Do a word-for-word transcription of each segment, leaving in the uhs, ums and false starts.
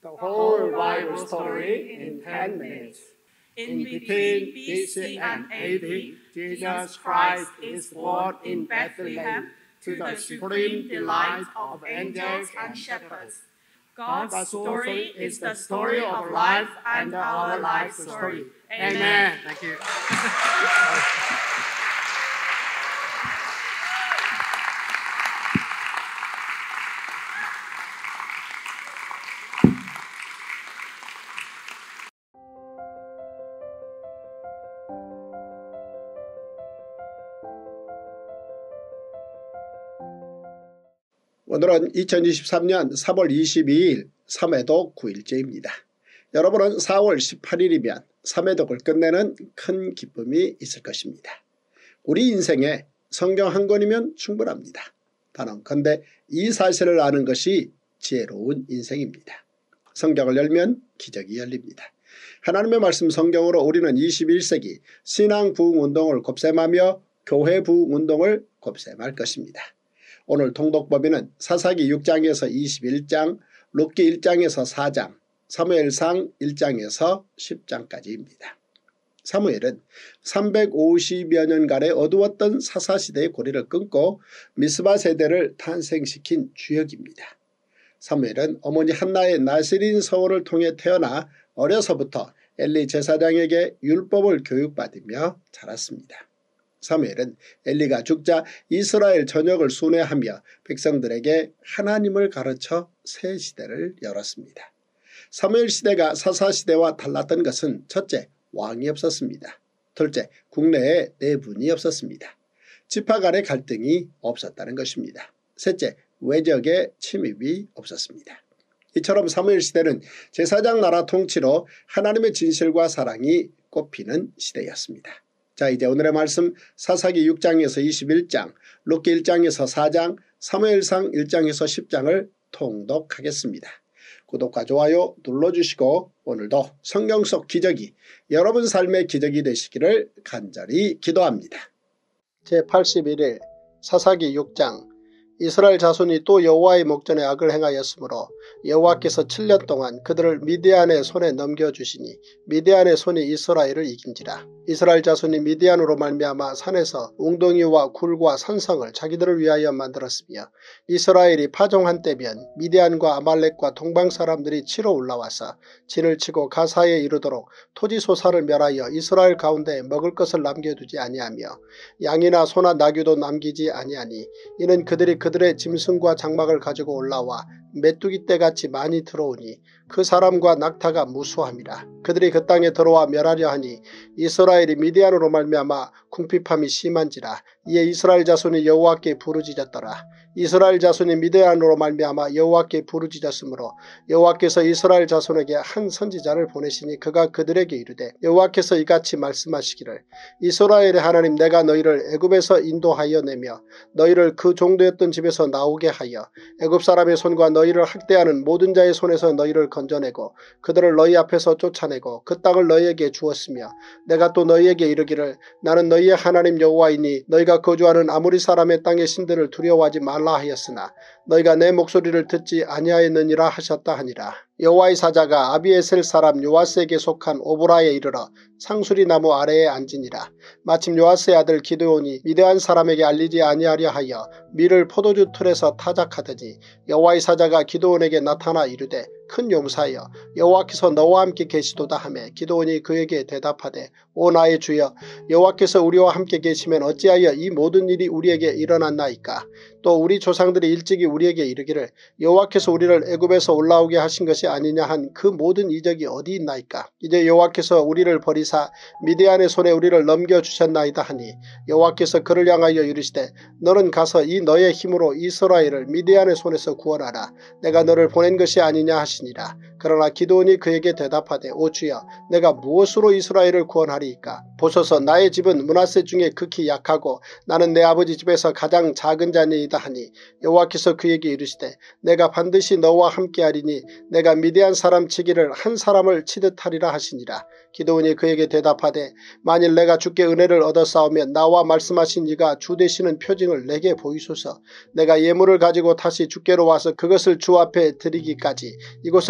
the whole Bible story in ten minutes. In between B C and A D, Jesus Christ is born in Bethlehem to the supreme delight of angels and shepherds. God's story is the story of life and our life story. Amen. Thank you. 오늘은 이천이십삼년 삼월 이십이일 삼회독 구일째입니다. 여러분은 사월 십팔일이면 삼회독을 끝내는 큰 기쁨이 있을 것입니다. 우리 인생에 성경 한 권이면 충분합니다. 단언컨대 이 사실을 아는 것이 지혜로운 인생입니다. 성경을 열면 기적이 열립니다. 하나님의 말씀 성경으로 우리는 이십일세기 신앙 부흥운동을 곱셈하며 교회 부흥운동을 곱셈할 것입니다. 오늘 통독법인은 사사기 육장에서 이십일장, 룻기 일장에서 사장, 사무엘상 일장에서 십장까지입니다. 사무엘은 삼백오십여 년간의 어두웠던 사사시대의 고리를 끊고 미스바 세대를 탄생시킨 주역입니다. 사무엘은 어머니 한나의 나시린 서원을 통해 태어나 어려서부터 엘리 제사장에게 율법을 교육받으며 자랐습니다. 사무엘은 엘리가 죽자 이스라엘 전역을 순회하며 백성들에게 하나님을 가르쳐 새 시대를 열었습니다. 사무엘 시대가 사사시대와 달랐던 것은 첫째, 왕이 없었습니다. 둘째, 국내에 내분이 없었습니다. 지파 간의 갈등이 없었다는 것입니다. 셋째, 외적의 침입이 없었습니다. 이처럼 사무엘 시대는 제사장 나라 통치로 하나님의 진실과 사랑이 꽃피는 시대였습니다. 자, 이제 오늘의 말씀 사사기 육장에서 이십일장, 룻기 일장에서 사장, 사무엘상 일장에서 십장을 통독하겠습니다. 구독과 좋아요 눌러주시고 오늘도 성경 속 기적이 여러분 삶의 기적이 되시기를 간절히 기도합니다. 제팔십일일 사사기 육장. 이스라엘 자손이 또 여호와의 목전에 악을 행하였으므로 여호와께서 칠년 동안 그들을 미디안의 손에 넘겨주시니 미디안의 손이 이스라엘을 이긴지라. 이스라엘 자손이 미디안으로 말미암아 산에서 웅덩이와 굴과 산성을 자기들을 위하여 만들었으며 이스라엘이 파종한 때면 미디안과 아말렉과 동방 사람들이 치러 올라와서 진을 치고 가사에 이르도록 토지소사를 멸하여 이스라엘 가운데 먹을 것을 남겨두지 아니하며 양이나 소나 나귀도 남기지 아니하니 이는 그들이 그들의 짐승과 장막을 가지고 올라와 메뚜기 떼같이 많이 들어오니 그 사람과 낙타가 무수함이라. 그들이 그 땅에 들어와 멸하려 하니 이스라엘이 미디안으로 말미암아 궁핍함이 심한지라. 이에 이스라엘 자손이 여호와께 부르짖었더라. 이스라엘 자손이 미디안으로 말미암아 여호와께 부르짖었으므로 여호와께서 이스라엘 자손에게 한 선지자를 보내시니 그가 그들에게 이르되 여호와께서 이같이 말씀하시기를 이스라엘의 하나님 내가 너희를 애굽에서 인도하여 내며 너희를 그 종되었던 집에서 나오게 하여 애굽 사람의 손과 너희를 학대하는 모든 자의 손에서 너희를 건져내고 그들을 너희 앞에서 쫓아내고 그 땅을 너희에게 주었으며 내가 또 너희에게 이르기를 나는 너희의 하나님 여호와이니 너희가 거주하는 아모리 사람의 땅의 신들을 두려워하지 말라 하였으나 너희가 내 목소리를 듣지 아니하였느니라 하셨다 하니라. 여호와의 사자가 아비에셀 사람 요아스에게 속한 오보라에 이르러 상수리 나무 아래에 앉으니라. 마침 요아스의 아들 기드온이 미드안 사람에게 알리지 아니하려 하여 밀을 포도주 틀에서 타작하더니 여호와의 사자가 기드온에게 나타나 이르되 큰 용사여 여호와께서 너와 함께 계시도다 하매 기드온이 그에게 대답하되 오 나의 주여 여호와께서 우리와 함께 계시면 어찌하여 이 모든 일이 우리에게 일어났나이까. 또 우리 조상들이 일찍이 우리에게 이르기를 여호와께서 우리를 애굽에서 올라오게 하신 것이 아니냐 한 그 모든 이적이 어디 있나이까. 이제 여호와께서 우리를 버리사 미디안의 손에 우리를 넘겨주셨나이다 하니 여호와께서 그를 향하여 이르시되 너는 가서 이 너의 힘으로 이스라엘을 미디안의 손에서 구원하라. 내가 너를 보낸 것이 아니냐 하시니라. 그러나 기드온이 그에게 대답하되 오 주여 내가 무엇으로 이스라엘을 구원하리이까. 보소서 나의 집은 므낫세 중에 극히 약하고 나는 내 아버지 집에서 가장 작은 자니이다 하니 여호와께서 그에게 이르시되 내가 반드시 너와 함께하리니 내가 미디안 사람 치기를 한 사람을 치듯 하리라 하시니라. 기드온이 그에게 대답하되 만일 내가 주께 은혜를 얻었사오면 나와 말씀하신 이가 주 되시는 표징을 내게 보이소서. 내가 예물을 가지고 다시 주께로 와서 그것을 주 앞에 드리기까지 이곳을 떠나지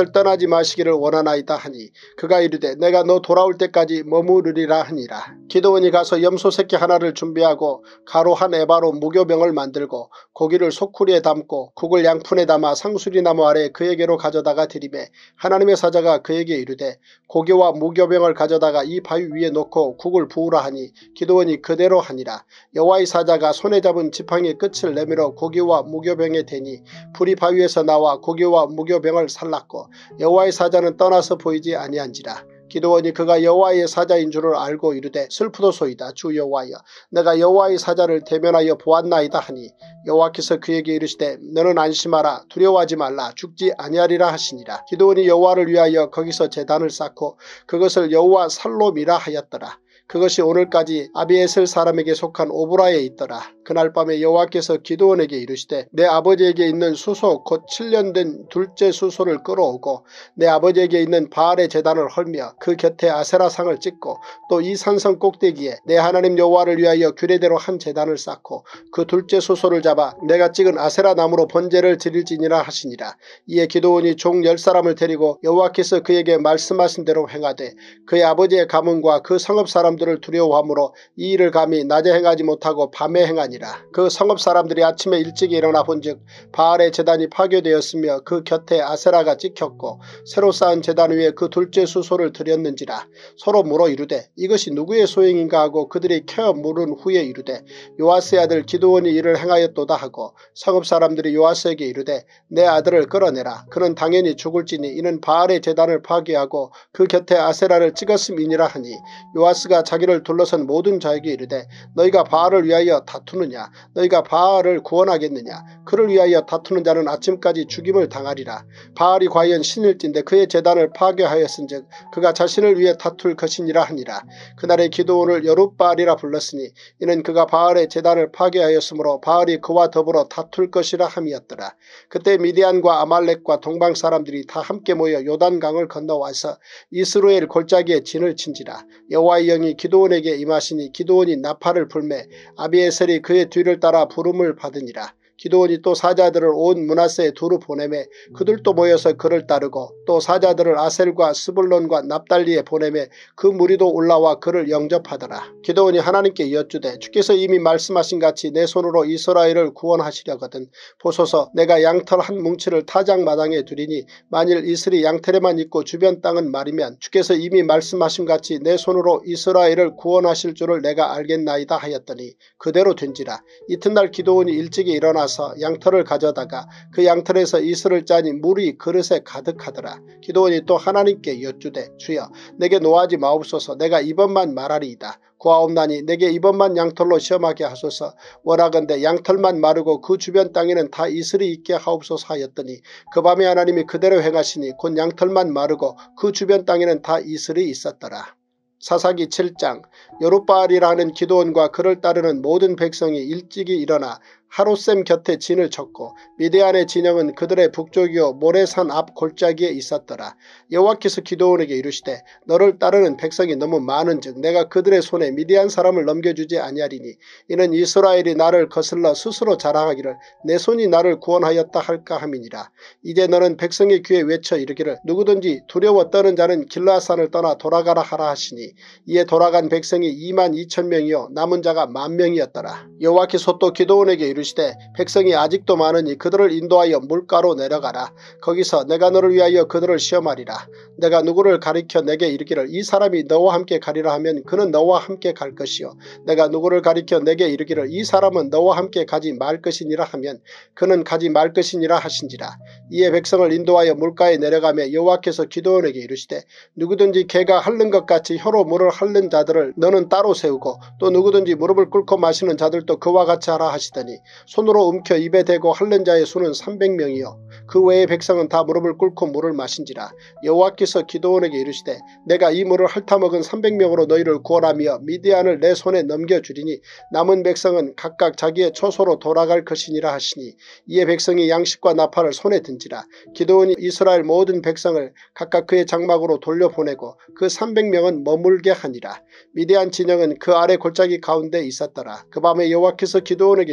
떠나지 마시기를 원하나이다 하니 그가 이르되 내가 너 돌아올 때까지 머무르리라 하니라. 기드온이 가서 염소 새끼 하나를 준비하고 가루 한 에바로 무교병을 만들고 고기를 소쿠리에 담고 국을 양푼에 담아 상수리나무 아래 그에게로 가져다가 드리매 하나님의 사자가 그에게 이르되 고기와 무교병을 가져다가 이 바위 위에 놓고 국을 부으라 하니 기드온이 그대로 하니라. 여호와의 사자가 손에 잡은 지팡이의 끝을 내밀어 고기와 무교병에 대니 불이 바위에서 나와 고기와 무교병을 살랐고 여호와의 사자는 떠나서 보이지 아니한지라. 기드온이 그가 여호와의 사자인 줄을 알고 이르되 슬프도소이다. 주 여호와여 내가 여호와의 사자를 대면하여 보았나이다 하니 여호와께서 그에게 이르시되 너는 안심하라 두려워하지 말라 죽지 아니하리라 하시니라. 기드온이 여호와를 위하여 거기서 제단을 쌓고 그것을 여호와 살롬이라 하였더라. 그것이 오늘까지 아비에셀 사람에게 속한 오브라에 있더라. 그날 밤에 여호와께서 기드온에게 이르시되 내 아버지에게 있는 수소 곧 칠 년 된 둘째 수소를 끌어오고 내 아버지에게 있는 바알의 제단을 헐며 그 곁에 아세라상을 찍고 또 이 산성 꼭대기에 내 하나님 여호와를 위하여 규례대로 한 제단을 쌓고 그 둘째 수소를 잡아 내가 찍은 아세라 나무로 번제를 드릴지니라 하시니라. 이에 기드온이 종 열 사람을 데리고 여호와께서 그에게 말씀하신 대로 행하되 그의 아버지의 가문과 그 성읍 사람 들을 두려워하므로 이 일을 감히 낮에 행하지 못하고 밤에 행하니라. 그 성읍 사람들이 아침에 일찍 일어나 본즉 바알의 제단이 파괴되었으며 그 곁에 아세라가 찍혔고 새로 쌓은 제단 위에 그 둘째 수소를 드렸는지라. 서로 물어 이르되 이것이 누구의 소행인가 하고 그들이 캐어 물은 후에 이르되 요아스의 아들 기드온이 이를 행하였도다 하고 성읍 사람들이 요아스에게 이르되 내 아들을 끌어내라. 그는 당연히 죽을지니 이는 바알의 제단을 파괴하고 그 곁에 아세라를 찍었음이니라 하니 요아스가 자기를 둘러선 모든 자에게 이르되 너희가 바알을 위하여 다투느냐 너희가 바알을 구원하겠느냐 그를 위하여 다투는 자는 아침까지 죽임을 당하리라. 바알이 과연 신일진데 그의 제단을 파괴하였은즉 그가 자신을 위해 다툴 것이니라 하니라. 그날의 기드온을 여룻바알이라 불렀으니 이는 그가 바알의 제단을 파괴하였으므로 바알이 그와 더불어 다툴 것이라 함이었더라. 그때 미디안과 아말렉과 동방 사람들이 다 함께 모여 요단강을 건너와서 이스라엘 골짜기에 진을 친지라. 여호와의 영이 기드온에게 임하시니 기드온이 나팔을 불매 아비에셀이 그의 뒤를 따라 부름을 받으니라. 기드온이 또 사자들을 온 므낫세에 두루 보내매 그들도 모여서 그를 따르고 또 사자들을 아셀과 스불론과 납달리에 보내매 그 무리도 올라와 그를 영접하더라. 기드온이 하나님께 여쭈되 주께서 이미 말씀하신 같이 내 손으로 이스라엘을 구원하시려거든 보소서 내가 양털 한 뭉치를 타작마당에 두리니 만일 이슬이 양털에만 있고 주변 땅은 말이면 주께서 이미 말씀하신 같이 내 손으로 이스라엘을 구원하실 줄을 내가 알겠나이다 하였더니 그대로 된지라. 이튿날 기드온이 일찍이 일어나 양털을 가져다가 그 양털에서 이슬을 짜니 물이 그릇에 가득하더라. 기드온이 또 하나님께 여쭈되 주여 내게 노하지 마옵소서 내가 이번만 말하리이다. 구하옵나니 내게 이번만 양털로 시험하게 하소서. 원하건대 양털만 마르고 그 주변 땅에는 다 이슬이 있게 하옵소서 하였더니 그 밤에 하나님이 그대로 행하시니 곧 양털만 마르고 그 주변 땅에는 다 이슬이 있었더라. 사사기 칠 장. 여룻바알이라는 기드온과 그를 따르는 모든 백성이 일찍이 일어나 하롯셈 곁에 진을 쳤고 미디안의 진영은 그들의 북쪽이요 모레산 앞 골짜기에 있었더라. 여호와께서 기드온에게 이르시되 너를 따르는 백성이 너무 많은즉 내가 그들의 손에 미디안 사람을 넘겨주지 아니하리니 이는 이스라엘이 나를 거슬러 스스로 자랑하기를 내 손이 나를 구원하였다 할까 함이니라. 이제 너는 백성의 귀에 외쳐 이르기를 누구든지 두려워 떠는 자는 길르앗산을 떠나 돌아가라 하라 하시니 이에 돌아간 백성이 이만 이천 명이요 남은 자가 만 명이었더라. 여호와께서 또 기드온에게 이르시되 백성이 아직도 많으니 그들을 인도하여 물가로 내려가라. 거기서 내가 너를 위하여 그들을 시험하리라. 내가 누구를 가리켜 내게 이르기를 이 사람이 너와 함께 가리라 하면 그는 너와 함께 갈 것이요 내가 누구를 가리켜 내게 이르기를 이 사람은 너와 함께 가지 말 것이니라 하면 그는 가지 말 것이니라 하신지라. 이에 백성을 인도하여 물가에 내려가며 여호와께서 기드온에게 이르시되 누구든지 개가 핥는 것 같이 혀로 물을 핥는 자들을 너는 따로 세우고 또 누구든지 무릎을 꿇고 마시는 자들도 그와 같이 하라 하시더니 손으로 움켜 입에 대고 핥는 자의 수는 삼백 명이요 그 외의 백성은 다 무릎을 꿇고 물을 마신지라. 여호와께서 기드온에게 이르시되 내가 이 물을 핥아먹은 삼백 명으로 너희를 구원하며 미디안을 내 손에 넘겨주리니 남은 백성은 각각 자기의 처소로 돌아갈 것이니라 하시니 이에 백성이 양식과 나팔을 손에 든지라. 기드온이 이스라엘 모든 백성을 각각 그의 장막으로 돌려보내고 그 삼백 명은 머물게 하니라. 미디안 진영은 그 아래 골짜기 가운데 있었더라. 그 밤에 여호와께서 기드온에게 이르시되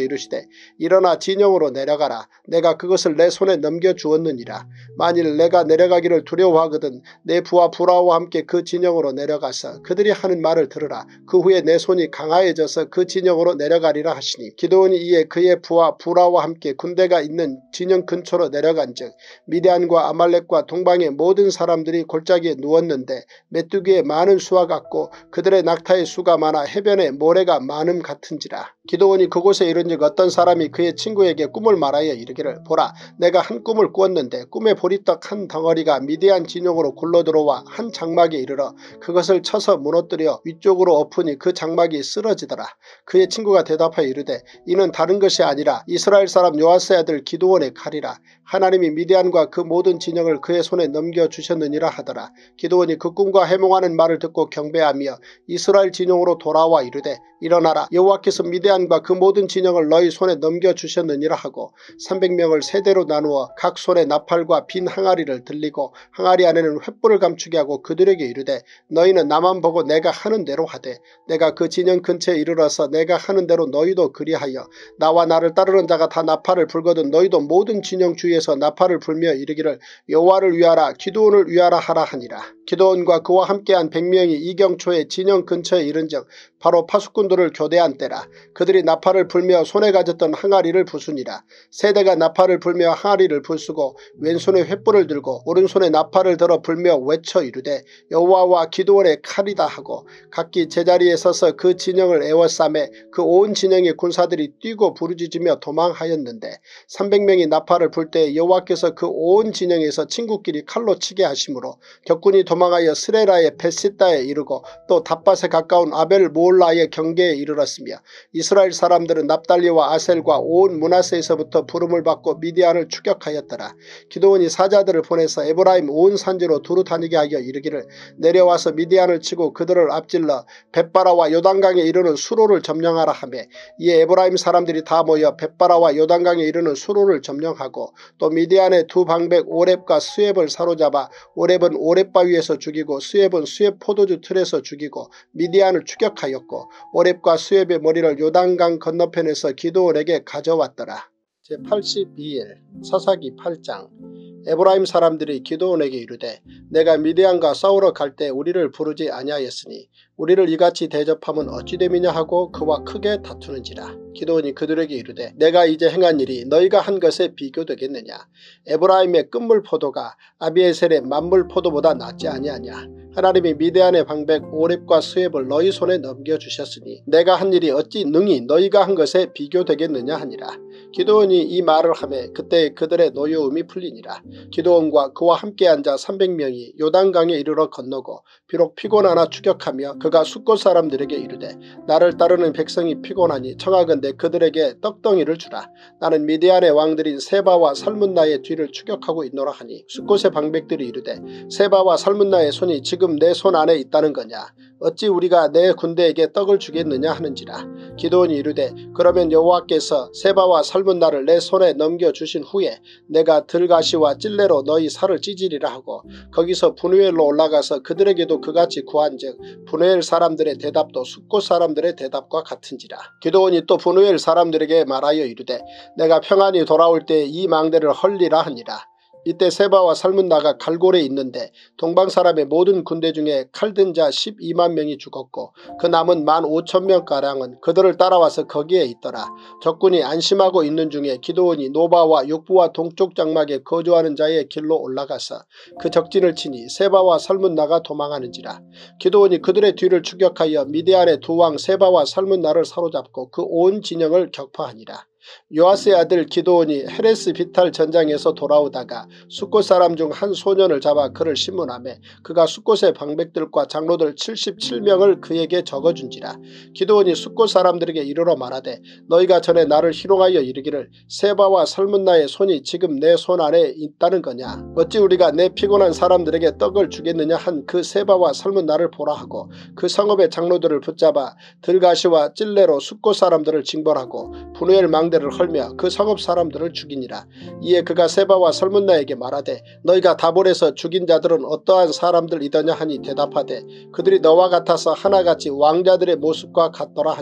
이르되 일어나 진영으로 내려가라. 내가 그것을 내 손에 넘겨주었느니라. 만일 내가 내려가기를 두려워하거든 내 부하 부라와 함께 그 진영으로 내려가서 그들이 하는 말을 들으라. 그 후에 내 손이 강하여져서 그 진영으로 내려가리라 하시니 기드온이 이에 그의 부하 부라와 함께 군대가 있는 진영 근처로 내려간즉 미디안과 아말렉과 동방의 모든 사람들이 골짜기에 누웠는데 메뚜기의 많은 수와 같고 그들의 낙타의 수가 많아 해변에 모래가 많음 같은지라. 기드온이 그곳에 이른즉 어떤 사람이 그의 친구에게 꿈을 말하여 이르기를 보라 내가 한 꿈을 꾸었는데 꿈에 보리떡 한 덩어리가 미디안 진영으로 굴러들어와 한 장막에 이르러 그것을 쳐서 무너뜨려 위쪽으로 엎으니 그 장막이 쓰러지더라. 그의 친구가 대답하여 이르되 이는 다른 것이 아니라 이스라엘 사람 요아스의 아들 기드온의 칼이라. 하나님이 미디안과 그 모든 진영을 그의 손에 넘겨주셨느니라 하더라. 기드온이 그 꿈과 해몽하는 말을 듣고 경배하며 이스라엘 진영으로 돌아와 이르되 일어나라 여호와께서 미디안과 그 모든 진영을 너희 손에 넘겨주셨느니라 하고 삼백 명을 세대로 나누어 각 손에 나팔과 빈 항아리를 들리고 항아리 안에는 횃불을 감추게 하고 그들에게 이르되 너희는 나만 보고 내가 하는 대로 하되 내가 그 진영 근처에 이르러서 내가 하는 대로 너희도 그리하여 나와 나를 따르는 자가 다 나팔을 불거든 너희도 모든 진영 주위에서 나팔을 불며 이르기를 여호와를 위하라 기드온을 위하라 하라 하니라. 기드온과 그와 함께한 백 명이 이경초에 진영 근처에 이른즉 바로 파수꾼들을 교대한 때라. 그들이 나팔을 불며 손에 가졌던 항아리를 부수니라. 세대가 나팔을 불며 항아리를 부수고 왼손에 횃불을 들고 오른손에 나팔을 들어 불며 외쳐 이르되 여호와와 기드온의 칼이다 하고 각기 제자리에 서서 그 진영을 에워싸매 그 온 진영의 군사들이 뛰고 부르짖으며 도망하였는데 삼백 명이 나팔을 불 때 여호와께서 그 온 진영에서 친구끼리 칼로 치게 하심으로 적군이 도망하여 스레라의 베시다에 이르고 또 답밭에 가까운 아벨 모올라의 경계에 이르렀으며 이스라엘 사람들은 납달리와 아셀과 온 므낫세에서부터 부름을 받고 미디안을 추격하였더라. 기드온이 사자들을 보내서 에브라임 온 산지로 두루 다니게 하여 이르기를 내려와서 미디안을 치고 그들을 앞질러 벳바라와 요단강에 이르는 수로를 점령하라 하매 이에 에브라임 사람들이 다 모여 벳바라와 요단강에 이르는 수로를 점령하고 또 미디안의 두 방백 오렙과 스웹을 사로잡아 오렙은 오렙바위에서 죽이고 스웹은 스웹 포도주 틀에서 죽이고 미디안을 추격하였고 오렙과 스웹의 머리를 요단강 건너편에서 기드온에게 가져왔더라. 제팔십이 일 사사기 팔 장. 에브라임 사람들이 기드온에게 이르되 내가 미디안과 싸우러 갈 때 우리를 부르지 아니하였으니 우리를 이같이 대접하면 어찌 됨이냐 하고 그와 크게 다투는지라. 기드온이 그들에게 이르되 내가 이제 행한 일이 너희가 한 것에 비교되겠느냐. 에브라임의 끝물 포도가 아비에셀의 만물 포도보다 낫지 아니하냐. 하나님이 미디안의 방백 오렙과 스웹을 너희 손에 넘겨주셨으니 내가 한 일이 어찌 능히 너희가 한 것에 비교되겠느냐 하니라. 기드온이 이 말을 하매 그때 그들의 노여움이 풀리니라. 기드온과 그와 함께 앉아 삼백 명이 요단강에 이르러 건너고 비록 피곤하나 추격하며 그가 숫곳 사람들에게 이르되 나를 따르는 백성이 피곤하니 청하건대 그들에게 떡덩이를 주라. 나는 미디안의 왕들인 세바와 살문나의 뒤를 추격하고 있노라 하니 숫곳의 방백들이 이르되 세바와 살문나의 손이 지금 내 손 안에 있다는 거냐. 어찌 우리가 내 군대에게 떡을 주겠느냐 하는지라. 기드온이 이르되 그러면 여호와께서 세바와 살문나를 내 손에 넘겨주신 후에 내가 들가시와 찔레로 너희 살을 찢으리라 하고 거기서 분우엘로 올라가서 그들에게도 그같이 구한즉 분우엘 사람들의 대답도 숫곳 사람들의 대답과 같은지라. 기드온이 또 분우엘 사람들에게 말하여 이르되 내가 평안히 돌아올 때 이 망대를 헐리라 하니라. 이때 세바와 살문나가 갈골에 있는데 동방사람의 모든 군대 중에 칼든 자 십이만 명이 죽었고 그 남은 만 오천 명가량은 그들을 따라와서 거기에 있더라. 적군이 안심하고 있는 중에 기드온이 노바와 육부와 동쪽 장막에 거주하는 자의 길로 올라가서 그 적진을 치니 세바와 살문나가 도망하는지라. 기드온이 그들의 뒤를 추격하여 미디안의 두 왕 세바와 살문나를 사로잡고 그 온 진영을 격파하니라. 요아스의 아들 기드온이 헤레스 비탈 전장에서 돌아오다가 숫곳 사람 중 한 소년을 잡아 그를 신문하매 그가 숫곳의 방백들과 장로들 칠십칠 명을 그에게 적어준지라. 기드온이 숫곳 사람들에게 이르러 말하되 너희가 전에 나를 희롱하여 이르기를 세바와 살문나의 손이 지금 내 손 안에 있다는 거냐. 어찌 우리가 내 피곤한 사람들에게 떡을 주겠느냐 한 그 세바와 살문나를 보라 하고 그 성읍의 장로들을 붙잡아 들가시와 찔레로 숫곳 사람들을 징벌하고 분우엘 망대 를 헐며 그 성읍 사람들을 죽이니라. 이에 그가 세바와 살문나에게 말하되 너희가 다볼에서 죽인 자들은 어떠한 사람들이더냐 하니 대답하되 그들이 너와 같아서 하나같이 왕자들의 모습과 같더라 하니라.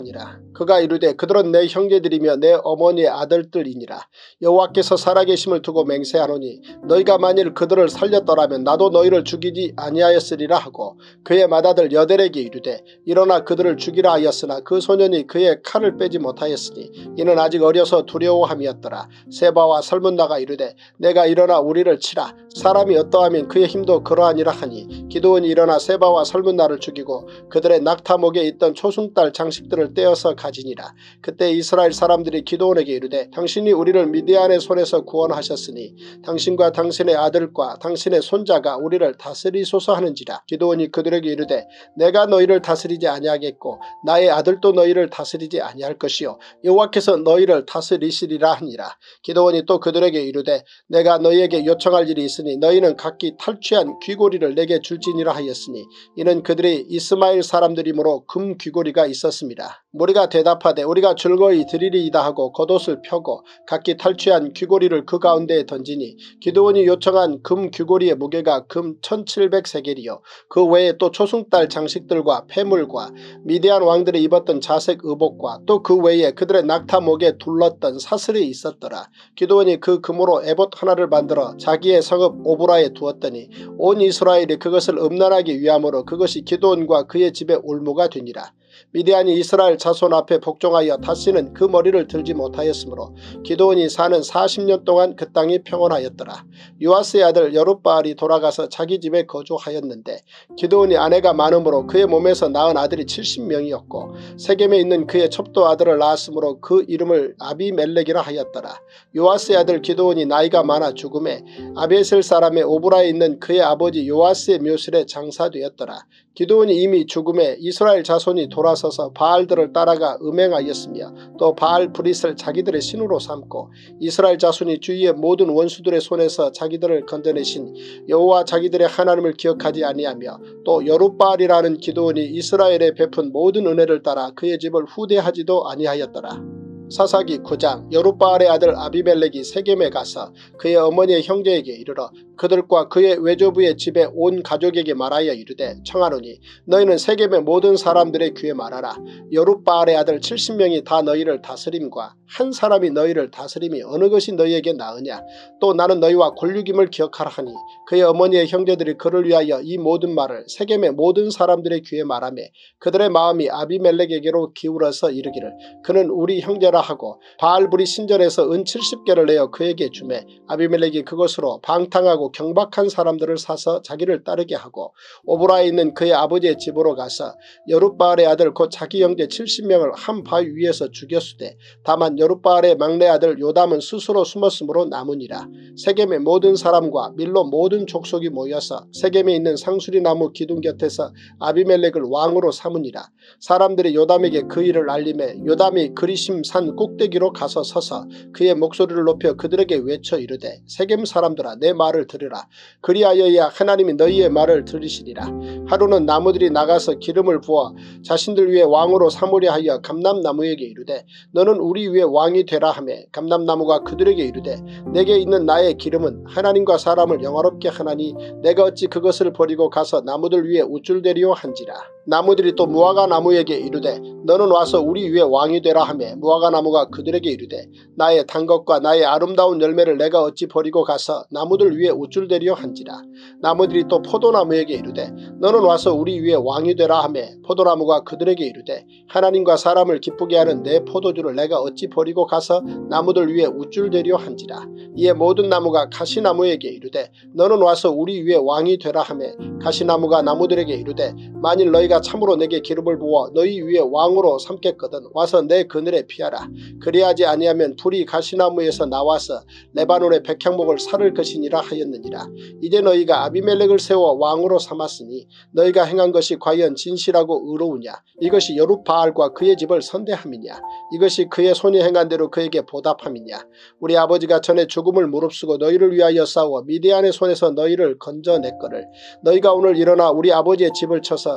그가 이르되 그들은 내 형제들이며 내 어머니의 아들들이니라. 여호와께서 살아계심을 두고 맹세하노니 너희가 만일 그들을 살렸더라면 나도 너희를 죽이지 아니하였으리라 하고 그의 맏아들 여델에게 이르되 일어나 그들을 죽이라 하였으나 그 소년이 그의 칼을 빼지 못하였으니 이는 아직 어려서 두려워함이었더라. 세바와 살문나가 이르되 내가 일어나 우리를 치라. 사람이 어떠하면 그의 힘도 그러하니라 하니 기드온이 일어나 세바와 살문나를 죽이고 그들의 낙타목에 있던 초승달 장식들을 떼어서 가지니라. 그때 이스라엘 사람들이 기드온에게 이르되 당신이 우리를 미디안의 손에서 구원하셨으니 당신과 당신의 아들과 당신의 손자가 우리를 다스리소서 하는지라. 기드온이 그들에게 이르되 내가 너희를 다스리지 아니하겠고 나의 아들도 너희를 다스리지 아니할 것이요 여호와께서 너희를 다스리시리라 하니라. 기드온이 또 그들에게 이르되 내가 너희에게 요청할 일이 있으니 너희는 각기 탈취한 귀고리를 내게 줄지니라 하였으니 이는 그들이 이스마엘 사람들이므로 금 귀고리가 있었습니다. 무리가 대답하되 우리가 즐거이 드리리이다 하고 겉옷을 펴고 각기 탈취한 귀고리를 그 가운데에 던지니 기드온이 요청한 금 귀고리의 무게가 금 천칠백 세겔이요 그 외에 또 초승달 장식들과 폐물과 미디안 왕들이 입었던 자색 의복과 또 그 외에 그들의 낙타목에 둘렀던 사슬이 있었더라. 기드온이 그 금으로 에봇 하나를 만들어 자기의 성읍 오브라에 두었더니 온 이스라엘이 그것을 음란하기 위함으로 그것이 기드온과 그의 집의 올무가 되니라. 미디안이 이스라엘 자손 앞에 복종하여 다시는 그 머리를 들지 못하였으므로 기드온이 사는 사십 년 동안 그 땅이 평온하였더라. 요아스의 아들 여룻바알이 돌아가서 자기 집에 거주하였는데 기드온이 아내가 많으므로 그의 몸에서 낳은 아들이 칠십 명이었고 세겜에 있는 그의 첩도 아들을 낳았으므로 그 이름을 아비멜렉이라 하였더라. 요아스의 아들 기드온이 나이가 많아 죽음에 아베셀 사람의 오브라에 있는 그의 아버지 요아스의 묘실에 장사되었더라. 기드온이 이미 죽음에 이스라엘 자손이 돌아서서 바알들을 따라가 음행하였으며 또 바알 브릿을 자기들의 신으로 삼고 이스라엘 자손이 주위의 모든 원수들의 손에서 자기들을 건져내신 여호와 자기들의 하나님을 기억하지 아니하며 또 여룻바알이라는 기드온이 이스라엘에 베푼 모든 은혜를 따라 그의 집을 후대하지도 아니하였더라. 사사기 구 장. 여룻바알의 아들 아비멜렉이 세겜에 가서 그의 어머니의 형제에게 이르러 그들과 그의 외조부의 집에 온 가족에게 말하여 이르되 청하노니 너희는 세겜의 모든 사람들의 귀에 말하라. 여룻바알의 아들 칠십 명이 다 너희를 다스림과 한 사람이 너희를 다스림이 어느 것이 너희에게 나으냐. 또 나는 너희와 권륙임을 기억하라 하니 그의 어머니의 형제들이 그를 위하여 이 모든 말을 세겜의 모든 사람들의 귀에 말하며 그들의 마음이 아비멜렉에게로 기울어서 이르기를 그는 우리 형제라 하고 바알불이 신전에서 은 칠십 개를 내어 그에게 주매 아비멜렉이 그것으로 방탕하고 경박한 사람들을 사서 자기를 따르게 하고 오브라에 있는 그의 아버지의 집으로 가서 여룻바알의 아들 곧 자기 형제 칠십 명을 한 바위 위에서 죽였으되 다만 여룻바알의 막내 아들 요담은 스스로 숨었으므로 남으니라. 세겜의 모든 사람과 밀로 모든 족속이 모여서 세겜에 있는 상수리나무 기둥 곁에서 아비멜렉을 왕으로 삼으니라. 사람들이 요담에게 그 일을 알림해 요담이 그리심 산 꼭대기로 가서 서서 그의 목소리를 높여 그들에게 외쳐 이르되 세겜 사람들아 내 말을 들으라. 그리하여야 하나님이 너희의 말을 들으시리라. 하루는 나무들이 나가서 기름을 부어 자신들 위에 왕으로 삼으려 하여 감람나무에게 이르되 너는 우리 위에 왕이 되라 하며 감람나무가 그들에게 이르되 내게 있는 나의 기름은 하나님과 사람을 영화롭게 하나니 내가 어찌 그것을 버리고 가서 나무들 위에 우쭐대리오 한지라. 나무들이 또 무화과 나무에게 이르되 너는 와서 우리 위에 왕이 되라 하며 무화과 나무가 그들에게 이르되 나의 단 것과 나의 아름다운 열매를 내가 어찌 버리고 가서 나무들 위에 우쭐대리오 한지라. 나무들이 또 포도나무에게 이르되 너는 와서 우리 위에 왕이 되라 하며 포도나무가 그들에게 이르되 하나님과 사람을 기쁘게 하는 내 포도주를 내가 어찌 버리고 가서 나무들 위에 우쭐대리오 한지라. 이에 모든 나무가 가시나무에게 이르되 너는 와서 우리 위에 왕이 되라 하며 가시나무가 나무들에게 이르되 만일 너희가 참으로 내게 기름을 부어 너희 위에 왕으로 삼겠거든 와서 내 그늘에 피하라. 그리하지 아니하면 불이 가시나무에서 나와서 레바논의 백향목을 살을 것이니라 하였느니라. 이제 너희가 아비멜렉을 세워 왕으로 삼았으니 너희가 행한 것이 과연 진실하고 의로우냐. 이것이 여룻바알과 그의 집을 선대함이냐. 이것이 그의 손이 행한 대로 그에게 보답함이냐. 우리 아버지가 전에 죽음을 무릅쓰고 너희를 위하여 싸워 미디안의 손에서 너희를 건져냈거늘 너희가 오늘 일어나 우리 아버지의 집을 쳐서 그의 아들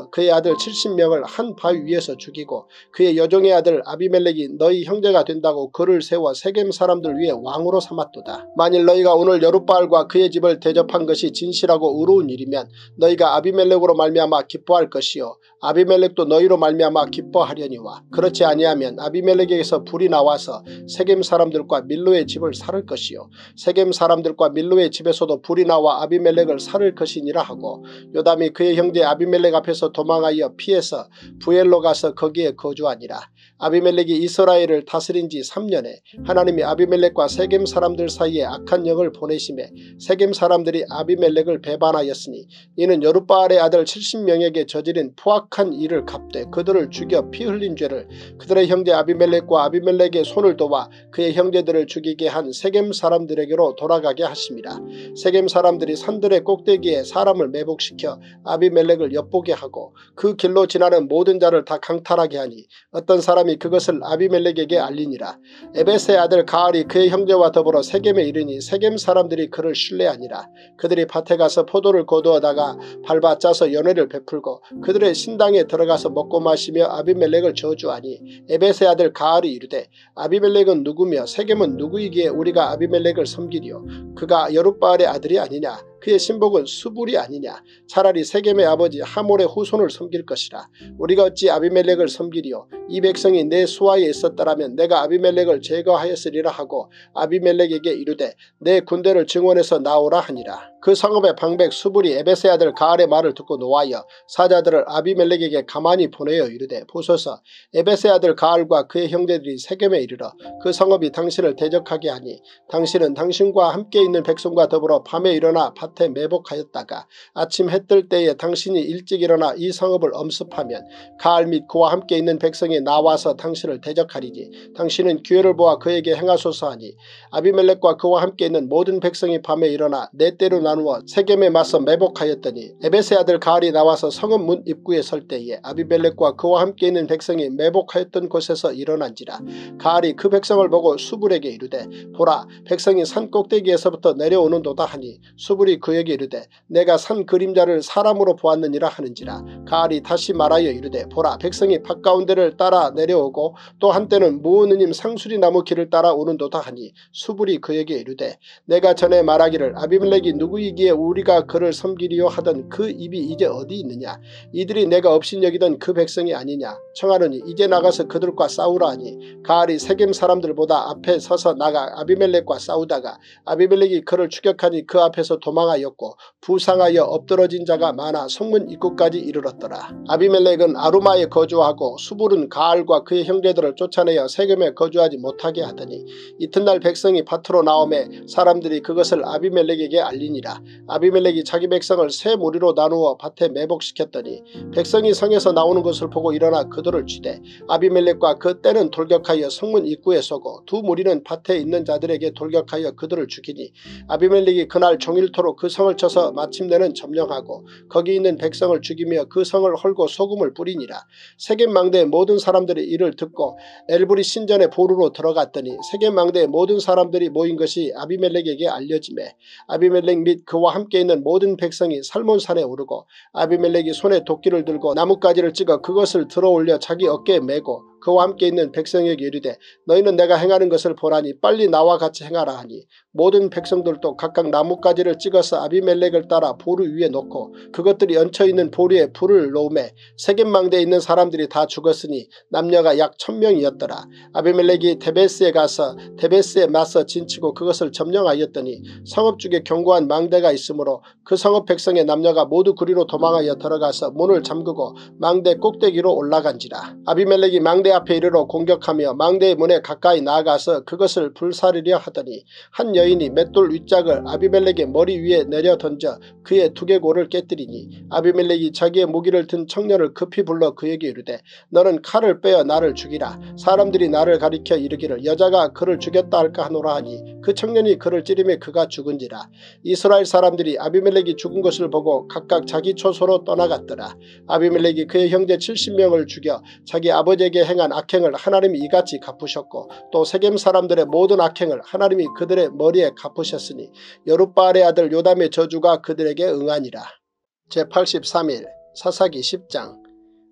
아들 칠십 명을 한 바위 위에서 죽이고 그의 여종의 아들 아비멜렉이 너희 형제가 된다고 그를 세워 세겜 사람들 위에 왕으로 삼았도다. 만일 너희가 오늘 여룻바알과 그의 집을 대접한 것이 진실하고 의로운 일이면 너희가 아비멜렉으로 말미암아 기뻐할 것이요 아비멜렉도 너희로 말미암아 기뻐하려니와 그렇지 아니하면 아비멜렉에게서 불이 나와서 세겜 사람들과 밀로의 집을 살을 것이요 세겜 사람들과 밀로의 집에서도 불이 나와 아비멜렉을 살을 것이니라 하고 요담이 그의 형제 아비멜렉 앞에서 도망하여 피해서 부엘로 가서 거기에 거주하니라. 아비멜렉이 이스라엘을 다스린 지 삼 년에 하나님이 아비멜렉과 세겜 사람들 사이에 악한 영을 보내심에 세겜 사람들이 아비멜렉을 배반하였으니 이는 여룻바알의 아들 칠십 명에게 저지른 포악한 일을 갚되 그들을 죽여 피 흘린 죄를 그들의 형제 아비멜렉과 아비멜렉의 손을 도와 그의 형제들을 죽이게 한 세겜 사람들에게로 돌아가게 하심이라. 세겜 사람들이 산들의 꼭대기에 사람을 매복시켜 아비멜렉을 엿보게 하고 그 길로 지나는 모든 자를 다 강탈하게 하니 어떤 사람이 그것을 아비멜렉에게 알리니라. 에벳의 아들 가알이 그의 형제와 더불어 세겜에 이르니 세겜 사람들이 그를 신뢰하니라. 그들이 밭에 가서 포도를 거두어다가 밟아 짜서 연회를 베풀고 그들의 신당에 들어가서 먹고 마시며 아비멜렉을 저주하니 에벳의 아들 가알이 이르되 아비멜렉은 누구며 세겜은 누구이기에 우리가 아비멜렉을 섬기리요 그가 여룻바알의 아들이 아니냐 그의 신복은 수불이 아니냐 차라리 세겜의 아버지 하몰의 후손을 섬길 것이라. 우리가 어찌 아비멜렉을 섬기리요 이 백성이 내 수하에 있었더라면 내가 아비멜렉을 제거하였으리라 하고 아비멜렉에게 이르되 내 군대를 증원해서 나오라 하니라. 그 성읍의 방백 수불이 에벳의 아들 가알의 말을 듣고 노하여 사자들을 아비멜렉에게 가만히 보내어 이르되 보소서 에벳의 아들 가알과 그의 형제들이 세겜에 이르러 그 성읍이 당신을 대적하게 하니 당신은 당신과 함께 있는 백성과 더불어 밤에 일어나 밭에 매복하였다가 아침 해 뜰 때에 당신이 일찍 일어나 이 성읍을 엄습하면 가알 및 그와 함께 있는 백성이 나와서 당신을 대적하리니 당신은 기회를 보아 그에게 행하소서 하니 아비멜렉과 그와 함께 있는 모든 백성이 밤에 일어나 네 때로 나누어 세겜에 맞서 매복하였더니 에벳의 아들 가알이 나와서 성읍 문 입구에 설 때에 아비멜렉과 그와 함께 있는 백성이 매복하였던 곳에서 일어난지라. 가알이 그 백성을 보고 수불에게 이르되 보라 백성이 산 꼭대기에서부터 내려오는도다 하니 수불이 그에게 이르되 내가 산 그림자를 사람으로 보았느니라 하는지라. 가알이 다시 말하여 이르되 보라 백성이 밭 가운데를 따라 내려오고 또 한때는 무오느님 상수리 나무 길을 따라 오는도다 하니 수불이 그에게 이르되 내가 전에 말하기를 아비멜렉이 누구이기에 우리가 그를 섬기리요 하던 그 입이 이제 어디 있느냐 이들이 내가 업신여기던 그 백성이 아니냐 청하노니 이제 나가서 그들과 싸우라 하니 가알이 세겜 사람들보다 앞에 서서 나가 아비멜렉과 싸우다가 아비멜렉이 그를 추격하니 그 앞에서 도망하였고 부상하여 엎드러진 자가 많아 성문 입구까지 이르렀더라. 아비멜렉은 아루마에 거주하고 수불은 가알과 그의 형제들을 쫓아내어 세겜에 거주하지 못하게 하더니 이튿날 백성이 밭으로 나오매 사람들이 그것을 아비멜렉에게 알리니라. 아비멜렉이 자기 백성을 세 무리로 나누어 밭에 매복시켰더니 백성이 성에서 나오는 것을 보고 일어나 그들을 쥐되 아비멜렉과 그 때는 돌격하여 성문 입구에 서고 두 무리는 밭에 있는 자들에게 돌격하여 그들을 죽이니 아비멜렉이 그날 종일토록 그 성을 쳐서 마침내는 점령하고 거기 있는 백성을 죽이며 그 성을 헐고 소금을 뿌리니라. 세겜 망대의 모든 사람들이 이를 듣고 엘브리 신전의 보루로 들어갔더니 세겜 망대의 모든 사람들이 모인 것이 아비멜렉에게 알려지매 아비멜렉 및 그와 함께 있는 모든 백성이 살몬산에 오르고 아비멜렉이 손에 도끼를 들고 나뭇가지를 찍어 그것을 들어올려 자기 어깨에 메고 그와 함께 있는 백성에게 이르되 너희는 내가 행하는 것을 보라니 빨리 나와 같이 행하라 하니 모든 백성들도 각각 나뭇가지를 찍어서 아비멜렉을 따라 보루 위에 놓고 그것들이 얹혀있는 보루에 불을 놓으매 세겜 망대에 있는 사람들이 다 죽었으니 남녀가 약 천명이었더라. 아비멜렉이 데베스에 가서 데베스에 맞서 진치고 그것을 점령하였더니 성읍 쪽에 견고한 망대가 있으므로 그 성읍 백성의 남녀가 모두 그리로 도망하여 들어가서 문을 잠그고 망대 꼭대기로 올라간지라. 아비멜렉이 망대 앞에 이르러 공격하며 망대의 문에 가까이 나아가서 그것을 불사르려 하더니 한 여인이 맷돌 윗짝을 아비멜렉의 머리 위에 내려 던져 그의 두개골을 깨뜨리니 아비멜렉이 자기의 무기를 든 청년을 급히 불러 그에게 이르되 너는 칼을 빼어 나를 죽이라. 사람들이 나를 가리켜 이르기를 여자가 그를 죽였다 할까 하노라 하니 그 청년이 그를 찌르매 그가 죽은지라. 이스라엘 사람들이 아비멜렉이 죽은 것을 보고 각각 자기 초소로 떠나갔더라. 아비멜렉이 그의 형제 칠십 명을 죽여 자기 아버지에게 행한 악행을 하나님이 이같이 갚으셨고 또 세겜 사람들의 모든 악행을 하나님이 그들의 머리에 갚으셨으니 여룻바알의 아들 요담의 저주가 그들에게 응하니라. 제팔십삼 일 사사기 십 장.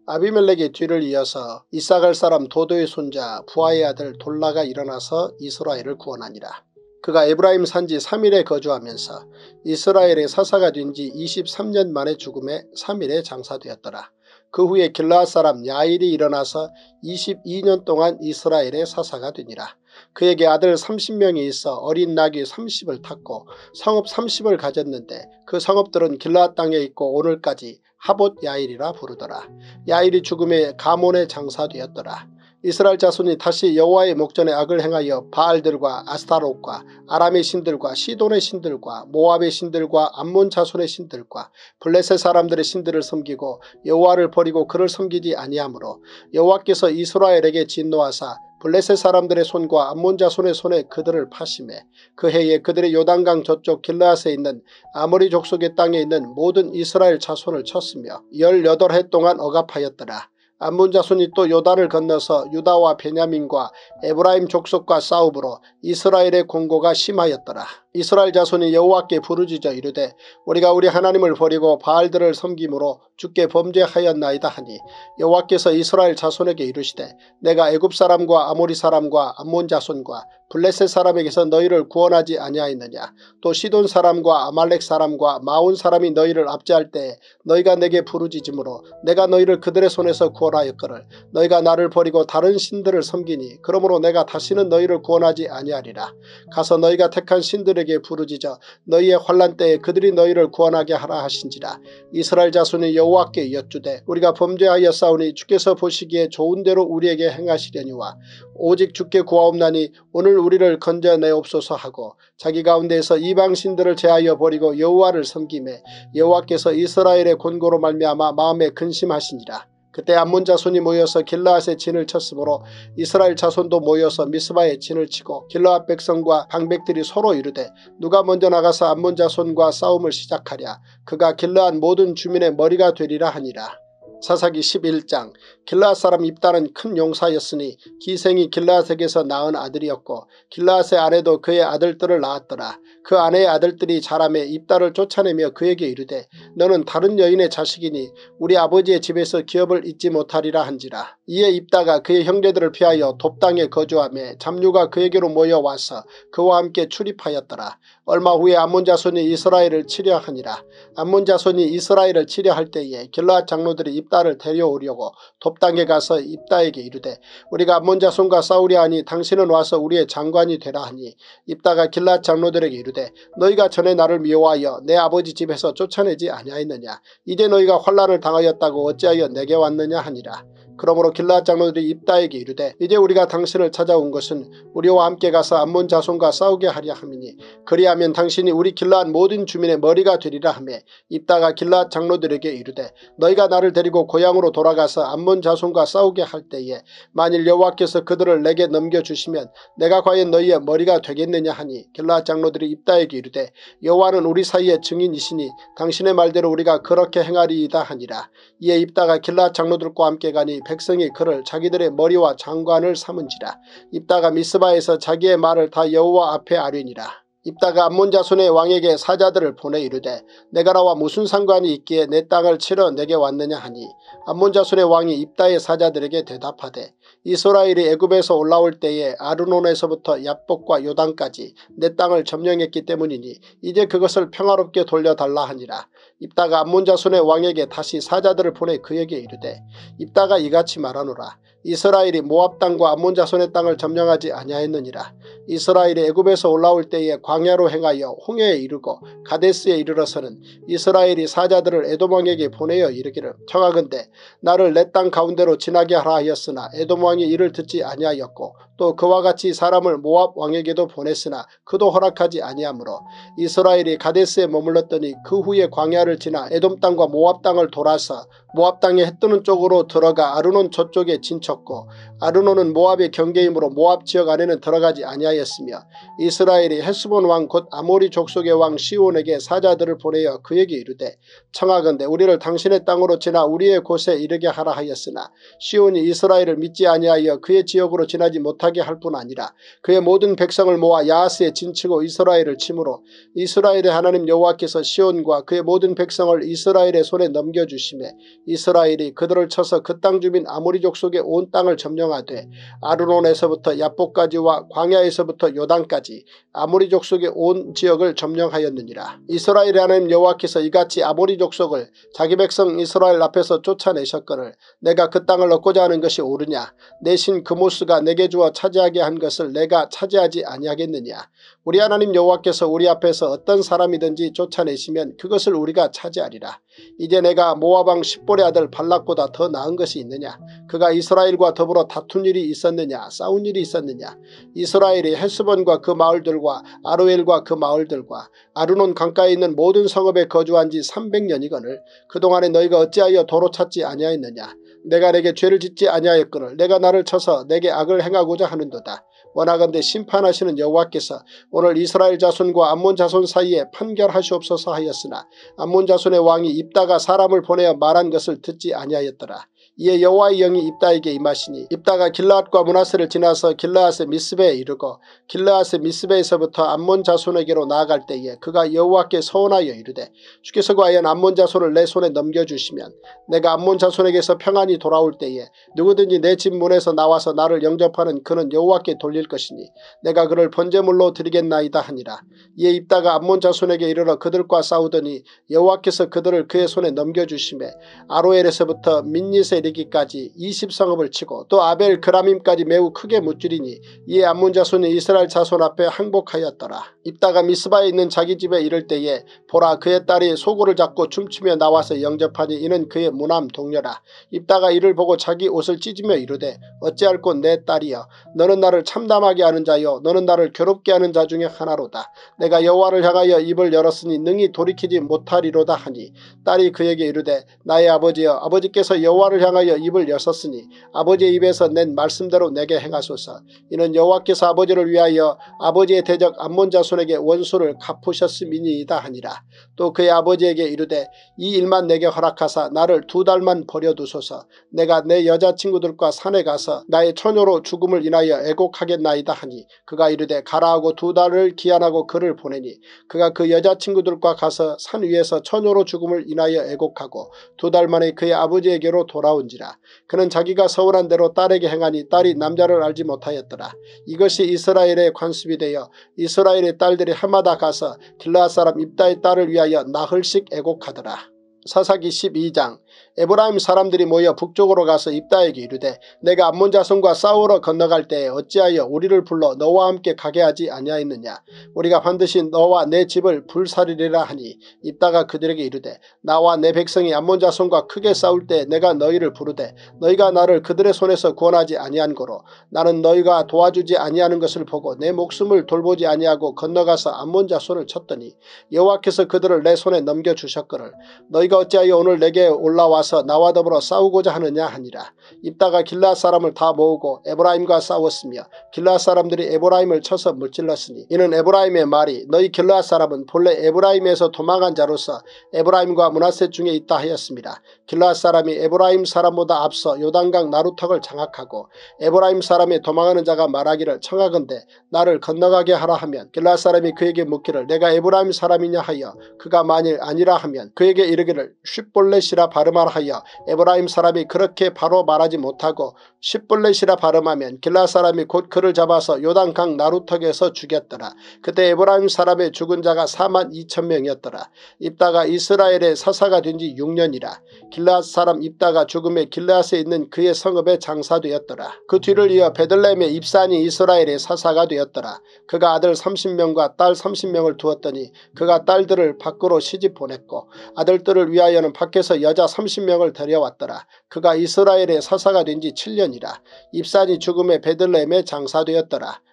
아비멜렉의 뒤를 이어서 이사갈 사람 도도의 손자 부하의 아들 돌라가 일어나서 이스라엘을 구원하니라. 그가 에브라임 산지 삼 일에 거주하면서 이스라엘의 사사가 된 지 이십삼 년 만에 죽음에 삼 일에 장사되었더라. 그 후에 길르앗 사람 야일이 일어나서 이십이 년 동안 이스라엘의 사사가 되니라. 그에게 아들 삼십 명이 있어 어린 나귀 삼십을 탔고 성읍 삼십을 가졌는데 그 성읍들은 길르앗 땅에 있고 오늘까지 하봇 야일이라 부르더라. 야일이 죽음에 가몬에 장사되었더라. 이스라엘 자손이 다시 여호와의 목전에 악을 행하여 바알들과 아스타롯과 아람의 신들과 시돈의 신들과 모압의 신들과 암몬 자손의 신들과 블레셋 사람들의 신들을 섬기고 여호와를 버리고 그를 섬기지 아니하므로 여호와께서 이스라엘에게 진노하사 블레셋 사람들의 손과 암몬 자손의 손에 그들을 파심해 그 해에 그들의 요단강 저쪽 길르앗에 있는 아모리 족속의 땅에 있는 모든 이스라엘 자손을 쳤으며 열여덟 해 동안 억압하였더라. 암몬 자손이 또 요단을 건너서 유다와 베냐민과 에브라임 족속과 싸움으로 이스라엘의 공고가 심하였더라. 이스라엘 자손이 여호와께 부르짖어 이르되 우리가 우리 하나님을 버리고 바알들을 섬김으로 주께 범죄하였나이다 하니 여호와께서 이스라엘 자손에게 이르시되 내가 애굽 사람과 아모리 사람과 암몬 자손과 블레셋 사람에게서 너희를 구원하지 아니하였느냐. 또 시돈 사람과 아말렉 사람과 마온 사람이 너희를 압제할 때에 너희가 내게 부르짖으므로 내가 너희를 그들의 손에서 구원하였거늘 너희가 나를 버리고 다른 신들을 섬기니 그러므로 내가 다시는 너희를 구원하지 아니하리라. 가서 너희가 택한 신들에게 부르짖어 너희의 환난 때에 그들이 너희를 구원하게 하라 하신지라. 이스라엘 자손이 여호와께 여쭈되 우리가 범죄하여 싸우니 주께서 보시기에 좋은 대로 우리에게 행하시려니와 오직 주께 구하옵나니 오늘 우리를 건져내옵소서 하고 자기 가운데에서 이방 신들을 제하여 버리고 여호와를 섬기매 여호와께서 이스라엘의 권고로 말미암아 마음에 근심하시니라. 그때 암몬 자손이 모여서 길르앗에 진을 쳤으므로 이스라엘 자손도 모여서 미스바에 진을 치고 길르앗 백성과 방백들이 서로 이르되 누가 먼저 나가서 암몬 자손과 싸움을 시작하랴. 그가 길르앗 모든 주민의 머리가 되리라 하니라. 사사기 십일 장. 길르앗 사람 입다는 큰 용사였으니 기생이 길르앗에게서 낳은 아들이었고 길르앗의 아내도 그의 아들들을 낳았더라. 그 아내의 아들들이 자라매 입다를 쫓아내며 그에게 이르되 너는 다른 여인의 자식이니 우리 아버지의 집에서 기업을 잊지 못하리라 한지라. 이에 입다가 그의 형제들을 피하여 돕당에 거주하며 잡류가 그에게로 모여와서 그와 함께 출입하였더라. 얼마 후에 암몬 자손이 이스라엘을 치려 하니라. 암몬 자손이 이스라엘을 치려 할 때에 길르앗 장로들이 입다를 데려오려고 돕당에 가서 입다에게 이르되 우리가 암몬 자손과 싸우려 하니 당신은 와서 우리의 장관이 되라 하니 입다가 길르앗 장로들에게 이르되 너희가 전에 나를 미워하여 내 아버지 집에서 쫓아내지 아니하였느냐. 이제 너희가 환난을 당하였다고 어찌하여 내게 왔느냐 하니라. 그러므로 길르앗 장로들이 입다에게 이르되 이제 우리가 당신을 찾아온 것은 우리와 함께 가서 암몬 자손과 싸우게 하려 함이니 그리하면 당신이 우리 길르앗 모든 주민의 머리가 되리라 하며 입다가 길르앗 장로들에게 이르되 너희가 나를 데리고 고향으로 돌아가서 암몬 자손과 싸우게 할 때에 만일 여호와께서 그들을 내게 넘겨주시면 내가 과연 너희의 머리가 되겠느냐 하니 길르앗 장로들이 입다에게 이르되 여호와는 우리 사이의 증인이시니 당신의 말대로 우리가 그렇게 행하리이다 하니라. 이에 입다가 길르앗 장로들과 함께 가니 백성이 그를 자기들의 머리와 장관을 삼은지라. 입다가 미스바에서 자기의 말을 다 여호와 앞에 아뢰니라. 입다가 암몬 자손의 왕에게 사자들을 보내 이르되 내가 나와 무슨 상관이 있기에 내 땅을 치러 내게 왔느냐 하니 암몬 자손의 왕이 입다의 사자들에게 대답하되 이스라엘이 애굽에서 올라올 때에 아르논에서부터 얍복과 요단까지 내 땅을 점령했기 때문이니 이제 그것을 평화롭게 돌려달라 하니라. 입다가 암몬 자손의 왕에게 다시 사자들을 보내 그에게 이르되 입다가 이같이 말하노라. 이스라엘이 모압 땅과 암몬 자손의 땅을 점령하지 아니하였느니라. 이스라엘이 애굽에서 올라올 때에 광야로 행하여 홍해에 이르고 가데스에 이르러서는 이스라엘이 사자들을 에돔 왕에게 보내어 이르기를 청하건대 나를 내 땅 가운데로 지나게 하라 하였으나 에돔 왕이 이를 듣지 아니하였고 또 그와 같이 사람을 모압 왕에게도 보냈으나 그도 허락하지 아니하므로 이스라엘이 가데스에 머물렀더니 그 후에 광야를 지나 에돔 땅과 모압 땅을 돌아서 모압 땅에 해뜨는 쪽으로 들어가 아르논 저쪽에 진쳤고 아르논은 모압의 경계이므로 모압 지역 안에는 들어가지 아니하였으며 이스라엘이 헤스본 왕 곧 아모리 족속의 왕 시온에게 사자들을 보내어 그에게 이르되 청하건대 우리를 당신의 땅으로 지나 우리의 곳에 이르게 하라 하였으나 시온이 이스라엘을 믿지 아니하여 그의 지역으로 지나지 못하게 할 뿐 아니라 그의 모든 백성을 모아 야하스에 진치고 이스라엘을 치므로 이스라엘의 하나님 여호와께서 시온과 그의 모든 백성을 이스라엘의 손에 넘겨주시매 이스라엘이 그들을 쳐서 그 땅 주민 아모리 족속의 온 땅을 점령하되 아르논에서부터 야복까지와 광야에서부터 요단까지 아모리 족속의 온 지역을 점령하였느니라. 이스라엘의 하나님 여호와께서 이같이 아모리 족속을 자기 백성 이스라엘 앞에서 쫓아내셨거늘 내가 그 땅을 얻고자 하는 것이 옳으냐. 내 신 그모스가 내게 주어 차지하게 한 것을 내가 차지하지 아니하겠느냐. 우리 하나님 여호와께서 우리 앞에서 어떤 사람이든지 쫓아내시면 그것을 우리가 차지하리라. 이제 내가 모압왕 십볼의 아들 발락보다 더 나은 것이 있느냐. 그가 이스라엘과 더불어 다툰 일이 있었느냐 싸운 일이 있었느냐. 이스라엘이 헤스본과 그 마을들과 아로엘과 그 마을들과 아르논 강가에 있는 모든 성읍에 거주한 지 삼백 년이거늘 그동안에 너희가 어찌하여 도로 찾지 아니하였느냐. 내가 내게 죄를 짓지 아니하였거늘 내가 나를 쳐서 내게 악을 행하고자 하는도다. 원하건대 심판하시는 여호와께서 오늘 이스라엘 자손과 암몬 자손 사이에 판결하시옵소서 하였으나 암몬 자손의 왕이 입다가 사람을 보내어 말한 것을 듣지 아니하였더라. 이에 여호와의 영이 입다에게 임하시니 입다가 길르앗과 므낫세를 지나서 길르앗의 미스베에 이르고 길르앗의 미스베에서부터 암몬 자손에게로 나아갈 때에 그가 여호와께 서원하여 이르되 주께서 과연 암몬 자손을 내 손에 넘겨주시면 내가 암몬 자손에게서 평안히 돌아올 때에 누구든지 내 집 문에서 나와서 나를 영접하는 그는 여호와께 돌릴 것이니 내가 그를 번제물로 드리겠나이다 하니라. 이에 입다가 암몬 자손에게 이르러 그들과 싸우더니 여호와께서 그들을 그의 손에 넘겨주시매 아로엘에서부터 민닛에 이르기까지 이십 성읍을 치고 또 아벨 그라밈까지 매우 크게 무찌르니 이에 암몬 자손이 이스라엘 자손 앞에 항복하였더라. 입다가 미스바에 있는 자기 집에 이를 때에 보라 그의 딸이 소고를 잡고 춤추며 나와서 영접하니 이는 그의 무남 동료라. 입다가 이를 보고 자기 옷을 찢으며 이르되 어찌할꼬 내 딸이여 너는 나를 참담하게 하는 자여 너는 나를 괴롭게 하는 자 중에 하나로다. 내가 여호와를 향하여 입을 열었으니 능히 돌이키지 못하리로다 하니 딸이 그에게 이르되 나의 아버지여 아버지께서 여호와를 향하여 입을 여셨으니 아버지의 입에서 낸 말씀대로 내게 행하소서. 이는 여호와께서 아버지를 위하여 아버지의 대적 암몬 자손에게 원수를 갚으셨음이니이다 하니라. 또 그의 아버지에게 이르되 이 일만 내게 허락하사 나를 두 달만 버려두소서. 내가 내 여자친구들과 산에 가서 나의 처녀로 죽음을 인하여 애곡하겠나이다 하니 그가 이르되 가라 하고 두 달을 기한하고 그를 보내니 그가 그 여자친구들과 가서 산 위에서 처녀로 죽음을 인하여 애곡하고 두 달 만에 그의 아버지에게로 돌아온지라. 그는 자기가 서운한 대로 딸에게 행하니 딸이 남자를 알지 못하였더라. 이것이 이스라엘의 관습이 되어 이스라엘의 딸들이 해마다 가서 길르앗 사람 입다의 딸을 위하여 나흘씩 애곡하더라. 사사기 십이 장. 에브라임 사람들이 모여 북쪽으로 가서 입다에게 이르되 내가 암몬 자손과 싸우러 건너갈 때에 어찌하여 우리를 불러 너와 함께 가게 하지 아니하였느냐. 우리가 반드시 너와 내 집을 불살리리라 하니 입다가 그들에게 이르되 나와 내 백성이 암몬 자손과 크게 싸울 때 내가 너희를 부르되 너희가 나를 그들의 손에서 구원하지 아니한 거로 나는 너희가 도와주지 아니하는 것을 보고 내 목숨을 돌보지 아니하고 건너가서 암몬 자손을 쳤더니 여호와께서 그들을 내 손에 넘겨주셨거늘 너희가 어찌하여 오늘 내게 올라와 와서 나와 더불어 싸우고자 하느냐 하니라. 입다가 길르앗 사람을 다 모으고 에브라임과 싸웠으며 길르앗 사람들이 에브라임을 쳐서 무찔렀으니 이는 에브라임의 말이 너희 길르앗 사람은 본래 에브라임에서 도망한 자로서 에브라임과 므낫세 중에 있다 하였습니다. 길르앗 사람이 에브라임 사람보다 앞서 요단강 나루턱을 장악하고 에브라임 사람의 도망하는 자가 말하기를 청하건대 나를 건너가게 하라 하면 길르앗 사람이 그에게 묻기를 내가 에브라임 사람이냐 하여 그가 만일 아니라 하면 그에게 이르기를 쉿볼렛이라 발음하라 하여 에브라임 사람이 그렇게 바로 말하지 못하고 쉿볼렛이라 발음하면 길르앗 사람이 곧 그를 잡아서 요단강 나루턱에서 죽였더라. 그때 에브라임 사람의 죽은 자가 사만 이천 명이었더라. 입다가 이스라엘의 사사가 된 지 육 년이라. 길르앗 사람 입다가 죽음에 길르앗에 있는 그의 성읍에 장사되었더라. 그 뒤를 이어 베들레헴의 입산이 이스라엘의 사사가 되었더라. 그가 아들 삼십 명과 딸 삼십 명을 두었더니 그가 딸들을 밖으로 시집 보냈고 아들들을 위하여는 밖에서 여자 삼십 명을 데려왔더라. 그가 이스라엘의 사사가 된 지 칠 년이라. 입산이 죽음에 베들레헴에 장사되었더라.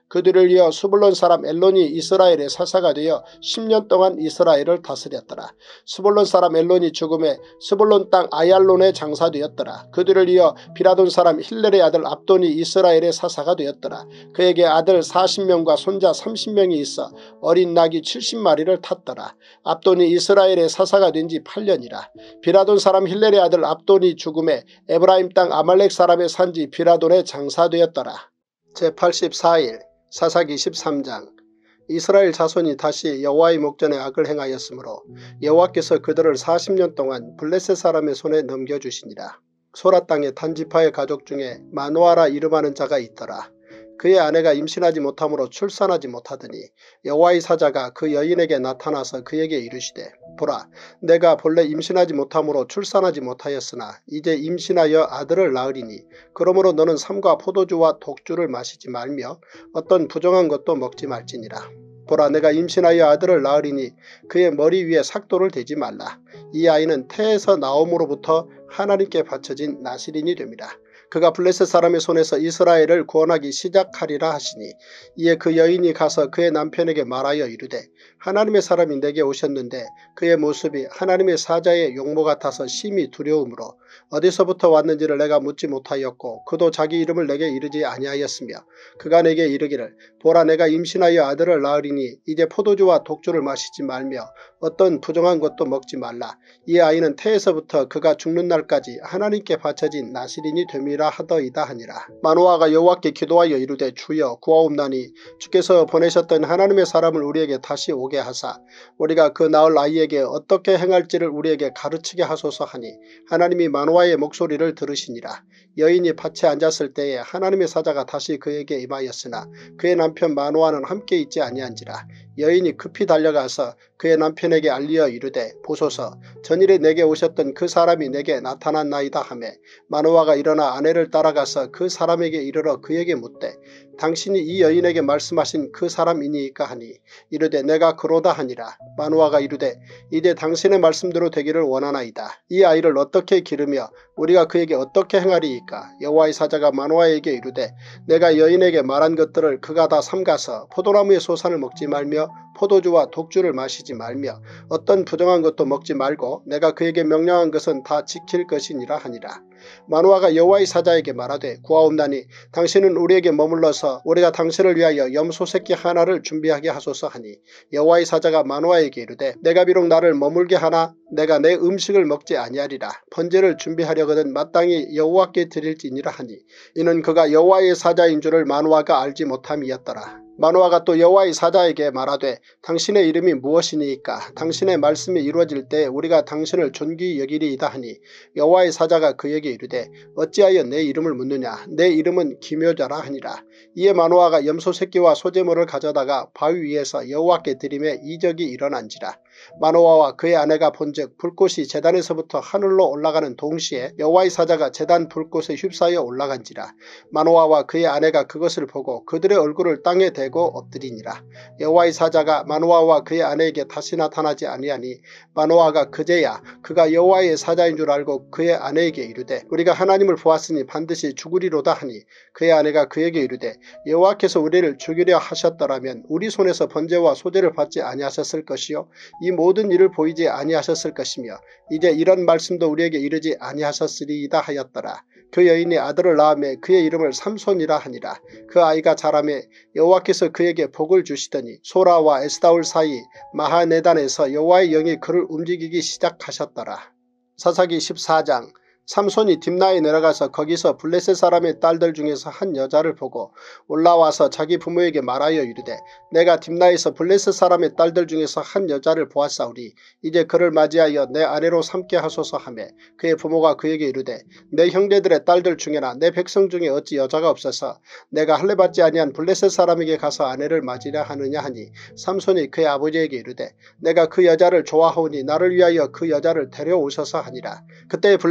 그들을 이어 스불론 사람 엘론이 이스라엘의 사사가 되어 십 년 동안 이스라엘을 다스렸더라. 스불론 사람 엘론이 죽음에 스불론 땅 아얄론에 장사되었더라. 그들을 이어 비라돈 사람 힐렐의 아들 압돈이 이스라엘의 사사가 되었더라. 그에게 아들 사십 명과 손자 삼십 명이 있어 어린 낙이 칠십 마리를 탔더라. 압돈이 이스라엘의 사사가 된 지 팔 년이라. 비라돈 사람 힐렐의 아들 압돈이 죽음에 에브라임 땅 아말렉 사람의 산지 비라돈에 장사되었더라. 제팔십사 일 사사기 십삼 장. 이스라엘 자손이 다시 여호와의 목전에 악을 행하였으므로 여호와께서 그들을 사십 년 동안 블레셋 사람의 손에 넘겨주시니라. 소라 땅의 단지파의 가족 중에 마노아라 이름하는 자가 있더라. 그의 아내가 임신하지 못하므로 출산하지 못하더니 여호와의 사자가 그 여인에게 나타나서 그에게 이르시되 보라, 내가 본래 임신하지 못하므로 출산하지 못하였으나 이제 임신하여 아들을 낳으리니 그러므로 너는 삼과 포도주와 독주를 마시지 말며 어떤 부정한 것도 먹지 말지니라. 보라, 내가 임신하여 아들을 낳으리니 그의 머리 위에 삭도를 대지 말라. 이 아이는 태에서 나옴으로부터 하나님께 바쳐진 나실인이 됩니다. 그가 블레셋 사람의 손에서 이스라엘을 구원하기 시작하리라 하시니 이에 그 여인이 가서 그의 남편에게 말하여 이르되 하나님의 사람이 내게 오셨는데 그의 모습이 하나님의 사자의 용모 같아서 심히 두려움으로 어디서부터 왔는지를 내가 묻지 못하였고 그도 자기 이름을 내게 이르지 아니하였으며 그가 내게 이르기를 보라, 내가 임신하여 아들을 낳으리니 이제 포도주와 독주를 마시지 말며 어떤 부정한 것도 먹지 말라. 이 아이는 태에서부터 그가 죽는 날까지 하나님께 바쳐진 나실인이 됨이라 하더이다 하니라. 마노아가 여호와께 기도하여 이르되 주여 구하옵나니 주께서 보내셨던 하나님의 사람을 우리에게 다시 오게 하사 우리가 그 낳을 아이에게 어떻게 행할지를 우리에게 가르치게 하소서 하니 하나님이 마노아의 목소리를 들으시니라. 여인이 밭에 앉았을 때에 하나님의 사자가 다시 그에게 임하였으나 그의 남편 마노아는 함께 있지 아니한지라. 여인이 급히 달려가서 그의 남편에게 알리어 이르되 보소서, 전일에 내게 오셨던 그 사람이 내게 나타났나이다 하매 마노아가 일어나 아내를 따라가서 그 사람에게 이르러 그에게 묻되 당신이 이 여인에게 말씀하신 그 사람이니이까 하니 이르되 내가 그로다 하니라. 마노아가 이르되 이제 당신의 말씀대로 되기를 원하나이다. 이 아이를 어떻게 기르며 우리가 그에게 어떻게 행하리이까. 여호와의 사자가 마노아에게 이르되 내가 여인에게 말한 것들을 그가 다 삼가서 포도나무의 소산을 먹지 말며 포도주와 독주를 마시지 말며 어떤 부정한 것도 먹지 말고 내가 그에게 명령한 것은 다 지킬 것이니라 하니라. 마노아가 여호와의 사자에게 말하되 구하옵나니 당신은 우리에게 머물러서 우리가 당신을 위하여 염소 새끼 하나를 준비하게 하소서 하니 여호와의 사자가 마노아에게 이르되 내가 비록 나를 머물게 하나 내가 내 음식을 먹지 아니하리라. 번제를 준비하려거든 마땅히 여호와께 드릴지니라 하니 이는 그가 여호와의 사자인 줄을 마노아가 알지 못함이었더라. 마노아가 또 여호와의 사자에게 말하되 당신의 이름이 무엇이니이까. 당신의 말씀이 이루어질 때 우리가 당신을 존귀히 여기리이다 하니 여호와의 사자가 그에게 이르되 어찌하여 내 이름을 묻느냐. 내 이름은 기묘자라 하니라. 이에 마노아가 염소 새끼와 소제물을 가져다가 바위 위에서 여호와께 드리매 이적이 일어난지라. 마노아와 그의 아내가 본즉 불꽃이 제단에서부터 하늘로 올라가는 동시에 여호와의 사자가 제단 불꽃에 휩싸여 올라간지라. 마노아와 그의 아내가 그것을 보고 그들의 얼굴을 땅에 대고 엎드리니라. 여호와의 사자가 마노아와 그의 아내에게 다시 나타나지 아니하니 마노아가 그제야 그가 여호와의 사자인 줄 알고 그의 아내에게 이르되 우리가 하나님을 보았으니 반드시 죽으리로다 하니 그의 아내가 그에게 이르되 여호와께서 우리를 죽이려 하셨더라면 우리 손에서 번제와 소제를 받지 아니하셨을 것이요 이 모든 일을 보이지 아니하셨을 것이며 이제 이런 말씀도 우리에게 이르지 아니하셨으리이다 하였더라. 그 여인이 아들을 낳으매 그의 이름을 삼손이라 하니라. 그 아이가 자라매 여호와께서 그에게 복을 주시더니 소라와 에스다올 사이 마하네단에서 여호와의 영이 그를 움직이기 시작하셨더라. 사사기 십사 장. 삼손이 딥나에 내려가서 거기서 블레셋 사람의 딸들 중에서 한 여자를 보고 올라와서 자기 부모에게 말하여 이르되 내가 딥나에서 블레셋 사람의 딸들 중에서 한 여자를 보았사오니 이제 그를 맞이하여 내 아내로 삼게 하소서 하매 그의 부모가 그에게 이르되 내 형제들의 딸들 중에나 내 백성 중에 어찌 여자가 없어서 내가 할례받지 아니한 블레셋 사람에게 가서 아내를 맞이려 하느냐 하니 삼손이 그의 아버지에게 이르되 내가 그 여자를 좋아하오니 나를 위하여 그 여자를 데려오소서 하니라. 그때 블레셋 사람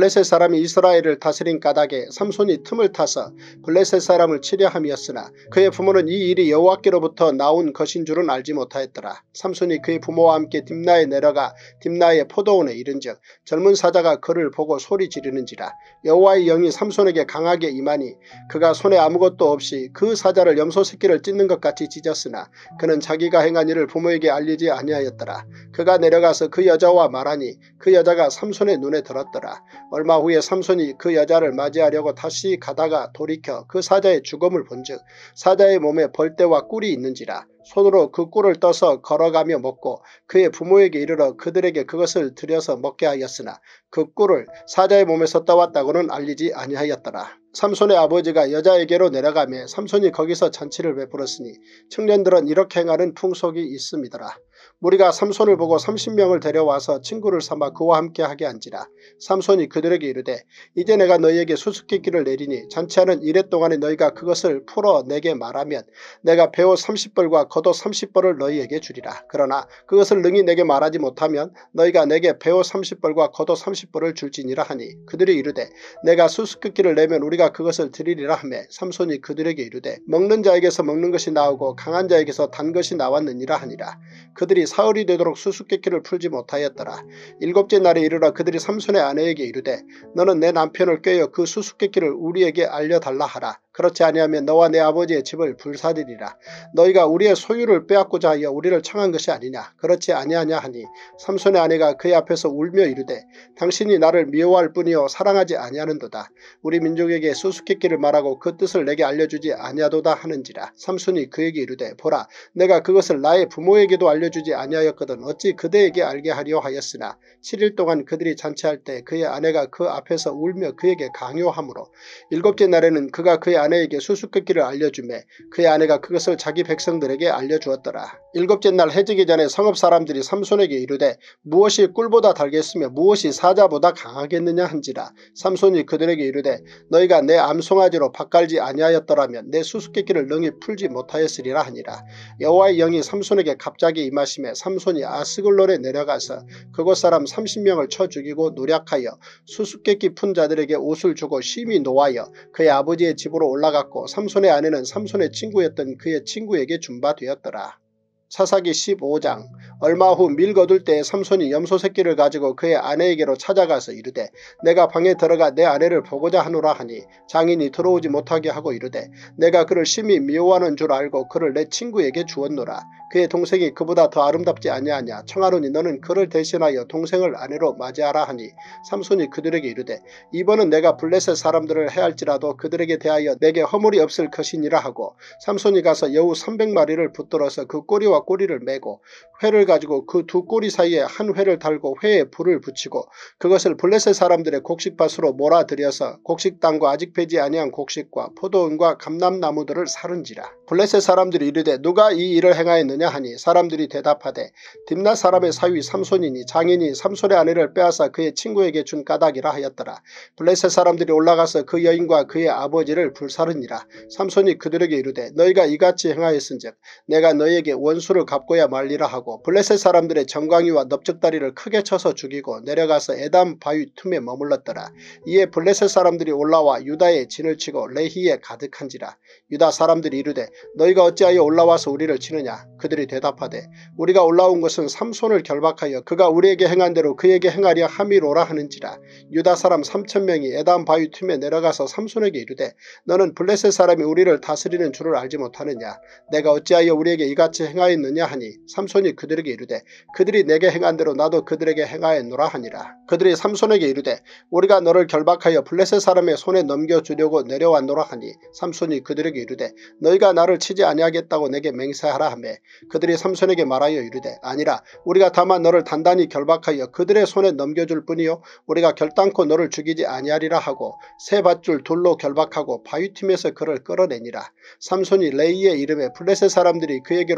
사람이 이스라엘을 다스린 까닭에 삼손이 틈을 타서 블레셋 사람을 치려 함이었으나 그의 부모는 이 일이 여호와께로부터 나온 것인 줄은 알지 못하였더라. 삼손이 그의 부모와 함께 딥나에 내려가 딥나의 포도원에 이른즉 젊은 사자가 그를 보고 소리 지르는지라. 여호와의 영이 삼손에게 강하게 임하니 그가 손에 아무것도 없이 그 사자를 염소 새끼를 찢는 것 같이 찢었으나 그는 자기가 행한 일을 부모에게 알리지 아니하였더라. 그가 내려가서 그 여자와 말하니 그 여자가 삼손의 눈에 들었더라. 얼마 후에 삼손이 그 여자를 맞이하려고 다시 가다가 돌이켜 그 사자의 죽음을 본즉 사자의 몸에 벌떼와 꿀이 있는지라. 손으로 그 꿀을 떠서 걸어가며 먹고 그의 부모에게 이르러 그들에게 그것을 들여서 먹게 하였으나 그 꿀을 사자의 몸에서 떠왔다고는 알리지 아니하였더라. 삼손의 아버지가 여자에게로 내려가며 삼손이 거기서 잔치를 베풀었으니 청년들은 이렇게 행하는 풍속이 있음이더라. 무리가 삼손을 보고 삼십 명을 데려와서 친구를 삼아 그와 함께 하게 한지라. 삼손이 그들에게 이르되 이제 내가 너희에게 수수께끼를 내리니 잔치하는 이래 동안에 너희가 그것을 풀어 내게 말하면 내가 배옷 삼십 벌과 겉옷 삼십 벌을 너희에게 주리라. 그러나 그것을 능히 내게 말하지 못하면 너희가 내게 배옷 삼십 벌과 겉옷 삼십 벌을 줄지니라 하니 그들이 이르되 내가 수수께끼를 내면 우리가 그것을 드리리라 하매 삼손이 그들에게 이르되 먹는 자에게서 먹는 것이 나오고 강한 자에게서 단 것이 나왔느니라 하니라. 그들이 사흘이 되도록 수수께끼를 풀지 못하였더라. 일곱째 날에 이르러 그들이 삼손의 아내에게 이르되 너는 내 남편을 꾀어 그 수수께끼를 우리에게 알려달라 하라. 그렇지 아니하면 너와 내 아버지의 집을 불사르리라. 너희가 우리의 소유를 빼앗고자 하여 우리를 청한 것이 아니냐. 그렇지 아니하냐 하니 삼손의 아내가 그의 앞에서 울며 이르되 당신이 나를 미워할 뿐이요 사랑하지 아니하는도다. 우리 민족에게 수수께끼를 말하고 그 뜻을 내게 알려주지 아니하도다 하는지라. 삼손이 그에게 이르되 보라 내가 그것을 나의 부모에게도 알려주지 아니하였거든 어찌 그대에게 알게 하려 하였으나 칠 일 동안 그들이 잔치할 때 그의 아내가 그 앞에서 울며 그에게 강요하므로 일곱째 날에는 그가 그의 아내에게 수수께끼를 알려주매 그의 아내가 그것을 자기 백성들에게 알려주었더라. 일곱째 날 해지기 전에 성읍 사람들이 삼손에게 이르되 무엇이 꿀보다 달겠으며 무엇이 사자보다 강하겠느냐 한지라. 삼손이 그들에게 이르되 너희가 내 암송아지로 밭갈지 아니하였더라면 내 수수께끼를 능히 풀지 못하였으리라 하니라. 여호와의 영이 삼손에게 갑자기 임하심에 삼손이 아스글론에 내려가서 그곳 사람 삼십 명을 쳐 죽이고 노략하여 수수께끼 푼 자들에게 옷을 주고 심히 노하여 그의 아버지의 집으로 올라갔고 삼손의 아내는 삼손의 친구였던 그의 친구에게 준 바 되었더라. 사사기 십오 장. 얼마 후 밀 거둘 때에 삼손이 염소 새끼를 가지고 그의 아내에게로 찾아가서 이르되 내가 방에 들어가 내 아내를 보고자 하노라 하니 장인이 들어오지 못하게 하고 이르되 내가 그를 심히 미워하는 줄 알고 그를 내 친구에게 주었노라. 그의 동생이 그보다 더 아름답지 아니하냐. 청하노니 너는 그를 대신하여 동생을 아내로 맞이하라 하니 삼손이 그들에게 이르되 이번은 내가 블레셋 사람들을 해할지라도 그들에게 대하여 내게 허물이 없을 것이니라 하고 삼손이 가서 여우 삼백 마리를 붙들어서 그 꼬리와 꼬리를 매고 회를 가지고 그 두 꼬리 사이에 한 회를 달고 회에 불을 붙이고 그것을 블레셋 사람들의 곡식밭으로 몰아들여서 곡식당과 아직 배지 아니한 곡식과 포도원과 감람나무들을 사른지라. 블레셋 사람들이 이르되 누가 이 일을 행하였느냐 하니 사람들이 대답하되 딥나 사람의 사위 삼손이니 장인이 삼손의 아내를 빼앗아 그의 친구에게 준 까닭이라 하였더라. 블레셋 사람들이 올라가서 그 여인과 그의 아버지를 불사르니라. 삼손이 그들에게 이르되 너희가 이같이 행하였은즉 내가 너희에게 원수를 갚고야 말리라 하고 블레셋 사람들의 정강이와 넓적다리를 크게 쳐서 죽이고 내려가서 에담 바위 틈에 머물렀더라. 이에 블레셋 사람들이 올라와 유다에 진을 치고 레히에 가득한지라. 유다 사람들이 이르되 너희가 어찌하여 올라와서 우리를 치느냐. 그들이 대답하되 우리가 올라온 것은 삼손을 결박하여 그가 우리에게 행한 대로 그에게 행하려 함이로라 하는지라. 유다 사람 삼천 명이 에담 바위 틈에 내려가서 삼손에게 이르되 너는 블레셋 사람이 우리를 다스리는 줄을 알지 못하느냐. 내가 어찌하여 우리에게 이같이 행하였느냐 하니 삼손이 그들에게 이르되 그들이 내게 행한 대로 나도 그들에게 행하였노라 하니라. 그들이 삼손에게 이르되 우리가 너를 결박하여 블레셋 사람의 손에 넘겨주려고 내려왔노라 하니 삼손이 그들에게 이르되 너희가 나를 치지 아니하겠다고 내게 맹세하라 하며 그들이 삼손에게 말하여 이르되 아니라 우리가 다만 너를 단단히 결박하여 그들의 손에 넘겨줄 뿐이요 우리가 결단코 너를 죽이지 아니하리라 하고 세 밧줄 돌로 결박하고 바위틈에서 그를 끌어내니라. 삼손이 레이의 이름에 블레셋 사람들이 그에게로 마주 나가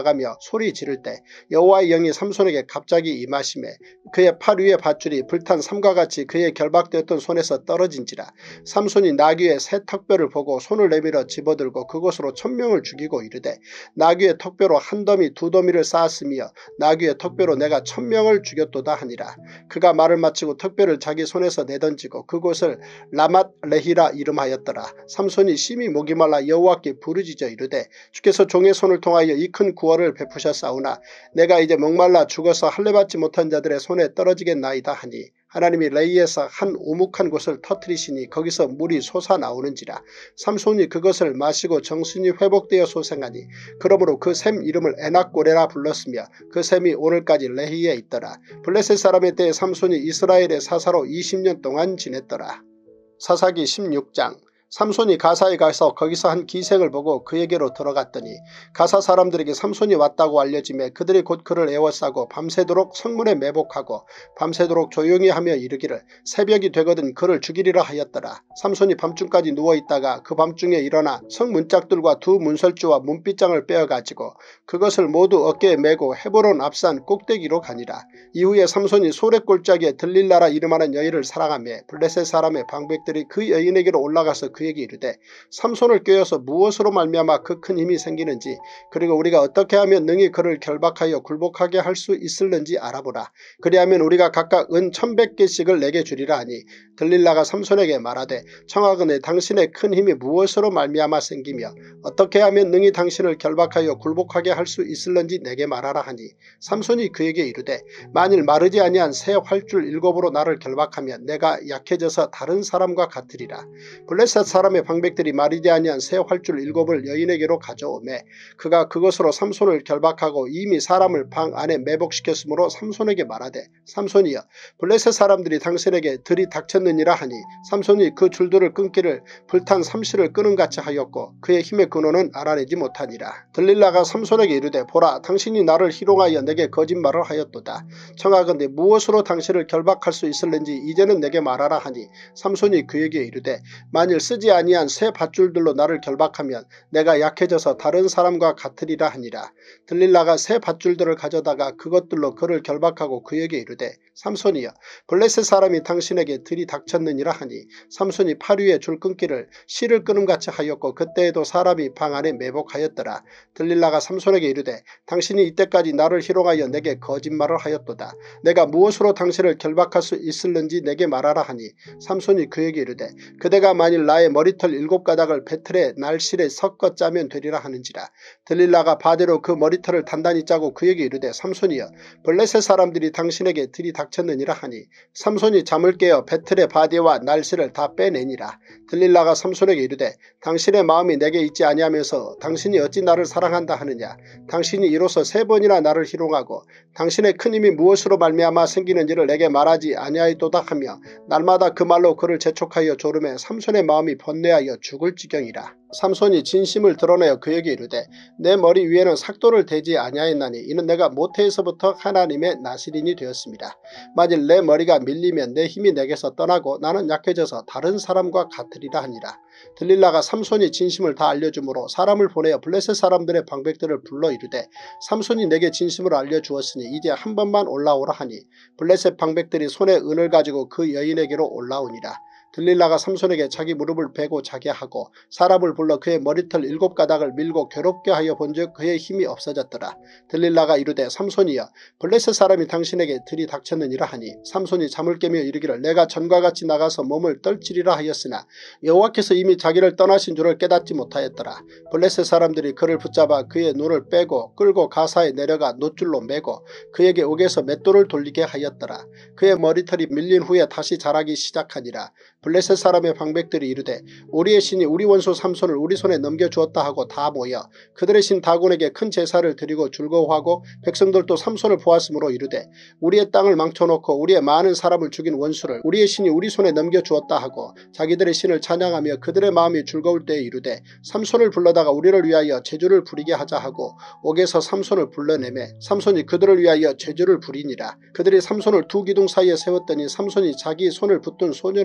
나가며 소리 지를 때 여호와의 영이 삼손에게 갑자기 임하시매 그의 팔 위의 밧줄이 불탄 삼과 같이 그의 결박되었던 손에서 떨어진지라. 삼손이 나귀의 새 턱뼈를 보고 손을 내밀어 집어들고 그것으로 천명을 죽이고 이르되 나귀의 턱뼈로 한 더미 두 더미를 쌓았으며 나귀의 턱뼈로 내가 천명을 죽였도다 하니라. 그가 말을 마치고 턱뼈를 자기 손에서 내던지고 그곳을 라맛 레히라 이름하였더라. 삼손이 심히 목이 말라 여호와께 부르짖어 이르되 주께서 종의 손을 통하여 이 큰 구원을 베푸셨사오나 내가 이제 목말라 죽어서 할례받지 못한 자들의 손에 떨어지겠나이다 하니 하나님이 레이에서 한 오목한 곳을 터뜨리시니 거기서 물이 솟아나오는지라. 삼손이 그것을 마시고 정신이 회복되어 소생하니 그러므로 그 샘 이름을 에낙고레라 불렀으며 그 샘이 오늘까지 레히에 있더라. 블레셋 사람의 때에 삼손이 이스라엘의 사사로 이십 년 동안 지냈더라. 사사기 십육 장. 삼손이 가사에 가서 거기서 한 기생을 보고 그에게로 들어갔더니 가사 사람들에게 삼손이 왔다고 알려지매 그들이 곧 그를 에워싸고 밤새도록 성문에 매복하고 밤새도록 조용히 하며 이르기를 새벽이 되거든 그를 죽이리라 하였더라. 삼손이 밤중까지 누워있다가 그 밤중에 일어나 성문짝들과 두 문설주와 문빗장을 빼어가지고 그것을 모두 어깨에 메고 헤브론 앞산 꼭대기로 가니라. 이후에 삼손이 소렛골짜기에 들릴라라 이름하는 여인을 사랑하며 블레셋 사람의 방백들이 그 여인에게로 올라가서 그 그에게 이르되 삼손을 꾀어서 무엇으로 말미암아 그 큰 힘이 생기는지 그리고 우리가 어떻게 하면 능히 그를 결박하여 굴복하게 할 수 있을는지 알아보라. 그리하면 우리가 각각 은 천백 개씩을 내게 주리라 하니 들릴라가 삼손에게 말하되 청하거늘 당신의 큰 힘이 무엇으로 말미암아 생기며 어떻게 하면 능히 당신을 결박하여 굴복하게 할 수 있을는지 내게 말하라 하니 삼손이 그에게 이르되 만일 마르지 아니한 새 활줄 일곱으로 나를 결박하면 내가 약해져서 다른 사람과 같으리라. 블레셋 사람의 방백들이 마르지 아니한 새 활줄 일곱을 여인에게로 가져오매 그가 그것으로 삼손을 결박하고 이미 사람을 방 안에 매복시켰으므로 삼손에게 말하되 삼손이여 블레셋 사람들이 당신에게 들이 닥쳤느니라 하니 삼손이 그 줄들을 끊기를 불탄 삼실을 끄는같이 하였고 그의 힘의 근원은 알아내지 못하니라. 들릴라가 삼손에게 이르되 보라 당신이 나를 희롱하여 내게 거짓말을 하였도다. 청하건대 무엇으로 당신을 결박할 수 있을는지 이제는 내게 말하라 하니 삼손이 그에게 이르되 만일 쓰지 아니한 새 밧줄들로 나를 결박하면 내가 약해져서 다른 사람과 같으리라 하니라. 들릴라가 새 밧줄들을 가져다가 그것들로 그를 결박하고 그에게 이르되 삼손이여 블레셋 사람이 당신에게 들이 닥쳤느니라 하니 삼손이 팔 위에 줄 끊기를 실을 끄는같이 하였고 그때에도 사람이 방 안에 매복하였더라. 들릴라가 삼손에게 이르되 당신이 이때까지 나를 희롱하여 내게 거짓말을 하였도다. 내가 무엇으로 당신을 결박할 수 있을는지 내게 말하라 하니 삼손이 그에게 이르되 그대가 만일 나의 머리털 일곱 가닥을 배틀에 날실에 섞어 짜면 되리라 하는지라. 들릴라가 바대로 그 머리털을 단단히 짜고 그에게 이르되 삼손이여 블레셋 사람들이 당신에게 들이 닥쳤느니라 하니 삼손이 잠을 깨어 배틀의 바대와 날실을 다 빼내니라. 들릴라가 삼손에게 이르되 당신의 마음이 내게 있지 아니하면서 당신이 어찌 나를 사랑한다 하느냐. 당신이 이로써 세 번이나 나를 희롱하고 당신의 큰 힘이 무엇으로 말미암아 생기는지를 내게 말하지 아니하였도다 하며 날마다 그 말로 그를 재촉하여 조르매 삼손의 마음이 번뇌하여 죽을 지경이라. 삼손이 진심을 드러내어 그에게 이르되 내 머리 위에는 삭도를 대지 아니하였나니 이는 내가 모태에서부터 하나님의 나시린이 되었습니다. 만일 내 머리가 밀리면 내 힘이 내게서 떠나고 나는 약해져서 다른 사람과 같으리라 하니라. 들릴라가 삼손이 진심을 다 알려주므로 사람을 보내어 블레셋 사람들의 방백들을 불러 이르되 삼손이 내게 진심을 알려주었으니 이제 한 번만 올라오라 하니 블레셋 방백들이 손에 은을 가지고 그 여인에게로 올라오니라. 들릴라가 삼손에게 자기 무릎을 베고 자게 하고 사람을 불러 그의 머리털 일곱 가닥을 밀고 괴롭게 하여 본즉 그의 힘이 없어졌더라. 들릴라가 이르되 삼손이여 블레셋 사람이 당신에게 들이 닥쳤느니라 하니 삼손이 잠을 깨며 이르기를 내가 전과 같이 나가서 몸을 떨치리라 하였으나 여호와께서 이미 자기를 떠나신 줄을 깨닫지 못하였더라. 블레셋 사람들이 그를 붙잡아 그의 눈을 빼고 끌고 가사에 내려가 놋줄로 매고 그에게 옥에서 맷돌을 돌리게 하였더라. 그의 머리털이 밀린 후에 다시 자라기 시작하니라. 블레셋 사람의 방백들이 이르되 우리의 신이 우리 원수 삼손을 우리 손에 넘겨주었다 하고 다 모여 그들의 신 다곤에게 큰 제사를 드리고 즐거워하고 백성들도 삼손을 보았으므로 이르되 우리의 땅을 망쳐놓고 우리의 많은 사람을 죽인 원수를 우리의 신이 우리 손에 넘겨주었다 하고 자기들의 신을 찬양하며 그들의 마음이 즐거울 때에 이르되 삼손을 불러다가 우리를 위하여 제주를 부리게 하자 하고 옥에서 삼손을 불러내매 삼손이 그들을 위하여 제주를 부리니라. 그들이 삼손을 두 기둥 사이에 세웠더니 삼손이 자기 손을 붙든 소년에게 이르되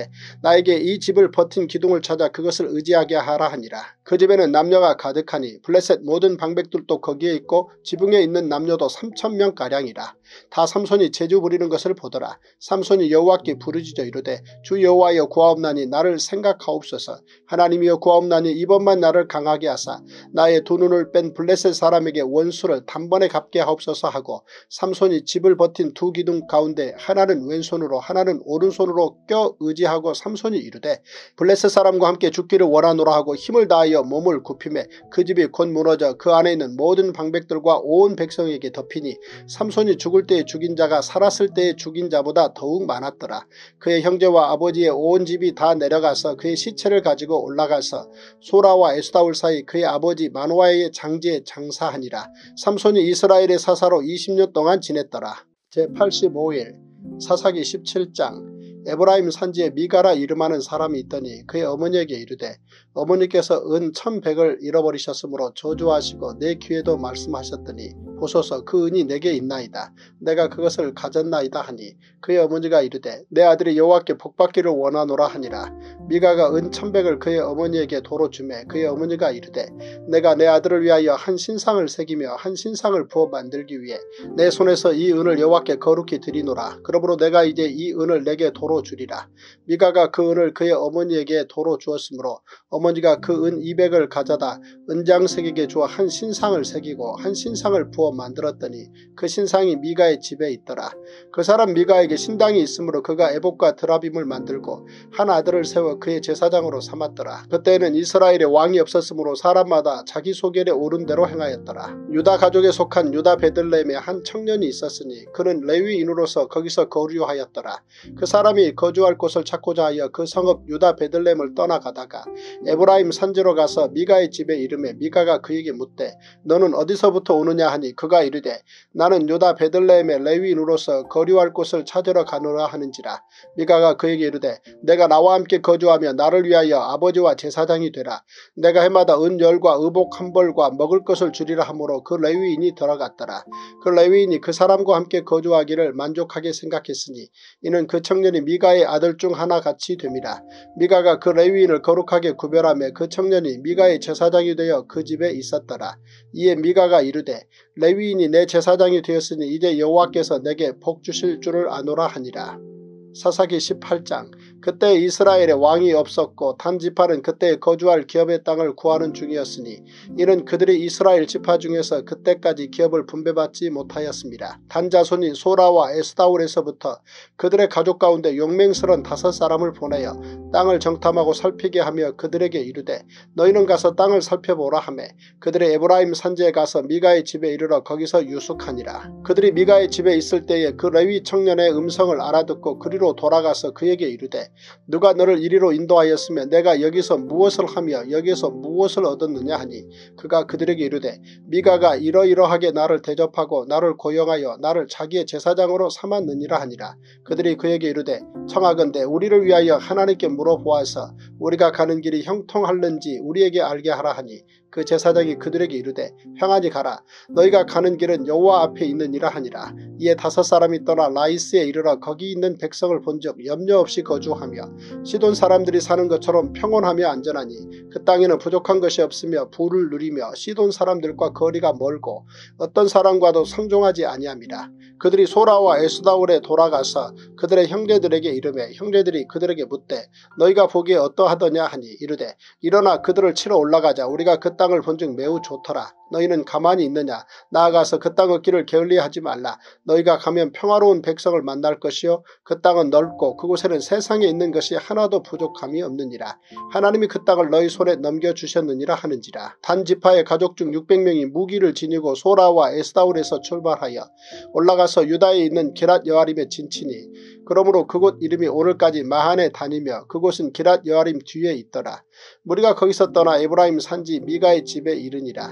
이르되 나에게 이 집을 버틴 기둥을 찾아 그것을 의지하게 하라 하니라. 그 집에는 남녀가 가득하니 블레셋 모든 방백들도 거기에 있고 지붕에 있는 남녀도 삼천 명가량이라. 다 삼손이 재주 부리는 것을 보더라. 삼손이 여호와께 부르짖어 이르되 주 여호와여 구하옵나니 나를 생각하옵소서. 하나님이여 구하옵나니 이번만 나를 강하게 하사 나의 두 눈을 뺀 블레셋 사람에게 원수를 단번에 갚게 하옵소서 하고 삼손이 집을 버틴 두 기둥 가운데 하나는 왼손으로 하나는 오른손으로 껴 의지하고 삼손이 이르되 블레셋 사람과 함께 죽기를 원하노라 하고 힘을 다하여 몸을 굽히매 그 집이 곧 무너져 그 안에 있는 모든 방백들과 온 백성에게 덮이니 삼손이 죽을 때에 죽인 자가 살았을 때에 죽인 자보다 더욱 많았더라. 그의 형제와 아버지의 온 집이 다 내려가서 그의 시체를 가지고 올라가서 소라와 에스다올 사이 그의 아버지 마노아의 장지에 장사하니라. 삼손이 이스라엘의 사사로 이십 년 동안 지냈더라. 제팔십오 일 사사기 십칠 장. 에브라임 산지에 미가라 이름하는 사람이 있더니 그의 어머니에게 이르되 어머니께서 은 천백을 잃어버리셨으므로 저주하시고 내 귀에도 말씀하셨더니 보소서 그 은이 내게 있나이다. 내가 그것을 가졌나이다 하니 그의 어머니가 이르되 내 아들이 여호와께 복받기를 원하노라 하니라. 미가가 은 천백을 그의 어머니에게 도로 주매 그의 어머니가 이르되 내가 내 아들을 위하여 한 신상을 새기며 한 신상을 부어 만들기 위해 내 손에서 이 은을 여호와께 거룩히 드리노라. 그러므로 내가 이제 이 은을 내게 도로 주리라. 미가가 그 은을 그의 어머니에게 도로 주었으므로 어머니가 그 은 이백을 가져다 은장색에게 주어 한 신상을 새기고 한 신상을 부어 만들었더니 그 신상이 미가의 집에 있더라. 그 사람 미가에게 신당이 있으므로 그가 에봇과 드라빔을 만들고 한 아들을 세워 그의 제사장으로 삼았더라. 그때는 이스라엘에 왕이 없었으므로 사람마다 자기 소견에 오른 대로 행하였더라. 유다 가족에 속한 유다 베들레헴에 한 청년이 있었으니 그는 레위인으로서 거기서 거류하였더라. 그 사람이 거주할 곳을 찾고자 하여 그 성읍 유다 베들레헴을 떠나가다가 에브라임 산지로 가서 미가의 집에 이르매 미가가 그에게 묻되 너는 어디서부터 오느냐 하니 그가 이르되 나는 유다 베들레헴의 레위인으로서 거류할 곳을 찾으러 가노라 하는지라. 미가가 그에게 이르되 내가 나와 함께 거주하며 나를 위하여 아버지와 제사장이 되라. 내가 해마다 은열과 의복 한 벌과 먹을 것을 주리라 하므로 그 레위인이 들어갔더라. 그 레위인이 그 사람과 함께 거주하기를 만족하게 생각했으니 이는 그 청년이 미가의 아들 중 하나 같이 됨이라. 미가가 그 레위인을 거룩하게 구별하며 그 청년이 미가의 제사장이 되어 그 집에 있었더라. 이에 미가가 이르되 레위인이 내 제사장이 되었으니 이제 여호와께서 내게 복 주실 줄을 아노라 하니라. 사사기 십팔 장. 그때 이스라엘에 왕이 없었고 단 지파는 그때 거주할 기업의 땅을 구하는 중이었으니 이는 그들이 이스라엘 지파 중에서 그때까지 기업을 분배받지 못하였습니다. 단 자손이 소라와 에스다올에서부터 그들의 가족 가운데 용맹스런 다섯 사람을 보내어 땅을 정탐하고 살피게 하며 그들에게 이르되 너희는 가서 땅을 살펴보라 하매 그들의 에브라임 산지에 가서 미가의 집에 이르러 거기서 유숙하니라. 그들이 미가의 집에 있을 때에 그 레위 청년의 음성을 알아듣고 그리로 돌아가서 그에게 이르되 누가 너를 이리로 인도하였으며 내가 여기서 무엇을 하며 여기서 무엇을 얻었느냐 하니 그가 그들에게 이르되 미가가 이러이러하게 나를 대접하고 나를 고용하여 나를 자기의 제사장으로 삼았느니라 하니라. 그들이 그에게 이르되 청하건대 우리를 위하여 하나님께 물어보아서 우리가 가는 길이 형통할는지 우리에게 알게 하라 하니 그 제사장이 그들에게 이르되 평안히 가라. 너희가 가는 길은 여호와 앞에 있느니라 하니라. 이에 다섯 사람이 떠나 라이스에 이르러 거기 있는 백성을 본즉 염려 없이 거주하며 시돈 사람들이 사는 것처럼 평온하며 안전하니 그 땅에는 부족한 것이 없으며 부를 누리며 시돈 사람들과 거리가 멀고 어떤 사람과도 상종하지 아니함이라. 그들이 소라와 에스다올에 돌아가서 그들의 형제들에게 이르매 형제들이 그들에게 묻되 너희가 보기에 어떠하더냐 하니 이르되 일어나 그들을 치러 올라가자. 우리가 그 땅을 본즉 매우 좋더라. 너희는 가만히 있느냐. 나아가서 그 땅 얻기를 게을리하지 말라. 너희가 가면 평화로운 백성을 만날 것이요 그 땅은 넓고 그곳에는 세상에 있는 것이 하나도 부족함이 없느니라. 하나님이 그 땅을 너희 손에 넘겨주셨느니라 하는지라. 단 지파의 가족 중 육백 명이 무기를 지니고 소라와 에스다올에서 출발하여 올라가서 유다에 있는 기랏 여아림에 진치니 그러므로 그곳 이름이 오늘까지 마한에 다니며 그곳은 기랏 여아림 뒤에 있더라. 무리가 거기서 떠나 에브라임 산지 미가의 집에 이르니라.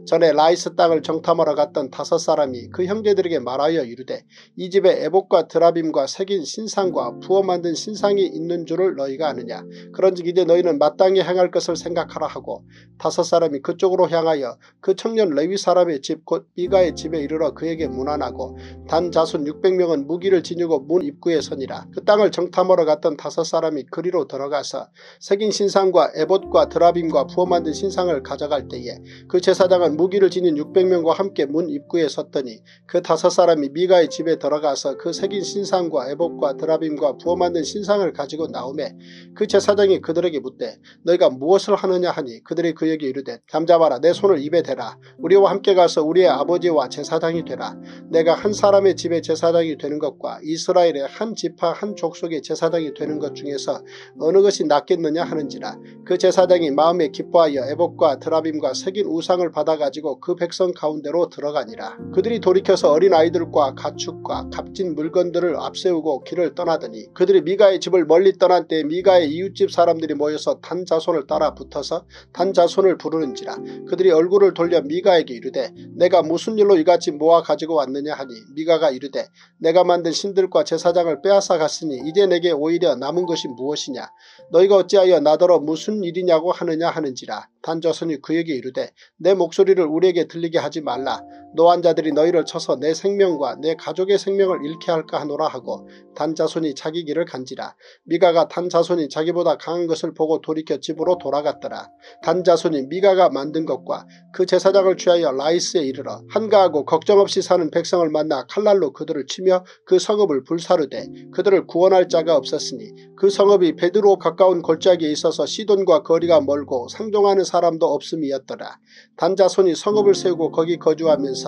전에 라이스 땅을 정탐하러 갔던 다섯 사람이 그 형제들에게 말하여 이르되 이 집에 에봇과 드라빔과 새긴 신상과 부어 만든 신상이 있는 줄을 너희가 아느냐. 그런즉 이제 너희는 마땅히 행할 것을 생각하라 하고 다섯 사람이 그쪽으로 향하여 그 청년 레위 사람의 집 곧 미가의 집에 이르러 그에게 문안하고 단 자손 육백 명은 무기를 지니고 문 입구에 서니라. 그 땅을 정탐하러 갔던 다섯 사람이 그리로 들어가서 새긴 신상과 에봇과 드라빔과 부어 만든 신상을 가져갈 때에 그 제사장은 무기를 지닌 육백 명과 함께 문 입구에 섰더니 그 다섯 사람이 미가의 집에 들어가서 그 새긴 신상과 에봇과 드라빔과 부어 만든 신상을 가지고 나오매 그 제사장이 그들에게 묻되 너희가 무엇을 하느냐 하니 그들이 그에게 이르되 잠잠하라. 내 손을 입에 대라. 우리와 함께 가서 우리의 아버지와 제사장이 되라. 내가 한 사람의 집에 제사장이 되는 것과 이스라엘의 한 지파 한 족속의 제사장이 되는 것 중에서 어느 것이 낫겠느냐 하는지라. 그 제사장이 마음에 기뻐하여 에봇과 드라빔과 새긴 우상을 받아가지고 그 백성 가운데로 들어가니라. 그들이 돌이켜서 어린 아이들과 가축과 값진 물건들을 앞세우고 길을 떠나더니 그들이 미가의 집을 멀리 떠난 때에 미가의 이웃집 사람들이 모여서 단 자손을 따라 붙어서 단 자손을 부르는지라. 그들이 얼굴을 돌려 미가에게 이르되 내가 무슨 일로 이같이 모아 가지고 왔느냐 하니 미가가 이르되 내가 만든 신들과 제사장을 빼앗아 갔으니 이제 내게 오히려 남은 것이 무엇이냐. 너희가 어찌하여 나더러 무슨 일이냐고 하느냐 하는지라. 단 자손이 그에게 이르되 내 목소리를 우리에게 들리게 하지 말라. 노한 자들이 너희를 쳐서 내 생명과 내 가족의 생명을 잃게 할까 하노라 하고 단 자손이 자기 길을 간지라. 미가가 단 자손이 자기보다 강한 것을 보고 돌이켜 집으로 돌아갔더라. 단 자손이 미가가 만든 것과 그 제사장을 취하여 라이스에 이르러 한가하고 걱정 없이 사는 백성을 만나 칼날로 그들을 치며 그 성읍을 불사르되 그들을 구원할 자가 없었으니 그 성읍이 베드로 가까운 골짜기에 있어서 시돈과 거리가 멀고 상종하는 사람도 없음이었더라. 단 자손이 성읍을 세우고 거기 거주하면서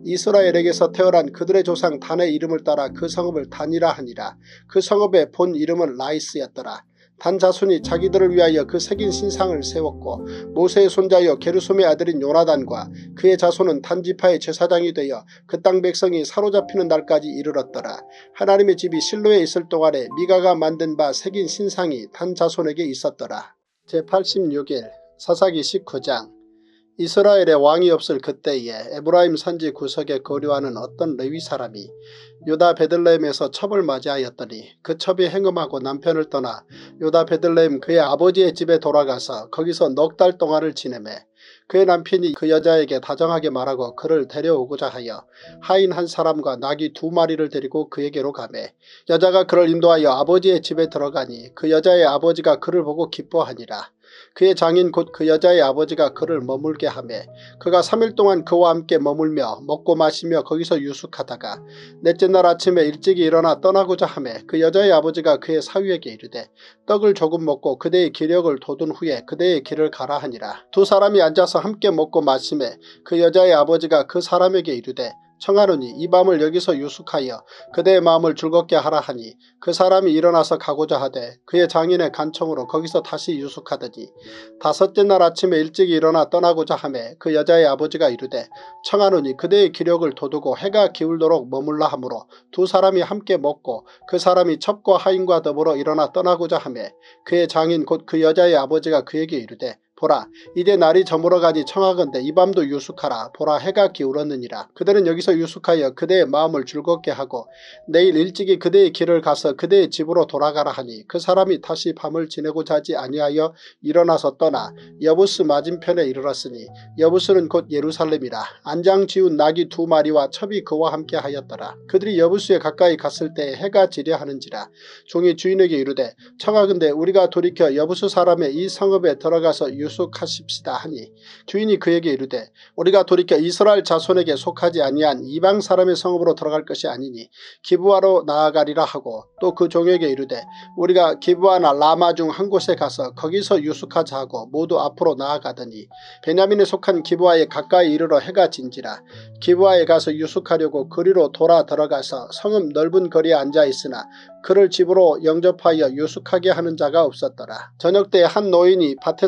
이스라엘에게서 태어난 그들의 조상 단의 이름을 따라 그 성읍을 단이라 하니라. 그 성읍의 본 이름은 라이스였더라. 단 자손이 자기들을 위하여 그 새긴 신상을 세웠고 모세의 손자여 게르솜의 아들인 요나단과 그의 자손은 단지파의 제사장이 되어 그 땅 백성이 사로잡히는 날까지 이르렀더라. 하나님의 집이 실로에 있을 동안에 미가가 만든 바 새긴 신상이 단 자손에게 있었더라. 제팔십육 일 사사기 십구 장. 이스라엘에 왕이 없을 그때에 에브라임 산지 구석에 거류하는 어떤 레위 사람이 유다 베들레헴에서 첩을 맞이하였더니 그 첩이 행음하고 남편을 떠나 유다 베들레헴 그의 아버지의 집에 돌아가서 거기서 넉 달 동안을 지내매 그의 남편이 그 여자에게 다정하게 말하고 그를 데려오고자 하여 하인 한 사람과 나귀 두 마리를 데리고 그에게로 가매 여자가 그를 인도하여 아버지의 집에 들어가니 그 여자의 아버지가 그를 보고 기뻐하니라. 그의 장인 곧 그 여자의 아버지가 그를 머물게 하매 그가 삼 일 동안 그와 함께 머물며 먹고 마시며 거기서 유숙하다가 넷째 날 아침에 일찍이 일어나 떠나고자 하매 그 여자의 아버지가 그의 사위에게 이르되 떡을 조금 먹고 그대의 기력을 돋운 후에 그대의 길을 가라 하니라. 두 사람이 앉아서 함께 먹고 마시매 그 여자의 아버지가 그 사람에게 이르되 청하노니 이 밤을 여기서 유숙하여 그대의 마음을 즐겁게 하라 하니 그 사람이 일어나서 가고자 하되 그의 장인의 간청으로 거기서 다시 유숙하더니 다섯째 날 아침에 일찍 일어나 떠나고자 하매 그 여자의 아버지가 이르되 청하노니 그대의 기력을 돋우고 해가 기울도록 머물라 하므로 두 사람이 함께 먹고 그 사람이 첩과 하인과 더불어 일어나 떠나고자 하매 그의 장인 곧 그 여자의 아버지가 그에게 이르되 보라 이제 날이 저물어가니 청하건대 이 밤도 유숙하라. 보라 해가 기울었느니라. 그들은 여기서 유숙하여 그대의 마음을 즐겁게 하고 내일 일찍이 그대의 길을 가서 그대의 집으로 돌아가라 하니 그 사람이 다시 밤을 지내고자 하지 아니하여 일어나서 떠나 여부스 맞은편에 이르렀으니 여부스는 곧 예루살렘이라. 안장 지운 나귀 두 마리와 첩이 그와 함께 하였더라. 그들이 여부스에 가까이 갔을 때 해가 지려 하는지라. 종이 주인에게 이르되 청하건대 우리가 돌이켜 여부스 사람의 이 성읍에 들어가서 유 유숙하십시다 하니 주인이 그에게 이르되 우리가 돌이켜 이스라엘 자손에게 속하지 아니한 이방 사람의 성읍으로 들어갈 것이 아니니 기브아로 나아가리라 하고 또 그 종에게 이르되 우리가 기브아나 라마 중 한 곳에 가서 거기서 유숙하자 하고 모두 앞으로 나아가더니 베냐민에 속한 기브아에 가까이 이르러 해가 진지라. 기브아에 가서 유숙하려고 그리로 돌아 들어가서 성읍 넓은 거리에 앉아 있으나 그를 집으로 영접하여 유숙하게 하는 자가 없었더라. 저녁 때 한 노인이 밭에서 일하다가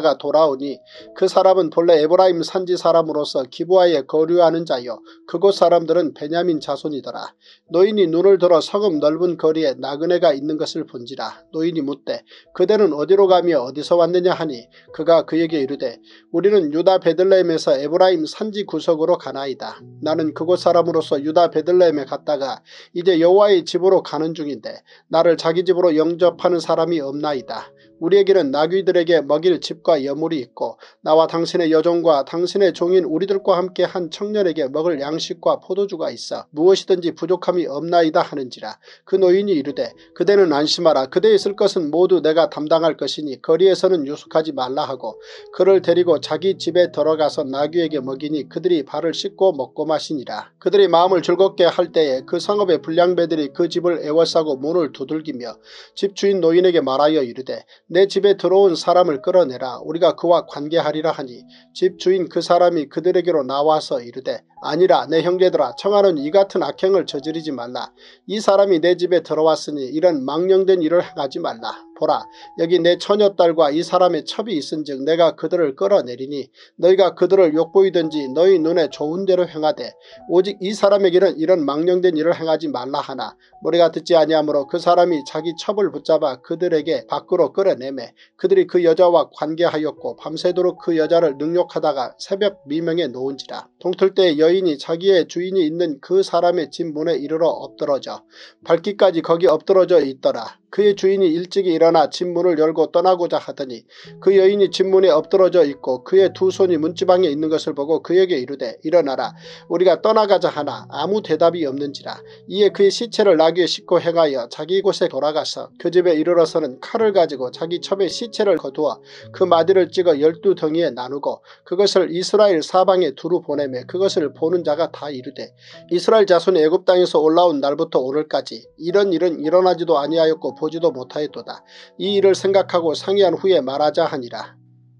있다가 돌아오니 그 사람은 본래 에브라임 산지 사람으로서 기브아에 거류하는 자요 그곳 사람들은 베냐민 자손이더라. 노인이 눈을 들어 성읍 넓은 거리에 나그네가 있는 것을 본지라. 노인이 묻되 그대는 어디로 가며 어디서 왔느냐 하니 그가 그에게 이르되 우리는 유다 베들레헴에서 에브라임 산지 구석으로 가나이다. 나는 그곳 사람으로서 유다 베들레헴에 갔다가 이제 여호와의 집으로 가는 중인데 나를 자기 집으로 영접하는 사람이 없나이다. 우리에게는 나귀들에게 먹일 집과 여물이 있고 나와 당신의 여종과 당신의 종인 우리들과 함께 한 청년에게 먹을 양식과 포도주가 있어 무엇이든지 부족함이 없나이다 하는지라. 그 노인이 이르되 그대는 안심하라. 그대의 쓸 것은 모두 내가 담당할 것이니 거리에서는 유숙하지 말라 하고 그를 데리고 자기 집에 들어가서 나귀에게 먹이니 그들이 발을 씻고 먹고 마시니라. 그들이 마음을 즐겁게 할 때에 그 성읍의 불량배들이 그 집을 에워싸고 문을 두들기며 집주인 노인에게 말하여 이르되 내 집에 들어온 사람을 끌어내라. 우리가 그와 관계하리라 하니 집주인 그 사람이 그들에게로 나와서 이르되 아니라 내 형제들아 청하는 이 같은 악행을 저지르지 말라. 이 사람이 내 집에 들어왔으니 이런 망령된 일을 행하지 말라. 보라 여기 내 처녀딸과 이 사람의 첩이 있은즉 내가 그들을 끌어내리니 너희가 그들을 욕보이든지 너희 눈에 좋은 대로 행하되 오직 이 사람에게는 이런 망령된 일을 행하지 말라 하나 우리가 듣지 아니하므로 그 사람이 자기 첩을 붙잡아 그들에게 밖으로 끌어내매 그들이 그 여자와 관계하였고 밤새도록 그 여자를 능욕하다가 새벽 미명에 놓은지라. 동틀 때 여인이 자기의 주인이 있는 그 사람의 집 문에 이르러 엎드러져 밝기까지 거기 엎드러져 있더라. 그의 주인이 일찍이 일어나 집 문을 열고 떠나고자 하더니 그 여인이 집 문에 엎드러져 있고 그의 두 손이 문지방에 있는 것을 보고 그에게 이르되 일어나라 우리가 떠나가자 하나 아무 대답이 없는지라. 이에 그의 시체를 나귀에 싣고 행하여 자기 곳에 돌아가서 그 집에 이르러서는 칼을 가지고 자기 첩의 시체를 거두어 그 마디를 찍어 열두 덩이에 나누고 그것을 이스라엘 사방에 두루 보내매 그것을 보는 자가 다 이르되 이스라엘 자손이 애굽 땅에서 올라온 날부터 오늘까지 이런 일은 일어나지도 아니하였고 보지도 못하였도다. 이 일을 생각하고 상의한 후에 말하자 하니라.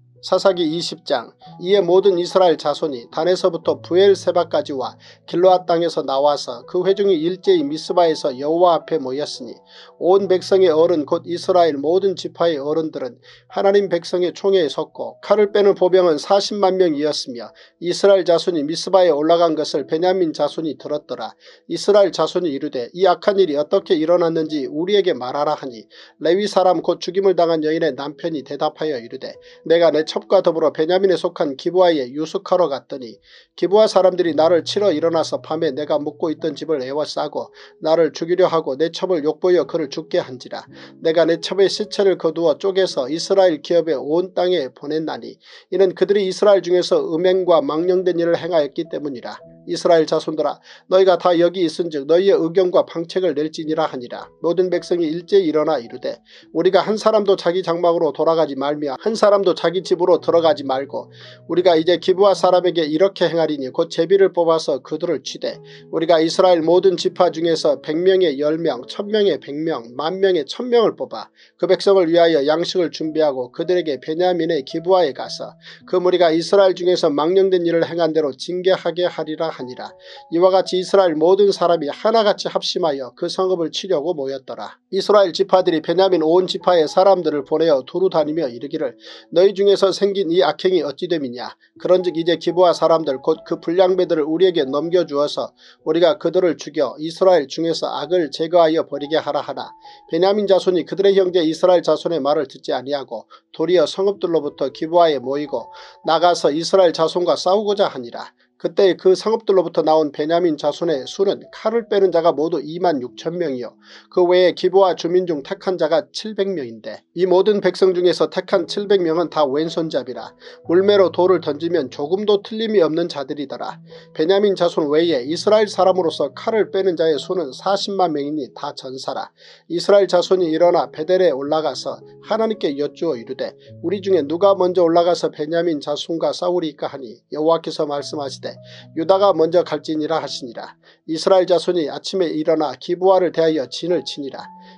사사기 이십 장. 이에 모든 이스라엘 자손이 단에서부터 부엘세바까지와 길르앗 땅에서 나와서 그 회중이 일제히 미스바에서 여호와 앞에 모였으니 온 백성의 어른 곧 이스라엘 모든 지파의 어른들은 하나님 백성의 총회에 섰고 칼을 빼는 보병은 사십만 명이었으며 이스라엘 자손이 미스바에 올라간 것을 베냐민 자손이 들었더라. 이스라엘 자손이 이르되 이 악한 일이 어떻게 일어났는지 우리에게 말하라 하니 레위 사람 곧 죽임을 당한 여인의 남편이 대답하여 이르되 내가 내 첩과 더불어 베냐민에 속한 기브아에 유숙하러 갔더니 기브아 사람들이 나를 치러 일어나서 밤에 내가 묵고 있던 집을 에워싸고 나를 죽이려 하고 내 첩을 욕보여 그를 죽게 한지라. 내가 내 첩의 시체를 거두어 쪼개서 이스라엘 기업의 온 땅에 보냈나니 이는 그들이 이스라엘 중에서 음행과 망령된 일을 행하였기 때문이라. 이스라엘 자손들아 너희가 다 여기 있은즉 너희의 의견과 방책을 낼지니라 하니라. 모든 백성이 일제히 일어나 이르되 우리가 한 사람도 자기 장막으로 돌아가지 말며 한 사람도 자기 집으로 들어가지 말고 우리가 이제 기브아 사람에게 이렇게 행하리니 곧 제비를 뽑아서 그들을 치되 우리가 이스라엘 모든 지파 중에서 백명에 열명 천명에 백명 만명에 천명을 뽑아 그 백성을 위하여 양식을 준비하고 그들에게 베냐민의 기브아에 가서 그 무리가 이스라엘 중에서 망령된 일을 행한 대로 징계하게 하리라 하니라. 이와 같이 이스라엘 모든 사람이 하나같이 합심하여 그 성읍을 치려고 모였더라. 이스라엘 지파들이 베냐민 온 지파의 사람들을 보내어 두루 다니며 이르기를 너희 중에서 생긴 이 악행이 어찌 됨이냐. 그런즉 이제 기브아 사람들 곧 그 불량배들을 우리에게 넘겨주어서 우리가 그들을 죽여 이스라엘 중에서 악을 제거하여 버리게 하라 하나 베냐민 자손이 그들의 형제 이스라엘 자손의 말을 듣지 아니하고 도리어 성읍들로부터 기브아에 모이고 나가서 이스라엘 자손과 싸우고자 하니라. 그때 그 성읍들로부터 나온 베냐민 자손의 수는 칼을 빼는 자가 모두 이만 육천 명이요 그 외에 기브아 주민 중 택한 자가 칠백 명인데 이 모든 백성 중에서 택한 칠백 명은 다 왼손잡이라. 물매로 돌을 던지면 조금도 틀림이 없는 자들이더라. 베냐민 자손 외에 이스라엘 사람으로서 칼을 빼는 자의 수는 사십만 명이니 다 전사라. 이스라엘 자손이 일어나 베델에 올라가서 하나님께 여쭈어 이르되 우리 중에 누가 먼저 올라가서 베냐민 자손과 싸우리까 하니 여호와께서 말씀하시되 유다가 먼저 갈지니라 하시니라. 이스라엘 자손이 아침에 일어나 기브아를 대하여 진을 치니라.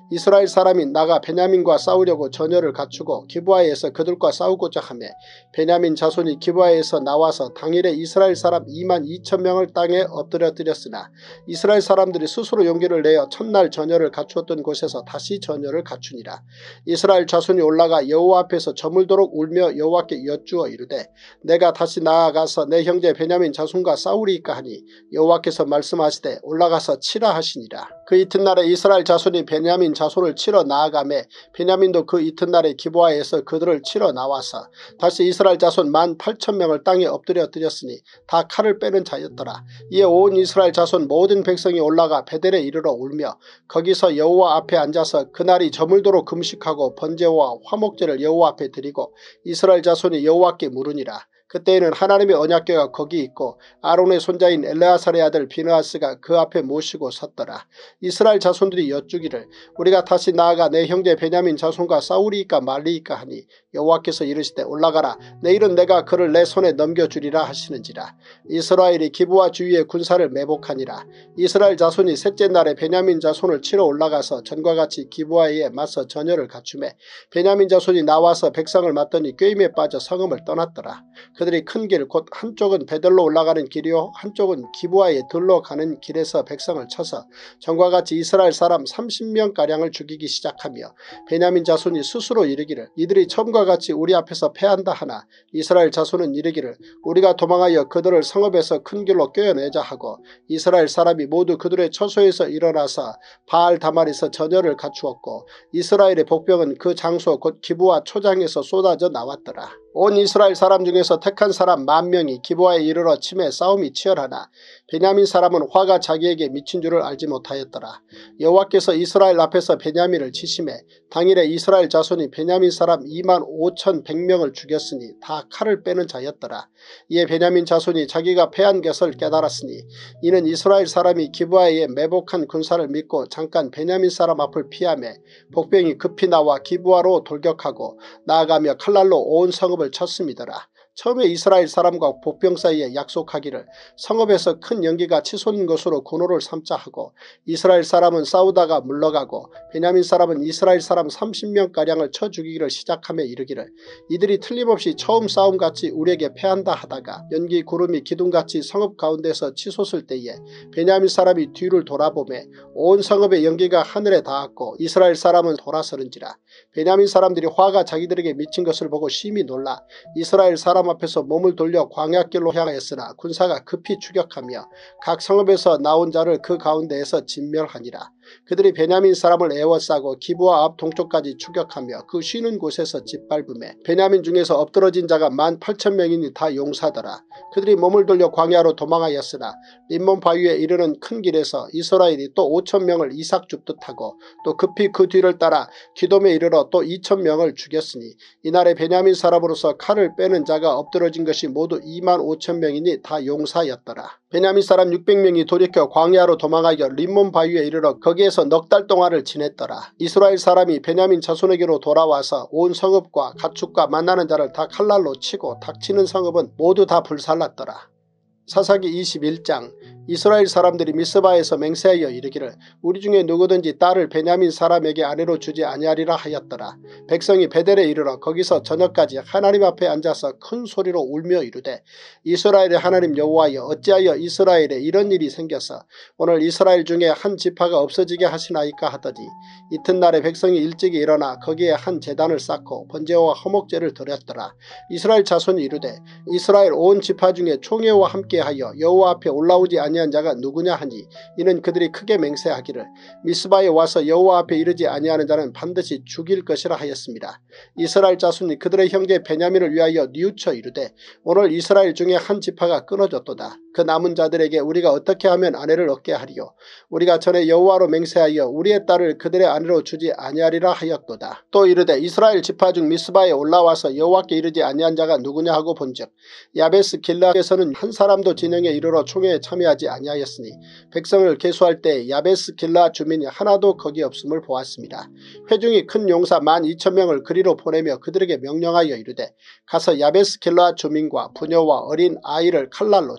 이스라엘 사람이 나가 베냐민과 싸우려고 전열을 갖추고 기브아에서 그들과 싸우고자 하매 베냐민 자손이 기브아에서 나와서 당일에 이스라엘 사람 이만 이천 명을 땅에 엎드려뜨렸으나 이스라엘 사람들이 스스로 용기를 내어 첫날 전열을 갖추었던 곳에서 다시 전열을 갖추니라. 이스라엘 자손이 올라가 여호와 앞에서 저물도록 울며 여호와께 여쭈어 이르되 내가 다시 나아가서 내 형제 베냐민 자손과 싸우리이까 하니 여호와께서 말씀하시되 올라가서 치라 하시니라. 그 이튿날에 이스라엘 자손이 베냐민 자손을 치러 나아가매 베냐민도 그 이튿날에 기브아에서 그들을 치러 나와서 다시 이스라엘 자손 만 팔천 명을 땅에 엎드려 드렸으니 다 칼을 빼는 자였더라. 이에 온 이스라엘 자손 모든 백성이 올라가 베델에 이르러 울며 거기서 여호와 앞에 앉아서 그날이 저물도록 금식하고 번제와 화목제를 여호와 앞에 드리고 이스라엘 자손이 여호와께 물으니라. 그때에는 하나님의 언약궤가 거기 있고 아론의 손자인 엘레아살의 아들 비느하스가 그 앞에 모시고 섰더라. 이스라엘 자손들이 여쭈기를 우리가 다시 나아가 내 형제 베냐민 자손과 싸우리이까 말리이까 하니 여호와께서 이르시되 올라가라. 내일은 내가 그를 내 손에 넘겨주리라 하시는지라. 이스라엘이 기브아 주위에 군사를 매복하니라. 이스라엘 자손이 셋째 날에 베냐민 자손을 치러 올라가서 전과 같이 기브아에 맞서 전열을 갖추매 베냐민 자손이 나와서 백성을 맞더니 꾀임에 빠져 성읍을 떠났더라. 그들이 큰 길 곧 한쪽은 베델로 올라가는 길이요 한쪽은 기브아에 들러 가는 길에서 백성을 쳐서 전과 같이 이스라엘 사람 삼십 명가량을 죽이기 시작하며 베냐민 자손이 스스로 이르기를 이들이 처음과 같이 우리 앞에서 패한다 하나 이스라엘 자손은 이르기를 우리가 도망하여 그들을 성읍에서 큰 길로 꿰어내자 하고 이스라엘 사람이 모두 그들의 처소에서 일어나서 바알 다말에서 전열을 갖추었고 이스라엘의 복병은 그 장소 곧 기브아 초장에서 쏟아져 나왔더라. 온 이스라엘 사람 중에서 택한 사람 만 명이 기브아에 이르러 치매 싸움이 치열하나 베냐민 사람은 화가 자기에게 미친 줄을 알지 못하였더라. 여호와께서 이스라엘 앞에서 베냐민을 치심해 당일에 이스라엘 자손이 베냐민 사람 이만 오천백 명을 죽였으니 다 칼을 빼는 자였더라. 이에 베냐민 자손이 자기가 패한 것을 깨달았으니 이는 이스라엘 사람이 기브아에 매복한 군사를 믿고 잠깐 베냐민 사람 앞을 피하매 복병이 급히 나와 기브아로 돌격하고 나아가며 칼날로 온 성읍을 쳤음이더라. 처음에 이스라엘 사람과 복병 사이에 약속하기를 성읍에서 큰 연기가 치솟는 것으로 군호를 삼자 하고 이스라엘 사람은 싸우다가 물러가고 베냐민 사람은 이스라엘 사람 삼십 명가량을 쳐 죽이기를 시작하며 이르기를 이들이 틀림없이 처음 싸움같이 우리에게 패한다 하다가 연기 구름이 기둥같이 성읍 가운데서 치솟을 때에 베냐민 사람이 뒤를 돌아보매 온 성읍의 연기가 하늘에 닿았고 이스라엘 사람은 돌아서는지라. 베냐민 사람들이 화가 자기들에게 미친 것을 보고 심히 놀라 이스라엘 사람 앞에서 몸을 돌려 광야길로 향하였으나 군사가 급히 추격하며 각 성읍에서 나온 자를 그 가운데에서 진멸하니라. 그들이 베냐민 사람을 에워싸고 기브아 앞 동쪽까지 추격하며 그 쉬는 곳에서 짓밟음에 베냐민 중에서 엎드러진 자가 만 팔천 명이니 다 용사더라. 그들이 몸을 돌려 광야로 도망하였으나 림몬 바위에 이르는 큰 길에서 이스라엘이 또 오천 명을 이삭 줍듯 하고 또 급히 그 뒤를 따라 기돔에 이르러 또 이천 명을 죽였으니 이날에 베냐민 사람으로서 칼을 빼는 자가 엎드러진 것이 모두 이만 오천 명이니 다 용사였더라. 베냐민 사람 육백 명이 돌이켜 광야로 도망하여 림몬 바위에 이르러 거기에서 넉 달 동안을 지냈더라. 이스라엘 사람이 베냐민 자손에게로 돌아와서 온 성읍과 가축과 만나는 자를 다 칼날로 치고 닥치는 성읍은 모두 다 불살랐더라. 사사기 이십일 장. 이스라엘 사람들이 미스바에서 맹세하여 이르기를 우리 중에 누구든지 딸을 베냐민 사람에게 아내로 주지 아니하리라 하였더라. 백성이 베델에 이르러 거기서 저녁까지 하나님 앞에 앉아서 큰 소리로 울며 이르되 이스라엘의 하나님 여호와여 어찌하여 이스라엘에 이런 일이 생겨서 오늘 이스라엘 중에 한 지파가 없어지게 하시나이까 하더니 이튿날에 백성이 일찍이 일어나 거기에 한 제단을 쌓고 번제와 허목제를 드렸더라. 이스라엘 자손이 이르되 이스라엘 온 지파 중에 총회와 함께하여 여호와 앞에 올라오지 아니 아니한 자가 누구냐 하니 이는 그들이 크게 맹세하기를 미스바에 와서 여호와 앞에 이르지 아니하는 자는 반드시 죽일 것이라 하였습니다. 이스라엘 자손이 그들의 형제 베냐민을 위하여 뉘우쳐 이르되 오늘 이스라엘 중에 한 지파가 끊어졌도다. 그 남은 자들에게 우리가 어떻게 하면 아내를 얻게 하리요. 우리가 전에 여호와로 맹세하여 우리의 딸을 그들의 아내로 주지 아니하리라 하였도다. 또 이르되 이스라엘 지파 중 미스바에 올라와서 여호와께 이르지 아니한 자가 누구냐 하고 본즉 야베스 길라에서는 한 사람도 진영에 이르러 총회에 참여하지 아니하였으니 백성을 계수할 때 야베스 길라 주민이 하나도 거기 없음을 보았습니다. 회중이 큰 용사 만 이천 명을 그리로 보내며 그들에게 명령하여 이르되 가서 야베스 길라 주민과 부녀와 어린 아이를 칼날로 치라.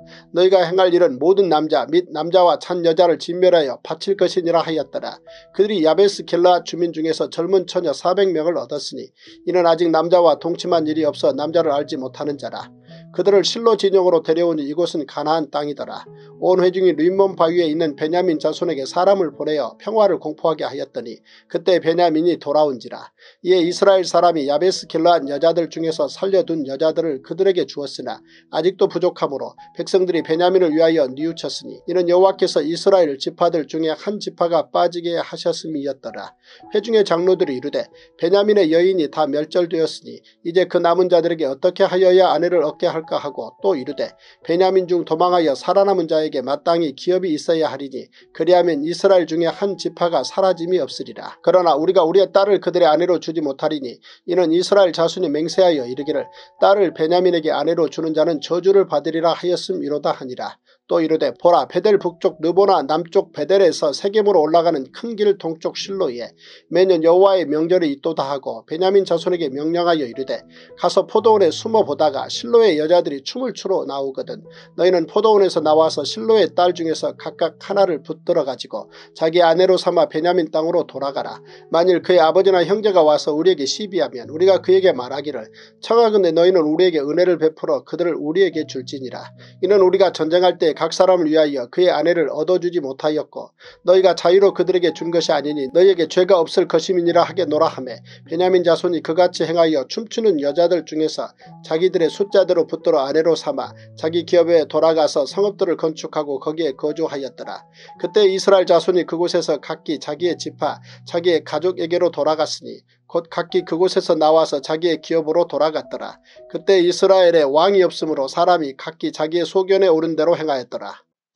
너희가 행할 일은 모든 남자 및 남자와 찬 여자를 진멸하여 바칠 것이니라 하였더라. 그들이 야베스 길르앗 주민 중에서 젊은 처녀 사백 명을 얻었으니 이는 아직 남자와 동침한 일이 없어 남자를 알지 못하는 자라. 그들을 실로 진영으로 데려오니 이곳은 가나안 땅이더라. 온 회중이 림몬 바위에 있는 베냐민 자손에게 사람을 보내어 평화를 공포하게 하였더니 그때 베냐민이 돌아온지라. 이에 이스라엘 사람이 야베스 길르앗 여자들 중에서 살려둔 여자들을 그들에게 주었으나 아직도 부족하므로 백성들이 베냐민을 위하여 뉘우쳤으니 이는 여호와께서 이스라엘 지파들 중에 한 지파가 빠지게 하셨음이었더라. 회중의 장로들이 이르되 베냐민의 여인이 다 멸절되었으니 이제 그 남은 자들에게 어떻게 하여야 아내를 얻게 할까 하고 또 이르되 베냐민 중 도망하여 살아남은 자에게 마땅히 기업이 있어야 하리니 그리하면 이스라엘 중에 한 지파가 사라짐이 없으리라. 그러나 우리가 우리의 딸을 그들의 아내로 주지 못하리니 이는 이스라엘 자손이 맹세하여 이르기를 딸을 베냐민에게 아내로 주는 자는 저주를 받으리라 하였음이로다 하니라. 또 이르되 보라 베델 북쪽 느보나 남쪽 베델에서 세겜으로 올라가는 큰 길 동쪽 실로에 매년 여호와의 명절이 있도다 하고 베냐민 자손에게 명령하여 이르되 가서 포도원에 숨어 보다가 실로의 여자들이 춤을 추러 나오거든 너희는 포도원에서 나와서 실로의 딸 중에서 각각 하나를 붙들어 가지고 자기 아내로 삼아 베냐민 땅으로 돌아가라. 만일 그의 아버지나 형제가 와서 우리에게 시비하면 우리가 그에게 말하기를 청하건대 너희는 우리에게 은혜를 베풀어 그들을 우리에게 줄지니라. 이는 우리가 전쟁할 때 각 사람을 위하여 그의 아내를 얻어주지 못하였고 너희가 자유로 그들에게 준 것이 아니니 너희에게 죄가 없을 것임이니라 하겠노라 하며 베냐민 자손이 그같이 행하여 춤추는 여자들 중에서 자기들의 숫자대로 붙들어 아내로 삼아 자기 기업에 돌아가서 성읍들을 건축하고 거기에 거주하였더라. 그때 이스라엘 자손이 그곳에서 각기 자기의 지파 자기의 가족에게로 돌아갔으니 곧 각기 그곳에서 나와서 자기의 기업으로 돌아갔더라. 그때 이스라엘에 왕이 없으므로 사람이 각기 자기의 소견에 오른 대로 행하였더라.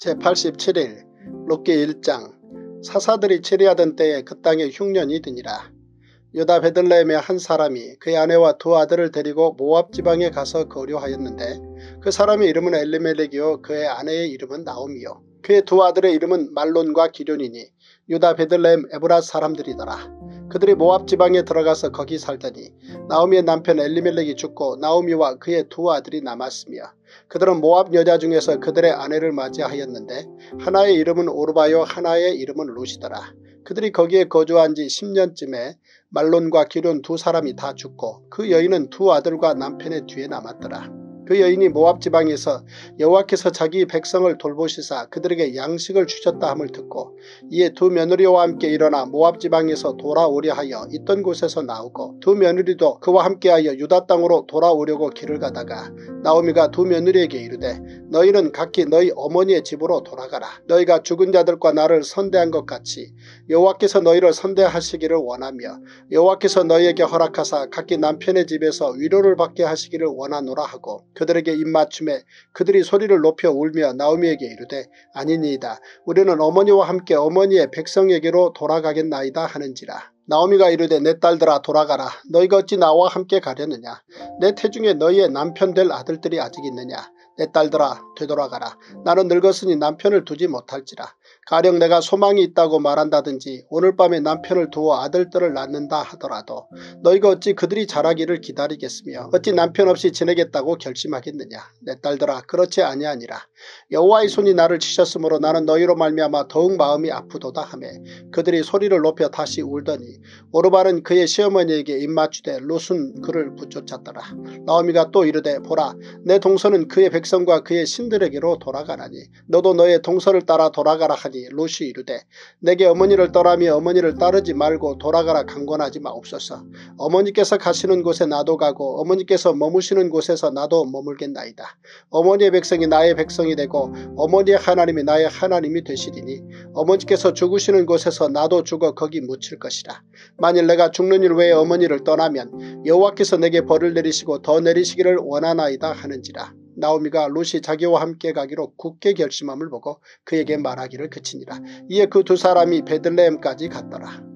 제팔십칠 일 룻기 일 장. 사사들이 치리하던 때에 그 땅에 흉년이 드니라. 유다 베들레헴의 한 사람이 그의 아내와 두 아들을 데리고 모압 지방에 가서 거류하였는데 그 사람의 이름은 엘리멜렉이요 그의 아내의 이름은 나오미요 그의 두 아들의 이름은 말론과 기럐이니 유다 베들레헴 에브랏 사람들이더라. 그들이 모압 지방에 들어가서 거기 살더니 나오미의 남편 엘리멜렉이 죽고 나오미와 그의 두 아들이 남았으며 그들은 모압 여자 중에서 그들의 아내를 맞이하였는데 하나의 이름은 오르바요 하나의 이름은 룻이더라. 그들이 거기에 거주한 지 십 년쯤에 말론과 기럐 두 사람이 다 죽고 그 여인은 두 아들과 남편의 뒤에 남았더라. 그 여인이 모압 지방에서 여호와께서 자기 백성을 돌보시사 그들에게 양식을 주셨다 함을 듣고 이에 두 며느리와 함께 일어나 모압 지방에서 돌아오려 하여 있던 곳에서 나오고 두 며느리도 그와 함께하여 유다 땅으로 돌아오려고 길을 가다가 나오미가 두 며느리에게 이르되 너희는 각기 너희 어머니의 집으로 돌아가라. 너희가 죽은 자들과 나를 선대한 것 같이 여호와께서 너희를 선대하시기를 원하며 여호와께서 너희에게 허락하사 각기 남편의 집에서 위로를 받게 하시기를 원하노라 하고 그들에게 입맞춤에 그들이 소리를 높여 울며 나오미에게 이르되 아니니이다. 우리는 어머니와 함께 어머니의 백성에게로 돌아가겠나이다 하는지라. 나오미가 이르되 내 딸들아 돌아가라. 너희가 어찌 나와 함께 가려느냐. 내 태중에 너희의 남편 될 아들들이 아직 있느냐. 내 딸들아 되돌아가라. 나는 늙었으니 남편을 두지 못할지라. 가령 내가 소망이 있다고 말한다든지 오늘 밤에 남편을 두어 아들들을 낳는다 하더라도 너희가 어찌 그들이 자라기를 기다리겠으며 어찌 남편 없이 지내겠다고 결심하겠느냐. 내 딸들아 그렇지 아니하니라. 여호와의 손이 나를 치셨으므로 나는 너희로 말미암아 더욱 마음이 아프도다 하며 그들이 소리를 높여 다시 울더니 오르바는 그의 시어머니에게 입맞추되 룻은 그를 붙쫓았더라. 나오미가 또 이르되 보라 내 동서는 그의 백성과 그의 신들에게로 돌아가라니 너도 너의 동서를 따라 돌아가라 하니 룻이 이르되 내게 어머니를 떠나며 어머니를 따르지 말고 돌아가라 강권하지 마옵소서. 어머니께서 가시는 곳에 나도 가고 어머니께서 머무시는 곳에서 나도 머물겠나이다. 어머니의 백성이 나의 백성이 되고 어머니의 하나님이 나의 하나님이 되시리니 어머니께서 죽으시는 곳에서 나도 죽어 거기 묻힐 것이라. 만일 내가 죽는 일 외에 어머니를 떠나면 여호와께서 내게 벌을 내리시고 더 내리시기를 원하나이다 하는지라. 나오미가 룻이 자기와 함께 가기로 굳게 결심함을 보고 그에게 말하기를 그치니라. 이에 그 두 사람이 베들레헴까지 갔더라.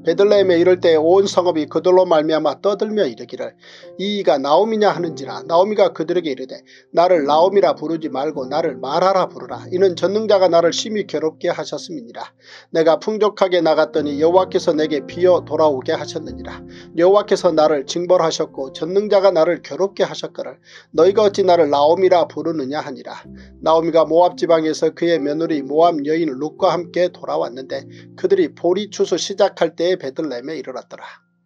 베들레헴에 이를 때 온 성읍이 그들로 말미암아 떠들며 이르기를 이이가 나오미냐 하는지라. 나오미가 그들에게 이르되 나를 나오미라 부르지 말고 나를 마라라 부르라. 이는 전능자가 나를 심히 괴롭게 하셨음이니라. 내가 풍족하게 나갔더니 여호와께서 내게 비어 돌아오게 하셨느니라. 여호와께서 나를 징벌하셨고 전능자가 나를 괴롭게 하셨거늘 너희가 어찌 나를 나오미라 부르느냐 하니라. 나오미가 모압 지방에서 그의 며느리 모압 여인 룻과 함께 돌아왔는데 그들이 보리 추수 시작할 때에 베들레헴에 이르렀더라.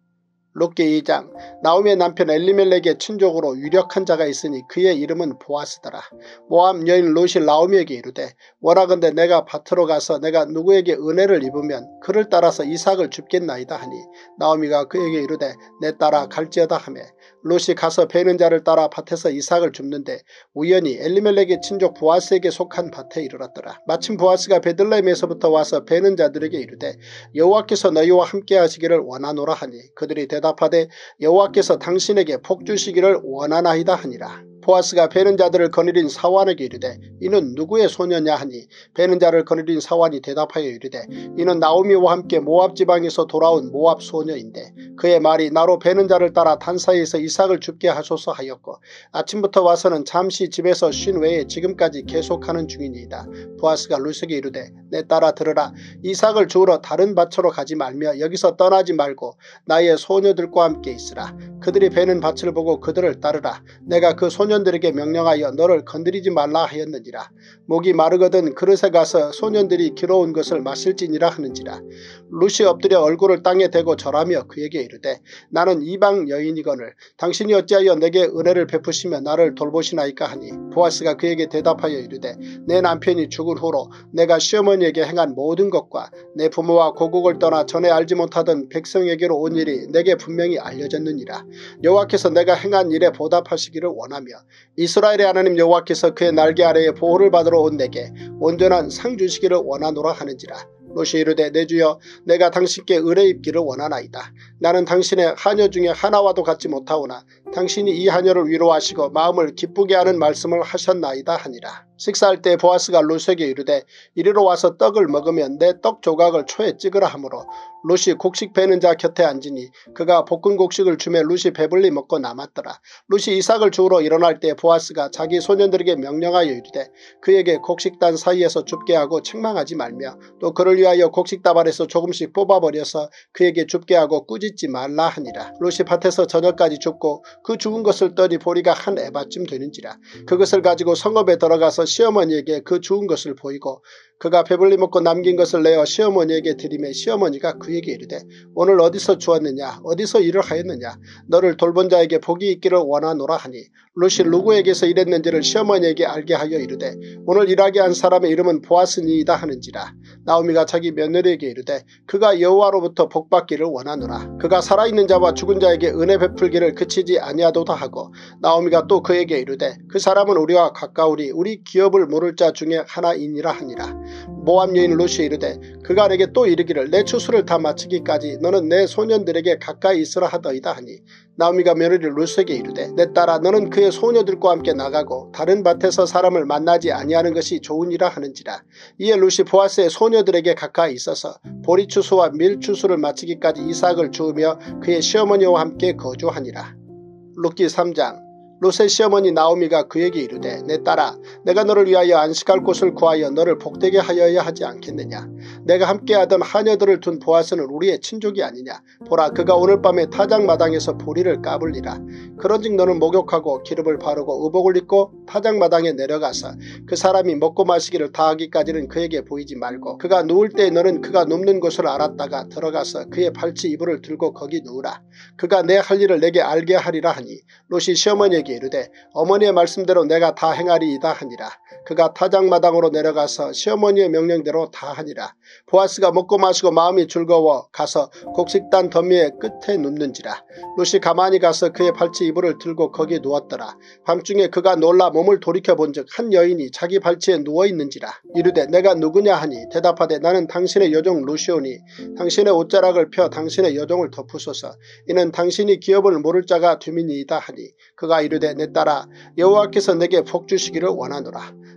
룻기 이 장. 나오미의 남편 엘리멜렉의 친족으로 유력한 자가 있으니 그의 이름은 보아스더라. 모압 여인 룻이 나오미에게 이르되 원하건대 내가 밭으로 가서 내가 누구에게 은혜를 입으면 그를 따라서 이삭을 줍겠나이다 하니 나오미가 그에게 이르되 내 따라 갈지어다 하며 룻이 가서 베는 자를 따라 밭에서 이삭을 줍는데 우연히 엘리멜렉의 친족 보아스에게 속한 밭에 이르렀더라. 마침 보아스가 베들레헴에서부터 와서 베는 자들에게 이르되 여호와께서 너희와 함께 하시기를 원하노라 하니 그들이 대답하되 여호와께서 당신에게 복 주시기를 원하나이다 하니라. 보아스가 베는 자들을 거느린 사환에게 이르되 이는 누구의 소녀냐 하니 베는 자를 거느린 사환이 대답하여 이르되 이는 나오미와 함께 모압 지방에서 돌아온 모압 소녀인데 그의 말이 나로 베는 자를 따라 단사이에서 이삭을 줍게 하소서 하였고 아침부터 와서는 잠시 집에서 쉰 외에 지금까지 계속하는 중이니이다. 보아스가 룻에게 이르되 내 따라 들으라. 이삭을 주우러 다른 밭으로 가지 말며 여기서 떠나지 말고 나의 소녀들과 함께 있으라. 그들이 베는 밭을 보고 그들을 따르라. 내가 그 소년들에게 명령하여 너를 건드리지 말라 하였느니라. 목이 마르거든 그릇에 가서 소년들이 길어온 것을 마실지니라 하는지라. 룻이 엎드려 얼굴을 땅에 대고 절하며 그에게 이르되 나는 이방 여인이거늘 당신이 어찌하여 내게 은혜를 베푸시며 나를 돌보시나이까 하니 보아스가 그에게 대답하여 이르되 내 남편이 죽은 후로 내가 시어머니에게 행한 모든 것과 내 부모와 고국을 떠나 전에 알지 못하던 백성에게로 온 일이 내게 분명히 알려졌느니라. 여호와께서 내가 행한 일에 보답하시기를 원하며 이스라엘의 하나님 여호와께서 그의 날개 아래에 보호를 받으러 온 내게 온전한 상 주시기를 원하노라 하는지라. 롯이 이르되 내 주여 내가 당신께 의뢰 입기를 원하나이다. 나는 당신의 하녀 중에 하나와도 같지 못하오나 당신이 이 하녀를 위로하시고 마음을 기쁘게 하는 말씀을 하셨나이다 하니라. 식사할 때 보아스가 롯에게 이르되 이리로 와서 떡을 먹으면 내 떡 조각을 초에 찍으라 하므로 롯이 곡식 베는 자 곁에 앉으니 그가 볶은 곡식을 주매 롯이 배불리 먹고 남았더라. 롯이 이삭을 주우러 일어날 때 보아스가 자기 소년들에게 명령하여 이르되 그에게 곡식단 사이에서 줍게 하고 책망하지 말며 또 그를 위하여 곡식다발에서 조금씩 뽑아버려서 그에게 줍게 하고 꾸짖지 말라 하니라. 롯이 밭에서 저녁까지 줍고 그 죽은 것을 떠니 보리가 한 에바쯤 되는지라. 그것을 가지고 성읍에 들어가서 시어머니에게 그 죽은 것을 보이고 그가 배불리 먹고 남긴 것을 내어 시어머니에게 드리매 시어머니가 그에게 이르되 오늘 어디서 주었느냐 어디서 일을 하였느냐 너를 돌본 자에게 복이 있기를 원하노라 하니 롯이 누구에게서 일했는지를 시어머니에게 알게 하여 이르되 오늘 일하게 한 사람의 이름은 보아스니이다 하는지라. 나오미가 자기 며느리에게 이르되 그가 여호와로부터 복받기를 원하노라. 그가 살아있는 자와 죽은 자에게 은혜 베풀기를 그치지 아니하도다 하고 나오미가 또 그에게 이르되 그 사람은 우리와 가까우리 우리 기업을 모를 자 중에 하나이니라 하니라. 모압 여인 롯이 이르되 그가 내게 또 이르기를 내 추수를 다 마치기까지 너는 내 소년들에게 가까이 있으라 하더이다 하니 나오미가 며느리 롯에게 이르되 내 딸아 너는 그의 소녀들과 함께 나가고 다른 밭에서 사람을 만나지 아니하는 것이 좋으니라 하는지라. 이에 롯이 보아스의 소녀들에게 가까이 있어서 보리 추수와 밀 추수를 마치기까지 이삭을 주우며 그의 시어머니와 함께 거주하니라. 룻기 삼 장. 롯의 시어머니 나오미가 그에게 이르되 내 딸아 내가 너를 위하여 안식할 곳을 구하여 너를 복되게 하여야 하지 않겠느냐. 내가 함께하던 하녀들을 둔 보아스는 우리의 친족이 아니냐. 보라 그가 오늘 밤에 타작마당에서 보리를 까불리라. 그런즉 너는 목욕하고 기름을 바르고 의복을 입고 타작마당에 내려가서 그 사람이 먹고 마시기를 다하기까지는 그에게 보이지 말고 그가 누울 때 너는 그가 눕는 곳을 알았다가 들어가서 그의 발치 이불을 들고 거기 누우라. 그가 내 할 일을 내게 알게 하리라 하니 롯이 시어머니에게 이르되 어머니의 말씀대로 내가 다 행하리이다 하니라. 그가 타작마당으로 내려가서 시어머니의 명령대로 다 하니라. 보아스가 먹고 마시고 마음이 즐거워 가서 곡식단 더미의 끝에 눕는지라. 롯이 가만히 가서 그의 발치 이불을 들고 거기에 누웠더라. 밤중에 그가 놀라 몸을 돌이켜본즉 한 여인이 자기 발치에 누워있는지라. 이르되 내가 누구냐 하니 대답하되 나는 당신의 여종 롯이오니 당신의 옷자락을 펴 당신의 여종을 덮으소서. 이는 당신이 기업을 모를 자가 됨이니이다 하니 그가 이르되 내 딸아 여호와께서 내게 복 주시기를 원하노라.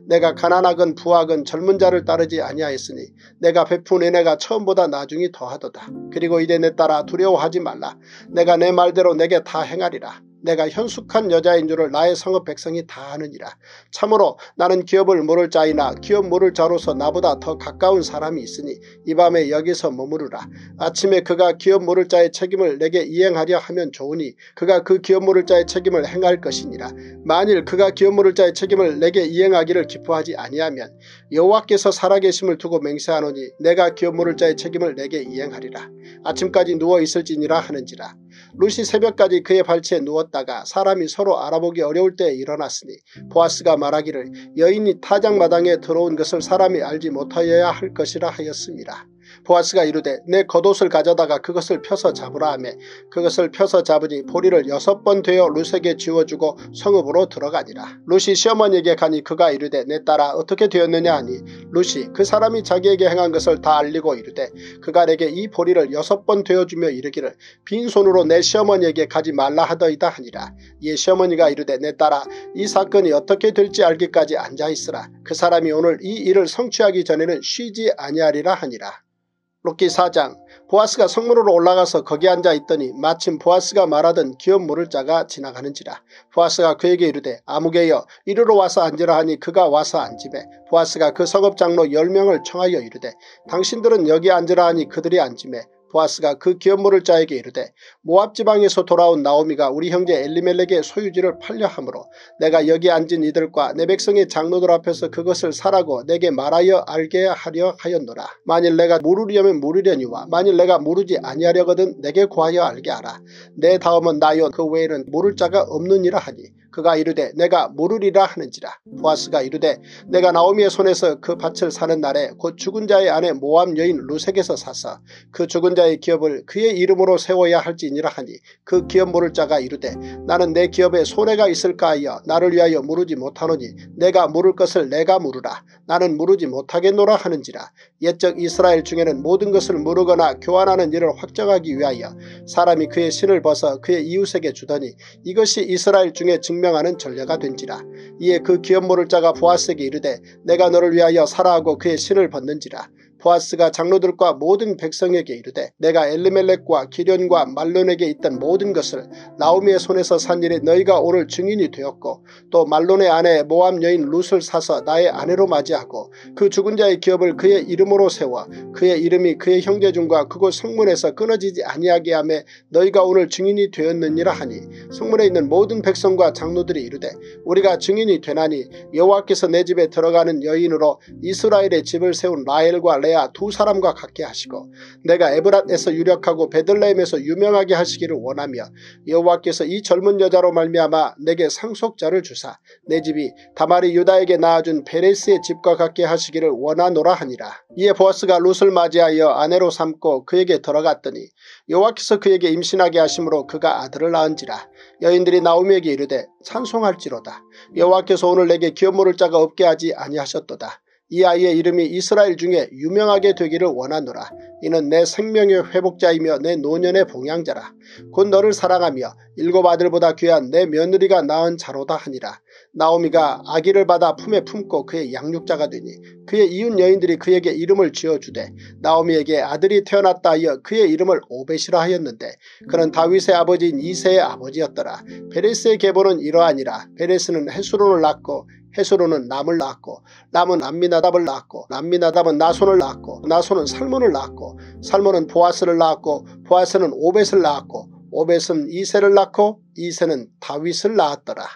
내가 가난하건 부하건 젊은 자를 따르지 아니하였으니 내가 베푼 은혜가 처음보다 나중이 더하도다. 그리고 이제 내 딸아 두려워하지 말라. 내가 내 말대로 내게 다 행하리라. 내가 현숙한 여자인 줄을 나의 성읍 백성이 다 아느니라. 참으로 나는 기업을 물을 자이나 기업 물을 자로서 나보다 더 가까운 사람이 있으니 이 밤에 여기서 머무르라. 아침에 그가 기업 물을 자의 책임을 내게 이행하려 하면 좋으니 그가 그 기업 물을 자의 책임을 행할 것이니라. 만일 그가 기업 물을 자의 책임을 내게 이행하기를 기뻐하지 아니하면 여호와께서 살아계심을 두고 맹세하노니 내가 기업 물을 자의 책임을 내게 이행하리라. 아침까지 누워있을지니라 하는지라. 룻이 새벽까지 그의 발치에 누웠다가 사람이 서로 알아보기 어려울 때에 일어났으니 보아스가 말하기를 여인이 타작마당에 들어온 것을 사람이 알지 못하여야 할 것이라 하였습니다. 보아스가 이르되 내 겉옷을 가져다가 그것을 펴서 잡으라 하며 그것을 펴서 잡으니 보리를 여섯 번 되어 룻에게 지워주고 성읍으로 들어가니라. 룻이 시어머니에게 가니 그가 이르되 내 딸아 어떻게 되었느냐 하니 룻이 그 사람이 자기에게 행한 것을 다 알리고 이르되 그가 내게 이 보리를 여섯 번 되어주며 이르기를 빈손으로 내 시어머니에게 가지 말라 하더이다 하니라. 이에 시어머니가 이르되 내 딸아 이 사건이 어떻게 될지 알기까지 앉아있으라. 그 사람이 오늘 이 일을 성취하기 전에는 쉬지 아니하리라 하니라. 룻기 사 장. 보아스가 성문으로 올라가서 거기 앉아있더니 마침 보아스가 말하던 기업 물을 자가 지나가는지라. 보아스가 그에게 이르되 아무개여 이리로 와서 앉으라 하니 그가 와서 앉으매 보아스가 그 성읍 장로 열 명을 청하여 이르되 당신들은 여기 앉으라 하니 그들이 앉으매 보아스가 그 기업 물을 자에게 이르되 모압 지방에서 돌아온 나오미가 우리 형제 엘리멜렉의 소유지를 팔려 하므로 내가 여기 앉은 이들과 내 백성의 장로들 앞에서 그것을 사라고 내게 말하여 알게 하려 하였노라. 만일 내가 물으려면 물으려니와 만일 내가 물으지 아니하려거든 내게 구하여 알게 하라. 내 다음은 나요 그 외에는 물을 자가 없느니라 하니 그가 이르되 내가 물으리라 하는지라. 보아스가 이르되 내가 나오미의 손에서 그 밭을 사는 날에 곧 죽은 자의 아내 모압 여인 룻에게서 사서 그 죽은 자의 기업을 그의 이름으로 세워야 할지니라 하니 그 기업 물을 자가 이르되 나는 내 기업에 손해가 있을까 하여 나를 위하여 물으지 못하노니 내가 물을 것을 내가 물으라. 나는 물으지 못하겠노라 하는지라. 옛적 이스라엘 중에는 모든 것을 물으거나 교환하는 일을 확정하기 위하여 사람이 그의 신을 벗어 그의 이웃에게 주더니 이것이 이스라엘 중에 증명하는 전례가 된지라. 이에 그 기업 물을 자가 보아스에게 이르되 내가 너를 위하여 사라하고 그의 신을 벗는지라. 보아스가 장로들과 모든 백성에게 이르되 내가 엘리멜렉과 기련과 말론에게 있던 모든 것을 나오미의 손에서 산 일에 너희가 오늘 증인이 되었고 또 말론의 아내 모압 여인 룻을 사서 나의 아내로 맞이하고 그 죽은 자의 기업을 그의 이름으로 세워 그의 이름이 그의 형제 중과 그곳 성문에서 끊어지지 아니하게 하며 너희가 오늘 증인이 되었느니라 하니 성문에 있는 모든 백성과 장로들이 이르되 우리가 증인이 되나니 여호와께서 내 집에 들어가는 여인으로 이스라엘의 집을 세운 라헬과 레아 두 사람과 같게 하시고 내가 에브랏에서 유력하고 베들레헴에서 유명하게 하시기를 원하며 여호와께서 이 젊은 여자로 말미암아 내게 상속자를 주사 내 집이 다말이 유다에게 낳아준 베레스의 집과 같게 하시기를 원하노라 하니라. 이에 보아스가 룻을 맞이하여 아내로 삼고 그에게 들어갔더니 여호와께서 그에게 임신하게 하심으로 그가 아들을 낳은지라. 여인들이 나오미에게 이르되 찬송할지로다. 여호와께서 오늘 내게 기업 물을 자가 없게 하지 아니하셨도다. 이 아이의 이름이 이스라엘 중에 유명하게 되기를 원하노라. 이는 내 생명의 회복자이며 내 노년의 봉양자라. 곧 너를 사랑하며 일곱 아들보다 귀한 내 며느리가 낳은 자로다 하니라. 나오미가 아기를 받아 품에 품고 그의 양육자가 되니 그의 이웃 여인들이 그에게 이름을 지어주되 나오미에게 아들이 태어났다 하여 그의 이름을 오벳이라 하였는데 그는 다윗의 아버지인 이새의 아버지였더라. 베레스의 계보는 이러하니라. 베레스는 헤스론을 낳고 헤스론은 람을 낳았고 람은 암미나답을 낳았고 암미나답은 나손을 낳았고 나손은 살몬을 낳았고 살몬은 보아스를 낳았고 보아스는 오벳을 낳았고 오벳은 이새를 낳고 이새는 다윗을 낳았더라.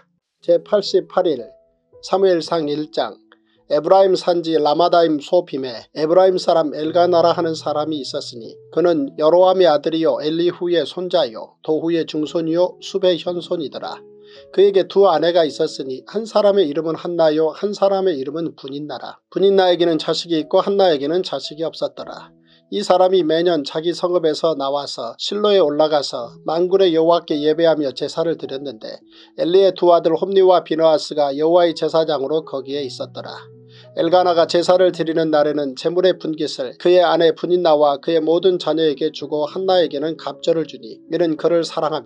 제팔십팔 일 사무엘상 일 장. 에브라임 산지 라마다임 소빔에 에브라임 사람 엘가나라 하는 사람이 있었으니 그는 여로함의 아들이요 엘리후의 손자요 도후의 중손이요 숲의 현손이더라. 그에게 두 아내가 있었으니 한 사람의 이름은 한나요 한 사람의 이름은 분인나라. 분인나에게는 자식이 있고 한나에게는 자식이 없었더라. 이 사람이 매년 자기 성읍에서 나와서 실로에 올라가서 만군의 여호와께 예배하며 제사를 드렸는데 엘리의 두 아들 홈니와 비느하스가 여호와의 제사장으로 거기에 있었더라. 엘가나가 제사를 드리는 날에는 제물의 분깃을 그의 아내 분인나와 그의 모든 자녀에게 주고 한나에게는 갑절을 주니 이는 그를 사랑함이라.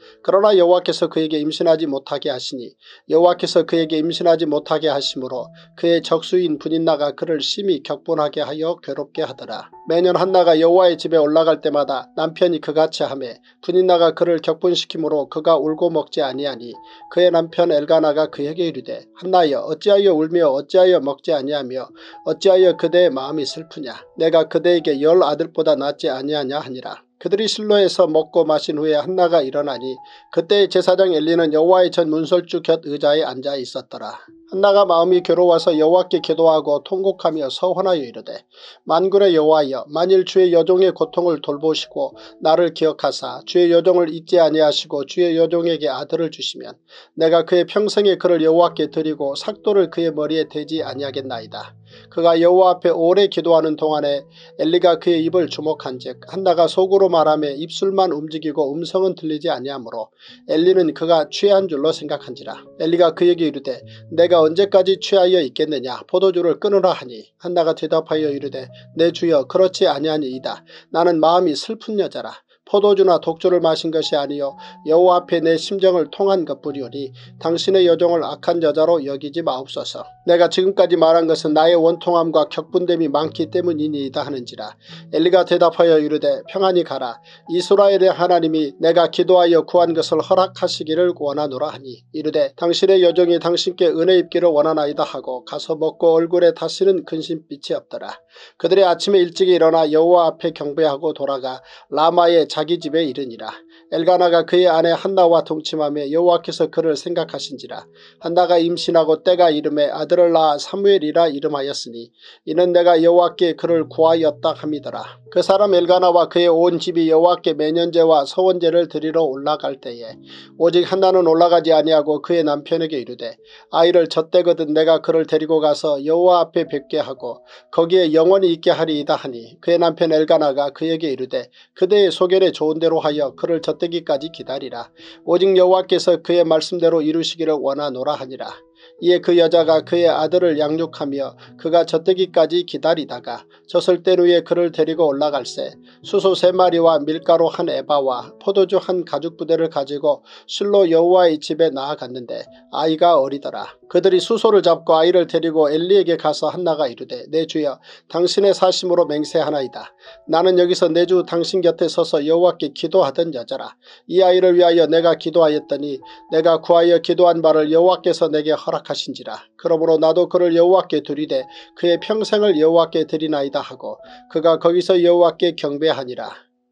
그러나 여호와께서 그에게 임신하지 못하게 하시니 여호와께서 그에게 임신하지 못하게 하심으로 그의 적수인 분인나가 그를 심히 격분하게 하여 괴롭게 하더라. 매년 한나가 여호와의 집에 올라갈 때마다 남편이 그같이 하매 분인나가 그를 격분시키므로 그가 울고 먹지 아니하니 그의 남편 엘가나가 그에게 이르되 한나여 어찌하여 울며 어찌하여 먹지 아니하며 어찌하여 그대의 마음이 슬프냐. 내가 그대에게 열 아들보다 낫지 아니하냐 하니라. 그들이 실로에서 먹고 마신 후에 한나가 일어나니 그때의 제사장 엘리는 여호와의 전 문설주 곁 의자에 앉아 있었더라. 한나가 마음이 괴로워서 여호와께 기도하고 통곡하며 서원하여 이르되 만군의 여호와여 만일 주의 여종의 고통을 돌보시고 나를 기억하사 주의 여종을 잊지 아니하시고 주의 여종에게 아들을 주시면 내가 그의 평생에 그를 여호와께 드리고 삭도를 그의 머리에 대지 아니하겠나이다. 그가 여호와 앞에 오래 기도하는 동안에 엘리가 그의 입을 주목한즉 한나가 속으로 말하며 입술만 움직이고 음성은 들리지 아니하므로 엘리는 그가 취한 줄로 생각한지라. 엘리가 그에게 이르되 내가 언제까지 취하여 있겠느냐. 포도주를 끊으라 하니 한나가 대답하여 이르되 내 주여 그렇지 아니하니이다. 나는 마음이 슬픈 여자라. 포도주나 독주를 마신 것이 아니요 여호와 앞에 내 심정을 통한 것뿐이오니 당신의 여종을 악한 여자로 여기지 마옵소서. 내가 지금까지 말한 것은 나의 원통함과 격분됨이 많기 때문이니이다 하는지라. 엘리가 대답하여 이르되 평안히 가라. 이스라엘의 하나님이 내가 기도하여 구한 것을 허락하시기를 원하노라 하니 이르되 당신의 여종이 당신께 은혜 입기를 원하나이다 하고 가서 먹고 얼굴에 다시는 근심빛이 없더라. 그들의 아침에 일찍 일어나 여호와 앞에 경배하고 돌아가 라마의 자기 집에 이르니라. 엘가나가 그의 아내 한나와 동침하며 여호와께서 그를 생각하신지라. 한나가 임신하고 때가 이름에 아들을 낳아 사무엘이라 이름하였으니 이는 내가 여호와께 그를 구하였다 함이더라. 그 사람 엘가나와 그의 온 집이 여호와께 매년제와 서원제를 드리러 올라갈 때에 오직 한나는 올라가지 아니하고 그의 남편에게 이르되 아이를 젖대거든 내가 그를 데리고 가서 여호와 앞에 뵙게 하고 거기에 영원히 있게 하리이다 하니 그의 남편 엘가나가 그에게 이르되 그대의 소견에 좋은 대로 하여 그를 젖대기까지 기다리라. 오직 여호와께서 그의 말씀대로 이루시기를 원하노라 하니라. 이에 그 여자가 그의 아들을 양육하며 그가 젖대기까지 기다리다가 젖을 뗀 후에 그를 데리고 올라갈새 수소 세 마리와 밀가루 한 에바와 포도주 한 가죽부대를 가지고 실로 여호와의 집에 나아갔는데 아이가 어리더라. 그들이 수소를 잡고 아이를 데리고 엘리에게 가서 한나가 이르되 내 주여 당신의 사심으로 맹세하나이다. 나는 여기서 내 주 당신 곁에 서서 여호와께 기도하던 여자라. 이 아이를 위하여 내가 기도하였더니 내가 구하여 기도한 바를 여호와께서 내게 허락하신지라. 그러므로 나도 그를 여호와께 드리되 그의 평생을 여호와께 드리나이다 하고 그가 거기서 여호와께 경배하니라.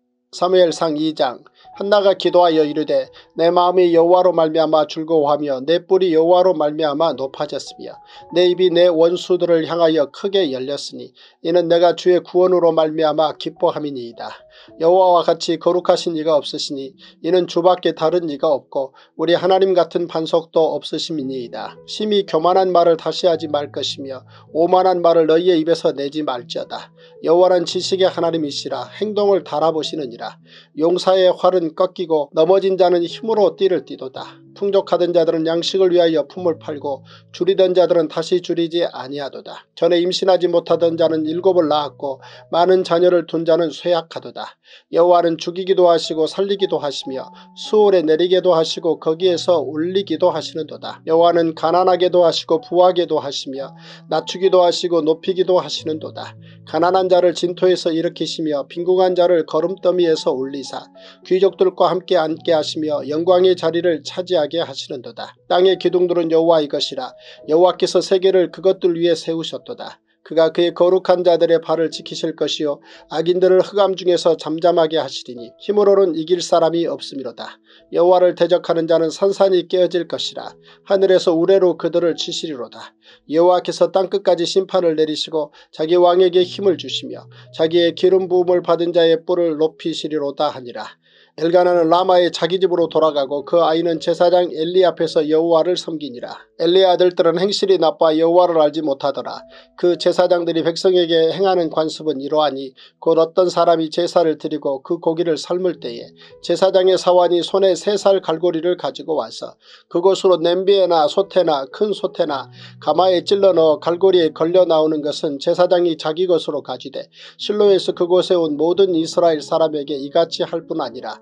사무엘상 이 장. 한나가 기도하여 이르되 내 마음이 여호와로 말미암아 즐거워하며 내 뿔이 여호와로 말미암아 높아졌으며 내 입이 내 원수들을 향하여 크게 열렸으니 이는 내가 주의 구원으로 말미암아 기뻐함이니이다. 여호와와 같이 거룩하신 이가 없으시니 이는 주밖에 다른 이가 없고 우리 하나님 같은 반석도 없으심이니이다. 심히 교만한 말을 다시 하지 말 것이며 오만한 말을 너희의 입에서 내지 말지어다. 여호와는 지식의 하나님이시라. 행동을 달아보시느니라. 용사의 활은 꺾이고 넘어진 자는 힘으로 띠를 띠도다. 풍족하던 자들은 양식을 위하여 품을 팔고 줄이던 자들은 다시 줄이지 아니하도다. 전에 임신하지 못하던 자는 일곱을 낳았고 많은 자녀를 둔 자는 쇠약하도다. 여호와는 죽이기도 하시고 살리기도 하시며 수월에 내리게도 하시고 거기에서 올리기도 하시는도다. 여호와는 가난하게도 하시고 부하게도 하시며 낮추기도 하시고 높이기도 하시는도다. 가난한 자를 진토에서 일으키시며 빈궁한 자를 거름더미에서 올리사 귀족들과 함께 앉게 하시며 영광의 자리를 차지하게 하시는도다. 땅의 기둥들은 여호와의 것이라. 여호와께서 세계를 그것들 위에 세우셨도다. 그가 그의 거룩한 자들의 발을 지키실 것이요 악인들을 흑암 중에서 잠잠하게 하시리니 힘으로는 이길 사람이 없음이로다. 여호와를 대적하는 자는 산산이 깨어질 것이라. 하늘에서 우레로 그들을 치시리로다. 여호와께서 땅끝까지 심판을 내리시고 자기 왕에게 힘을 주시며 자기의 기름 부음을 받은 자의 뿔을 높이시리로다 하니라. 엘가나는 라마의 자기 집으로 돌아가고 그 아이는 제사장 엘리 앞에서 여호와를 섬기니라. 엘리의 아들들은 행실이 나빠 여호와를 알지 못하더라. 그 제사장들이 백성에게 행하는 관습은 이러하니 곧 어떤 사람이 제사를 드리고 그 고기를 삶을 때에 제사장의 사환이 손에 세 살 갈고리를 가지고 와서 그곳으로 냄비에나 솥에나 큰 솥에나 가마에 찔러 넣어 갈고리에 걸려 나오는 것은 제사장이 자기 것으로 가지되 실로에서 그곳에 온 모든 이스라엘 사람에게 이같이 할 뿐 아니라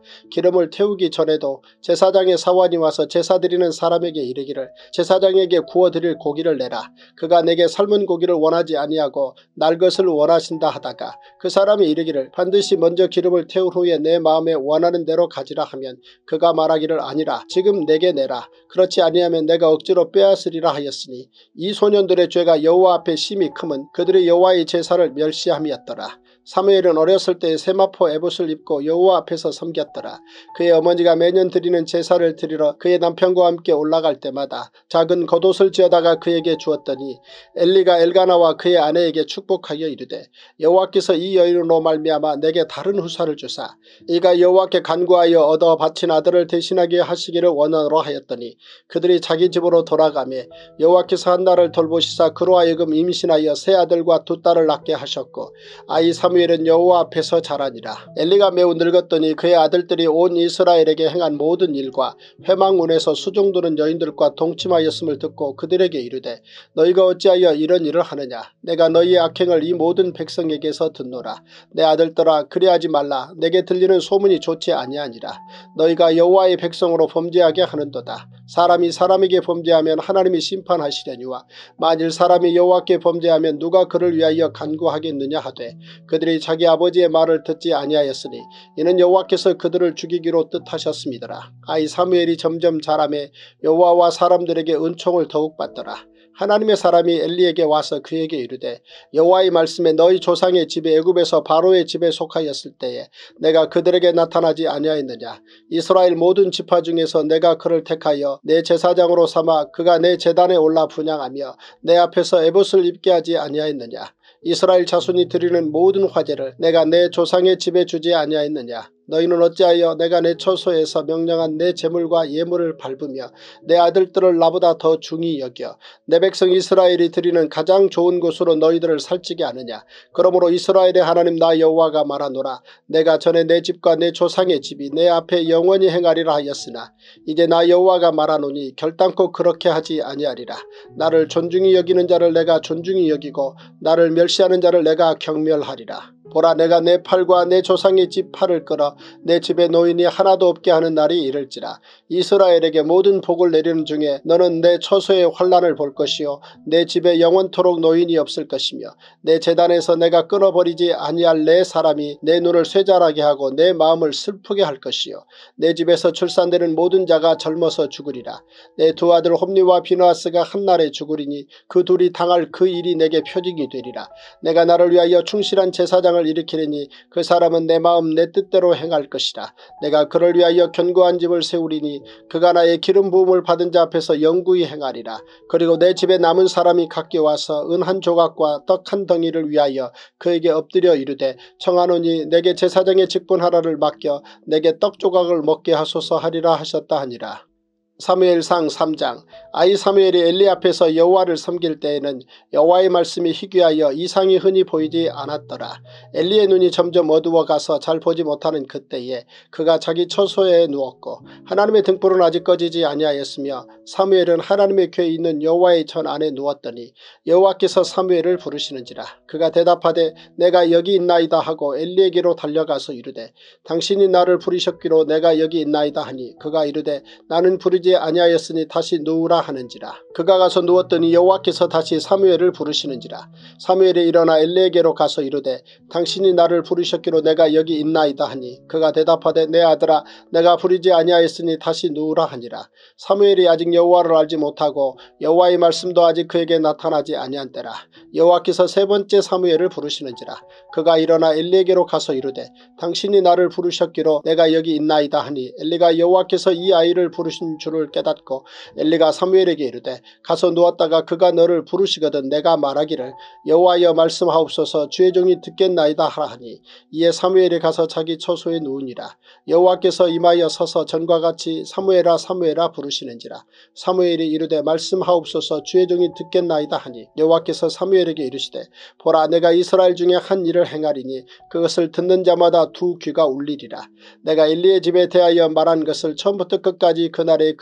기름을 태우기 전에도 제사장의 사원이 와서 제사 드리는 사람에게 이르기를 제사장에게 구워드릴 고기를 내라. 그가 내게 삶은 고기를 원하지 아니하고 날 것을 원하신다 하다가 그 사람이 이르기를 반드시 먼저 기름을 태운 후에 내 마음에 원하는 대로 가지라 하면 그가 말하기를 아니라 지금 내게 내라. 그렇지 아니하면 내가 억지로 빼앗으리라 하였으니 이 소년들의 죄가 여호와 앞에 심히 크면 그들이 여호와의 제사를 멸시함이었더라. 사무엘은 어렸을 때 세마포 에봇을 입고 여호와 앞에서 섬겼더라. 그의 어머니가 매년 드리는 제사를 드리러 그의 남편과 함께 올라갈 때마다 작은 겉옷을 지어다가 그에게 주었더니 엘리가 엘가나와 그의 아내에게 축복하여 이르되 여호와께서 이 여인으로 말미암아 내게 다른 후사를 주사 이가 여호와께 간구하여 얻어 바친 아들을 대신하게 하시기를 원하노라 하였더니 그들이 자기 집으로 돌아가며 여호와께서 한 날을 돌보시사 그로 하여금 임신하여 세 아들과 두 딸을 낳게 하셨고 아이 사무엘은 여호와 앞에서 자라니라. 엘리가 매우 늙었더니 그의 아들들이 온 이스라엘에게 행한 모든 일과 회망문에서 수종드는 여인들과 동침하였음을 듣고 그들에게 이르되 너희가 어찌하여 이런 일을 하느냐. 내가 너희의 악행을 이 모든 백성에게서 듣노라. 내 아들들아 그리하지 말라. 내게 들리는 소문이 좋지 아니하니라. 너희가 여호와의 백성으로 범죄하게 하는도다. 사람이 사람에게 범죄하면 하나님이 심판하시려니와 만일 사람이 여호와께 범죄하면 누가 그를 위하여 간구하겠느냐 하되 그들이 자기 아버지의 말을 듣지 아니하였으니 이는 여호와께서 그들을 죽이기로 뜻하셨음이더라. 아이 사무엘이 점점 자라매 여호와와 사람들에게 은총을 더욱 받더라. 하나님의 사람이 엘리에게 와서 그에게 이르되 여호와의 말씀에 너희 조상의 집에 애굽에서 바로의 집에 속하였을 때에 내가 그들에게 나타나지 아니하였느냐. 이스라엘 모든 지파 중에서 내가 그를 택하여 내 제사장으로 삼아 그가 내 제단에 올라 분향하며 내 앞에서 에봇을 입게 하지 아니하였느냐. 이스라엘 자손이 드리는 모든 화제를 내가 내 조상의 집에 주지 아니하였느냐. 너희는 어찌하여 내가 내 처소에서 명령한 내 재물과 예물을 밟으며 내 아들들을 나보다 더 중히 여겨 내 백성 이스라엘이 드리는 가장 좋은 곳으로 너희들을 살찌게 하느냐. 그러므로 이스라엘의 하나님 나 여호와가 말하노라. 내가 전에 내 집과 내 조상의 집이 내 앞에 영원히 행하리라 하였으나 이제 나 여호와가 말하노니 결단코 그렇게 하지 아니하리라. 나를 존중히 여기는 자를 내가 존중히 여기고 나를 멸시하는 자를 내가 경멸하리라. 보라 내가 내 팔과 내 조상의 집 팔을 끌어 내 집에 노인이 하나도 없게 하는 날이 이를지라. 이스라엘에게 모든 복을 내리는 중에 너는 내 처소의 환난을 볼 것이요 내 집에 영원토록 노인이 없을 것이며 내 제단에서 내가 끊어버리지 아니할 내 사람이 내 눈을 쇠잔하게 하고 내 마음을 슬프게 할 것이요 내 집에서 출산되는 모든 자가 젊어서 죽으리라. 내 두 아들 홈리와 비느하스가 한날에 죽으리니 그 둘이 당할 그 일이 내게 표징이 되리라. 내가 나를 위하여 충실한 제사장을 일으키리니 그 사람은 내 마음 내 뜻대로 행할 것이라. 내가 그를 위하여 견고한 집을 세우리니 그가 나의 기름 부음을 받은 자 앞에서 영구히 행하리라. 그리고 내 집에 남은 사람이 각기 와서 은 한 조각과 떡 한 덩이를 위하여 그에게 엎드려 이르되 청하노니 내게 제사장의 직분하라를 맡겨 내게 떡 조각을 먹게 하소서 하리라 하셨다 하니라. 사무엘상 삼 장. 아이 사무엘이 엘리 앞에서 여호와를 섬길 때에는 여호와의 말씀이 희귀하여 이상이 흔히 보이지 않았더라. 엘리의 눈이 점점 어두워가서 잘 보지 못하는 그때에 그가 자기 처소에 누웠고 하나님의 등불은 아직 꺼지지 아니하였으며 사무엘은 하나님의 궤에 있는 여호와의 전 안에 누웠더니 여호와께서 사무엘을 부르시는지라. 그가 대답하되 내가 여기 있나이다 하고 엘리에게로 달려가서 이르되 당신이 나를 부르셨기로 내가 여기 있나이다 하니 그가 이르되 나는 부르지 아니하였으니 다시 누우라 하는지라. 그가 가서 누웠더니 여호와께서 다시 사무엘을 부르시는지라. 사무엘이 일어나 엘리에게로 가서 이르되 당신이 나를 부르셨기로 내가 여기 있나이다 하니 그가 대답하되 내 아들아 내가 부르지 아니하였으니 다시 누우라 하니라. 사무엘이 아직 여호와를 알지 못하고 여호와의 말씀도 아직 그에게 나타나지 아니한 때라. 여호와께서 세 번째 사무엘을 부르시는지라. 그가 일어나 엘리에게로 가서 이르되 당신이 나를 부르셨기로 내가 여기 있나이다 하니 엘리가 여호와께서 이 아이를 부르신 줄을 깨닫고 엘리가 사무엘에게 이르되 가서 누웠다가 그가 너를 부르시거든 내가 말하기를 여호와여 말씀하옵소서 주의 종이 듣겠나이다 하라 하니 이에 사무엘이 가서 자기 처소에 누우니라. 여호와께서 임하여 서서 전과 같이 사무엘아 사무엘아 부르시는지라. 사무엘이 이르되 말씀하옵소서 주의 종이 듣겠나이다 하니 여호와께서 사무엘에게 이르시되 보라 내가 이스라엘 중에 한 일을 행하리니 그것을 듣는 자마다 두 귀가 울리리라. 내가 엘리의 집에 대하여 말한 것을 처음부터 끝까지 그날에 그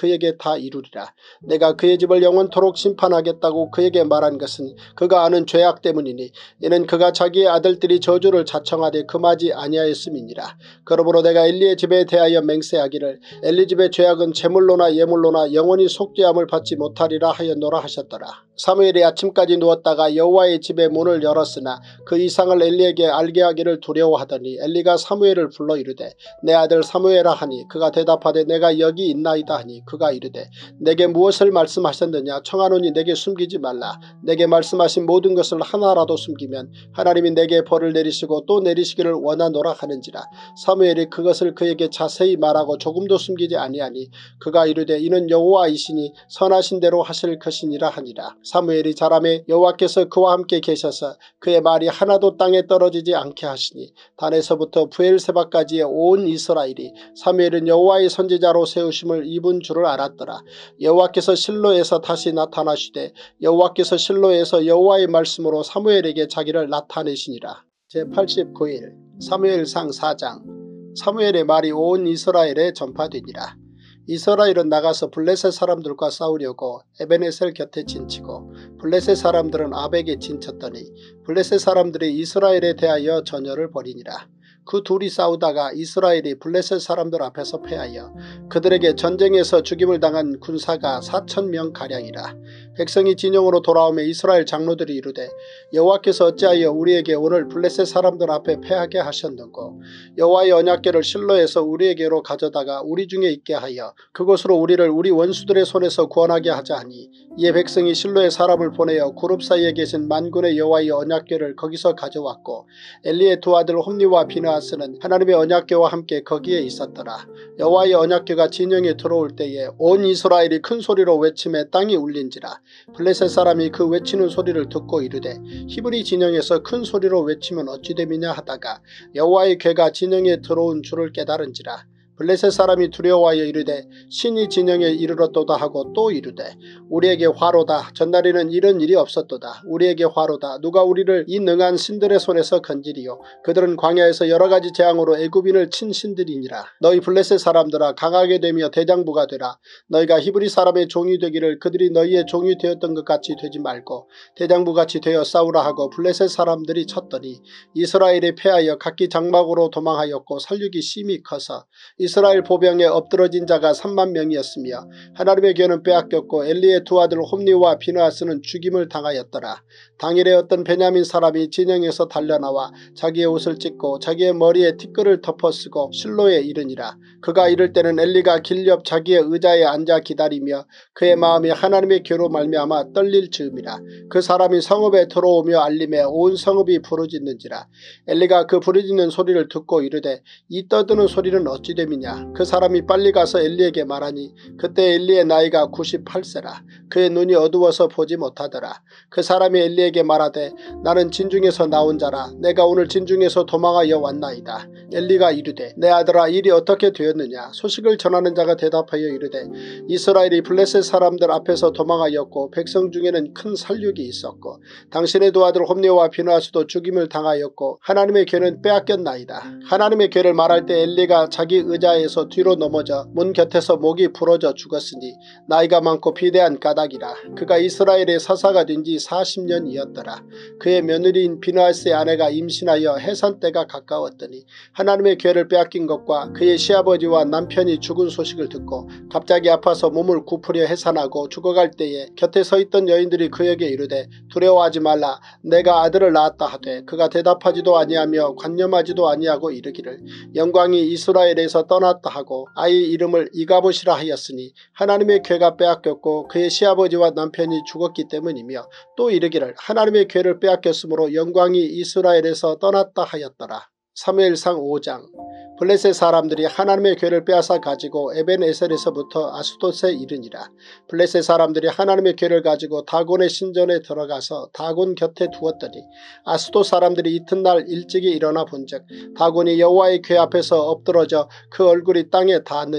그에게 다 이루리라. 내가 그의 집을 영원토록 심판하겠다고 그에게 말한 것은 그가 아는 죄악 때문이니 이는 그가 자기의 아들들이 저주를 자청하되 금하지 아니하였음이니라. 그러므로 내가 엘리의 집에 대하여 맹세하기를 엘리 집의 죄악은 제물로나 예물로나 영원히 속죄함을 받지 못하리라 하였노라 하셨더라. 사무엘이 아침까지 누웠다가 여호와의 집의 문을 열었으나 그 이상을 엘리에게 알게 하기를 두려워하더니 엘리가 사무엘을 불러 이르되 내 아들 사무엘아 하니 그가 대답하되 내가 여기 있나이다 하니 그가 이르되 내게 무엇을 말씀하셨느냐. 청하노니 내게 숨기지 말라. 내게 말씀하신 모든 것을 하나라도 숨기면 하나님이 내게 벌을 내리시고 또 내리시기를 원하노라 하는지라. 사무엘이 그것을 그에게 자세히 말하고 조금도 숨기지 아니하니 그가 이르되 이는 여호와이시니 선하신 대로 하실 것이니라 하니라. 사무엘이 자라매 여호와께서 그와 함께 계셔서 그의 말이 하나도 땅에 떨어지지 않게 하시니 단에서부터 브엘세바까지의 온 이스라엘이 사무엘은 여호와의 선지자로 세우심을 입은 줄을 알았더라. 여호와께서 실로에서 다시 나타나시되 여호와께서 실로에서 여호와의 말씀으로 사무엘에게 자기를 나타내시니라. 제팔십구 일 사무엘상 사 장. 사무엘의 말이 온 이스라엘에 전파되니라. 이스라엘은 나가서 블레셋 사람들과 싸우려고 에베네셀 곁에 진치고 블레셋 사람들은 아벡에 진쳤더니 블레셋 사람들이 이스라엘에 대하여 전열을 벌이니라. 그 둘이 싸우다가 이스라엘이 블레셋 사람들 앞에서 패하여 그들에게 전쟁에서 죽임을 당한 군사가 사천 명가량이라. 백성이 진영으로 돌아오며 이스라엘 장로들이 이르되 여호와께서 어찌하여 우리에게 오늘 블레셋 사람들 앞에 패하게 하셨는고. 여호와의 언약궤를 실로에서 우리에게로 가져다가 우리 중에 있게 하여 그곳으로 우리를 우리 원수들의 손에서 구원하게 하자 하니 이에 백성이 실로에 사람을 보내어 구룹 사이에 계신 만군의 여호와의 언약궤를 거기서 가져왔고 엘리의 두 아들 홈니와 비느하스는 하나님의 언약궤와 함께 거기에 있었더라. 여호와의 언약궤가 진영에 들어올 때에 온 이스라엘이 큰 소리로 외침에 땅이 울린지라. 블레셋 사람이 그 외치는 소리를 듣고 이르되 히브리 진영에서 큰 소리로 외치면 어찌 됨이냐 하다가 여호와의 궤가 진영에 들어온 줄을 깨달은지라. 블레셋 사람이 두려워하여 이르되 신이 진영에 이르렀도다 하고 또 이르되 우리에게 화로다. 전날에는 이런 일이 없었도다. 우리에게 화로다. 누가 우리를 이 능한 신들의 손에서 건지리요. 그들은 광야에서 여러가지 재앙으로 애굽인을 친 신들이니라. 너희 블레셋 사람들아 강하게 되며 대장부가 되라. 너희가 히브리 사람의 종이 되기를 그들이 너희의 종이 되었던 것 같이 되지 말고 대장부같이 되어 싸우라 하고 블레셋 사람들이 쳤더니 이스라엘이 패하여 각기 장막으로 도망하였고 살육이 심히 커서 이스라엘 보병에 엎드러진 자가 삼만 명이었으며 하나님의 궤는 빼앗겼고 엘리의 두 아들 홈니와 비느하스는 죽임을 당하였더라. 당일에 어떤 베냐민 사람이 진영에서 달려나와 자기의 옷을 찢고 자기의 머리에 티끌을 덮어쓰고 실로에 이르니라. 그가 이를 때는 엘리가 길 옆 자기의 의자에 앉아 기다리며 그의 마음이 하나님의 궤로 말미암아 떨릴 즈음이라. 그 사람이 성읍에 들어오며 알림에 온 성읍이 부르짖는지라. 엘리가 그 부르짖는 소리를 듣고 이르되 이 떠드는 소리는 어찌 됨이냐. 그 사람이 빨리 가서 엘리에게 말하니 그때 엘리의 나이가 구십팔 세라. 그의 눈이 어두워서 보지 못하더라. 그 사람이 엘리에게 말하되 나는 진중에서 나온 자라. 내가 오늘 진중에서 도망하여 왔나이다. 엘리가 이르되 내 아들아 일이 어떻게 되었느냐. 소식을 전하는 자가 대답하여 이르되 이스라엘이 블레셋 사람들 앞에서 도망하였고 백성 중에는 큰 살육이 있었고 당신의 두 아들 홈니와 비느하스도 죽임을 당하였고 하나님의 궤는 빼앗겼나이다. 하나님의 궤를 말할 때 엘리가 자기 의자에서 뒤로 넘어져 문 곁에서 목이 부러져 죽었으니 나이가 많고 비대한 까닭이라. 그가 이스라엘의 사사가 된 지 사십 년이었더라. 그의 며느리인 비느하스의 아내가 임신하여 해산 때가 가까웠더니 하나님의 궤를 빼앗긴 것과 그의 시아버지와 남편이 죽은 소식을 듣고 갑자기 아파서 몸을 굽으려 해산하고 죽어갈 때에 곁에 서 있던 여인들이 그에게 이르되 두려워하지 말라. 내가 아들을 낳았다 하되 그가 대답하지도 아니하며 관념하지도 아니하고 이르기를 영광이 이스라엘에서 떠났다 하고 아이 이름을 이가봇이라 하였으니 하나님의 궤가 빼앗겼고 그의 시아버지와 남편이 죽었기 때문이며 또 이르기를 하나님의 궤를 빼앗겼으므로 영광이 이스라엘에서 떠났다 하였더라. 사무엘상 오 장. 블레셋 사람들이 하나님의 궤를 빼앗아 가지고 에벤에셀에서부터 아스돗에 이르니라. 블레셋 사람들이 하나님의 궤를 가지고 다곤의 신전에 들어가서 다곤 곁에 두었더니 아스돗 사람들이 이튿날 일찍이 일어나 본즉 다곤이 여호와의 궤 앞에서 엎드러져 그 얼굴이 땅에 닿았는지라.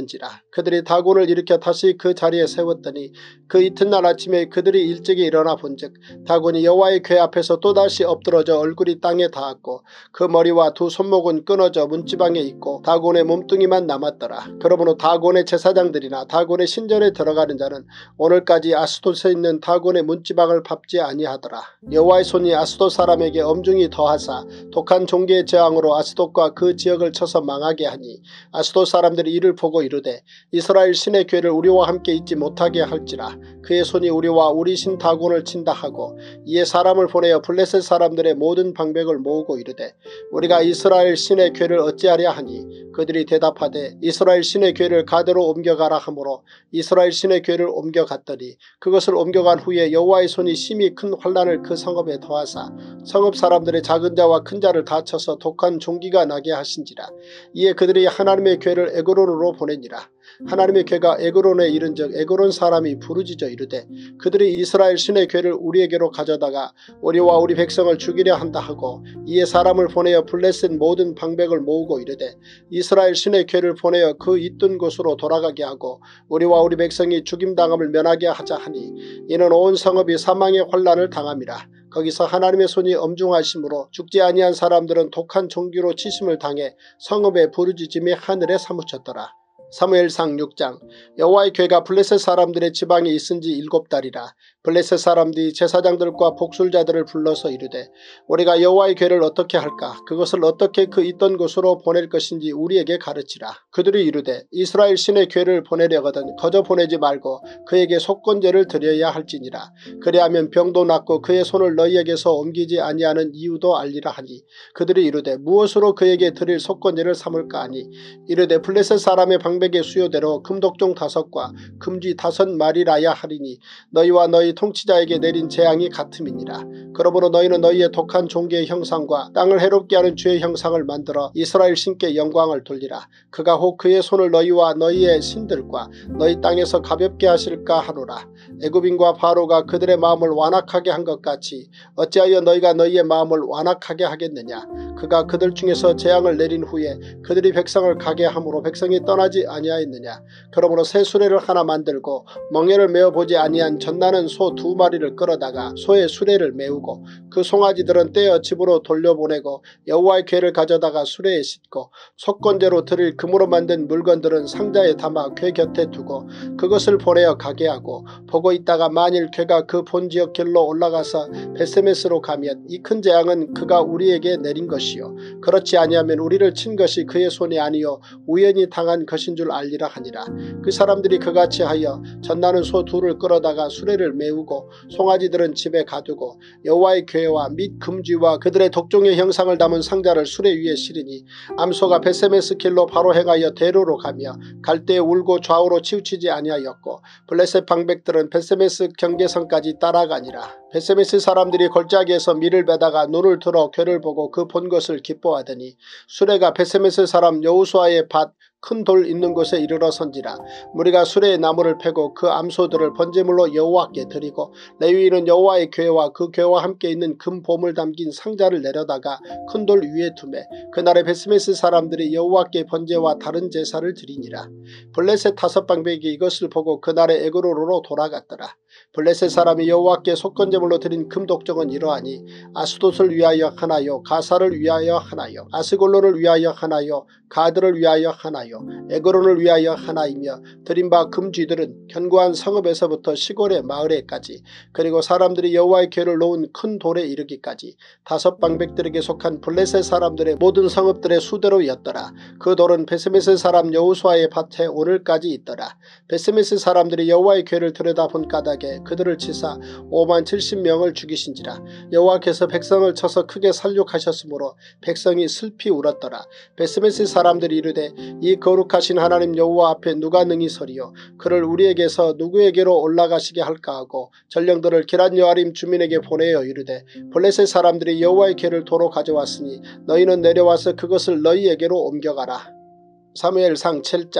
그들이 다곤을 일으켜 다시 그 자리에 세웠더니 그 이튿날 아침에 그들이 일찍이 일어나 본즉 다곤이 여호와의 궤 앞에서 또다시 엎드러져 얼굴이 땅에 닿았고 그 머리와 두 손목은 끊어져 문지방에 있고 다곤의 몸뚱이만 남았더라. 그러므로 다곤의 제사장들이나 다곤의 신전에 들어가는 자는 오늘까지 아스돗에 있는 다곤의 문지방을 밟지 아니하더라. 여호와의 손이 아스돗 사람에게 엄중히 더하사 독한 종기의 재앙으로 아스돗과 그 지역을 쳐서 망하게 하니 아스돗 사람들이 이를 보고 이르되 이스라엘 신의 궤를 우리와 함께 있지 못하게 할지라. 그의 손이 우리와 우리 신 다곤을 친다 하고 이에 사람을 보내어 블레셋 사람들의 모든 방백을 모으고 이르되 우리가 이스라엘 신의 궤를 어찌하랴 하니 그들이 대답하되 이스라엘 신의 궤를 가드로 옮겨가라 하므로 이스라엘 신의 궤를 옮겨갔더니 그것을 옮겨간 후에 여호와의 손이 심히 큰 환난을 그 성읍에 더하사 성읍 사람들의 작은 자와 큰 자를 다 쳐서 독한 종기가 나게 하신지라. 이에 그들이 하나님의 궤를 에그론으로 보내니라. 하나님의 궤가 에그론에 이른즉 에그론 사람이 부르짖어 이르되 그들이 이스라엘 신의 궤를 우리에게로 가져다가 우리와 우리 백성을 죽이려 한다 하고 이에 사람을 보내어 블레셋 모든 방백을 모으고 이르되 이스라엘 신의 궤를 보내어 그 있던 곳으로 돌아가게 하고 우리와 우리 백성이 죽임당함을 면하게 하자 하니 이는 온 성읍이 사망의 환난을 당함이라. 거기서 하나님의 손이 엄중하심으로 죽지 아니한 사람들은 독한 종기로 치심을 당해 성읍의 부르짖음이 하늘에 사무쳤더라. 사무엘상 육 장. 여호와의 궤가 블레셋 사람들의 지방에 있은지 일곱 달이라. 블레셋 사람들이 제사장들과 복술자들을 불러서 이르되 우리가 여호와의 궤를 어떻게 할까? 그것을 어떻게 그 있던 곳으로 보낼 것인지 우리에게 가르치라. 그들이 이르되 이스라엘 신의 궤를 보내려거든 거저 보내지 말고 그에게 속건제를 드려야 할지니라. 그리하면 병도 낫고 그의 손을 너희에게서 옮기지 아니하는 이유도 알리라 하니 그들이 이르되 무엇으로 그에게 드릴 속건제를 삼을까 하니 이르되 블레셋 사람의 방백의 수요대로 금독종 다섯과 금쥐 다섯 마리라야 하리니 너희와 너희 통치자에게 내린 재앙이 같음이니라. 그러므로 너희는 너희의 독한 종기의 형상과 땅을 해롭게 하는 주의 형상을 만들어 이스라엘 신께 영광을 돌리라. 그가 혹 그의 손을 너희와 너희의 신들과 너희 땅에서 가볍게 하실까 하노라. 애굽인과 바로가 그들의 마음을 완악하게 한 것 같이 어찌하여 너희가 너희의 마음을 완악하게 하겠느냐. 그가 그들 중에서 재앙을 내린 후에 그들이 백성을 가게 함으로 백성이 떠나지 아니하였느냐. 그러므로 새 수레를 하나 만들고 멍에를 메어보지 아니한 전나는 소 두 마리를 끌어다가 소의 수레를 메우고 그 송아지들은 떼어 집으로 돌려보내고 여호와의 궤를 가져다가 수레에 싣고 속건제로 드릴 금으로 만든 물건들은 상자에 담아 궤 곁에 두고 그것을 보내어 가게 하고 보고 있다가 만일 궤가 그 본지역 길로 올라가서 베세메스로 가면 이 큰 재앙은 그가 우리에게 내린 것이요 그렇지 아니하면 우리를 친 것이 그의 손이 아니요 우연히 당한 것인 줄 알리라 하니라. 그 사람들이 그같이 하여 전나는 소 둘을 끌어다가 수레를 메우고 송아지들은 집에 가두고 여호와의 궤와 및 금쥐와 그들의 독종의 형상을 담은 상자를 수레 위에 실으니 암소가 베세메스 길로 바로 행하여 대로로 가며 갈 때 울고 좌우로 치우치지 아니하였고 블레셋 방백들은 베세메스 경계선까지 따라가니라. 베세메스 사람들이 골짜기에서 밀을 베다가 눈을 들어 궤를 보고 그 본 것을 기뻐하더니 수레가 베세메스 사람 여호수아의 밭 큰 돌 있는 곳에 이르러 선지라. 무리가 수레의 나무를 패고 그 암소들을 번제물로 여호와께 드리고 레위인은 여호와의 궤와 그 궤와 함께 있는 금 보물 담긴 상자를 내려다가 큰 돌 위에 두매 그날에 베스메스 사람들이 여호와께 번제와 다른 제사를 드리니라. 블레셋 다섯 방백이 이것을 보고 그날에 에그론으로 돌아갔더라. 블레셋 사람이 여호와께 속건제물로 드린 금독정은 이러하니 아스돗을 위하여 하나요 가사를 위하여 하나요 아스골론을 위하여 하나요 가드를 위하여 하나요 에그론을 위하여 하나이며 드린 바 금쥐들은 견고한 성읍에서부터 시골의 마을에까지 그리고 사람들이 여호와의 궤를 놓은 큰 돌에 이르기까지 다섯 방백들에게 속한 블레셋 사람들의 모든 성읍들의 수대로였더라. 그 돌은 베스메스 사람 여호수아의 밭에 오늘까지 있더라. 베스메스 사람들이 여호와의 궤를 들여다본 까닭에 그들을 치사 오만 칠십 명을 죽이신지라. 여호와께서 백성을 쳐서 크게 살육하셨으므로 백성이 슬피 울었더라. 베스메스 사람들이 이르되 이 거룩하신 하나님 여호와 앞에 누가 능히 서리요 그를 우리에게서 누구에게로 올라가시게 할까 하고 전령들을 기럇 여아림 주민에게 보내어 이르되 블레셋 사람들이 여호와의 궤를 도로 가져왔으니 너희는 내려와서 그것을 너희에게로 옮겨가라. 사무엘상 칠 장.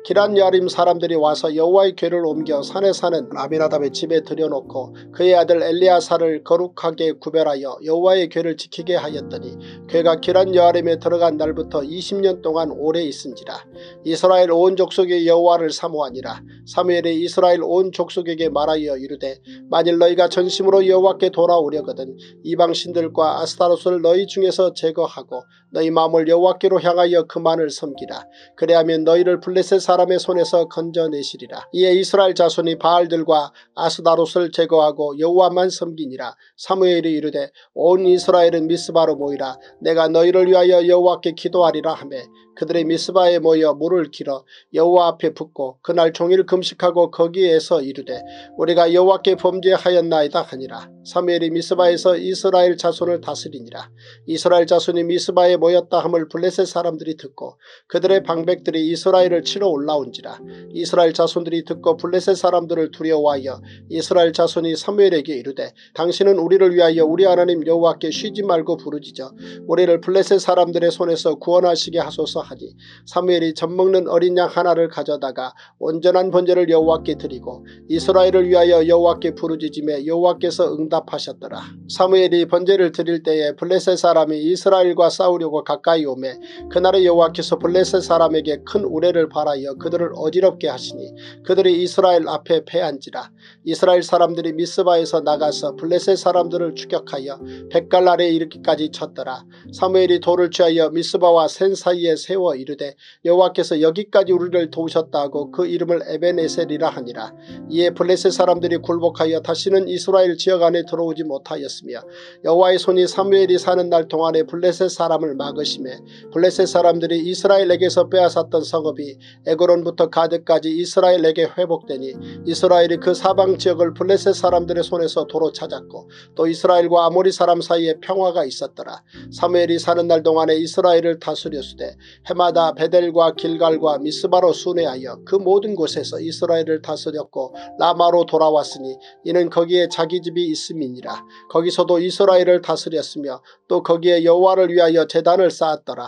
기럇여림 사람들이 와서 여호와의 궤를 옮겨 산에 사는 아미나답의 집에 들여놓고 그의 아들 엘리야사를 거룩하게 구별하여 여호와의 궤를 지키게 하였더니 궤가 기럇여림에 들어간 날부터 이십 년 동안 오래 있은지라. 이스라엘 온 족속이 여호와를 사모하니라. 사무엘이 이스라엘 온 족속에게 말하여 이르되 만일 너희가 전심으로 여호와께 돌아오려거든 이방신들과 아스타롯을 너희 중에서 제거하고 너희 마음을 여호와께로 향하여 그만을 섬기라. 그리하면 너희를 블레셋 사람의 손에서 건져내시리라. 이에 이스라엘 자손이 바알들과 아스타롯을 제거하고 여호와만 섬기니라. 사무엘이 이르되 온 이스라엘은 미스바로 모이라. 내가 너희를 위하여 여호와께 기도하리라 하매 그들의 미스바에 모여 물을 길어 여호와 앞에 붓고 그날 종일 금식하고 거기에서 이르되 우리가 여호와께 범죄하였나이다 하니라. 사무엘이 미스바에서 이스라엘 자손을 다스리니라. 이스라엘 자손이 미스바에 모였다 함을 블레셋 사람들이 듣고 그들의 방백들이 이스라엘을 치러 올라온지라. 이스라엘 자손들이 듣고 블레셋 사람들을 두려워하여 이스라엘 자손이 사무엘에게 이르되 당신은 우리를 위하여 우리 하나님 여호와께 쉬지 말고 부르짖어 우리를 블레셋 사람들의 손에서 구원하시게 하소서 하니 사무엘이 젖먹는 어린 양 하나를 가져다가 온전한 번제를 여호와께 드리고 이스라엘을 위하여 여호와께 부르짖으며 여호와께서 응답하셨더라. 사무엘이 번제를 드릴 때에 블레셋 사람이 이스라엘과 싸우려고 가까이 오매 그날에 여호와께서 블레셋 사람에게 큰 우레를 발하여 그들을 어지럽게 하시니 그들이 이스라엘 앞에 패한지라. 이스라엘 사람들이 미스바에서 나가서 블레셋 사람들을 추격하여 백갈날에 이르기까지 쳤더라. 사무엘이 돌을 취하여 미스바와 센 사이에 세워 이르되 여호와께서 여기까지 우리를 도우셨다고 그 이름을 에벤에셀이라 하니라. 이에 블레셋 사람들이 굴복하여 다시는 이스라엘 지역 안에 들어오지 못하였으며 여호와의 손이 사무엘이 사는 날 동안에 블레셋 사람을 막으시매 블레셋 사람들이 이스라엘에게서 빼앗았던 성읍이 에그론부터 가드까지 이스라엘에게 회복되니 이스라엘이 그 사방 지역을 블레셋 사람들의 손에서 도로 찾았고 또 이스라엘과 아모리 사람 사이에 평화가 있었더라. 사무엘이 사는 날 동안에 이스라엘을 다스렸으되 해마다 베델과 길갈과 미스바로 순회하여 그 모든 곳에서 이스라엘을 다스렸고 라마로 돌아왔으니 이는 거기에 자기 집이 있음이니라. 거기서도 이스라엘을 다스렸으며 또 거기에 여호와를 위하여 제단을 쌓았더라.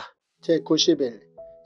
제구십일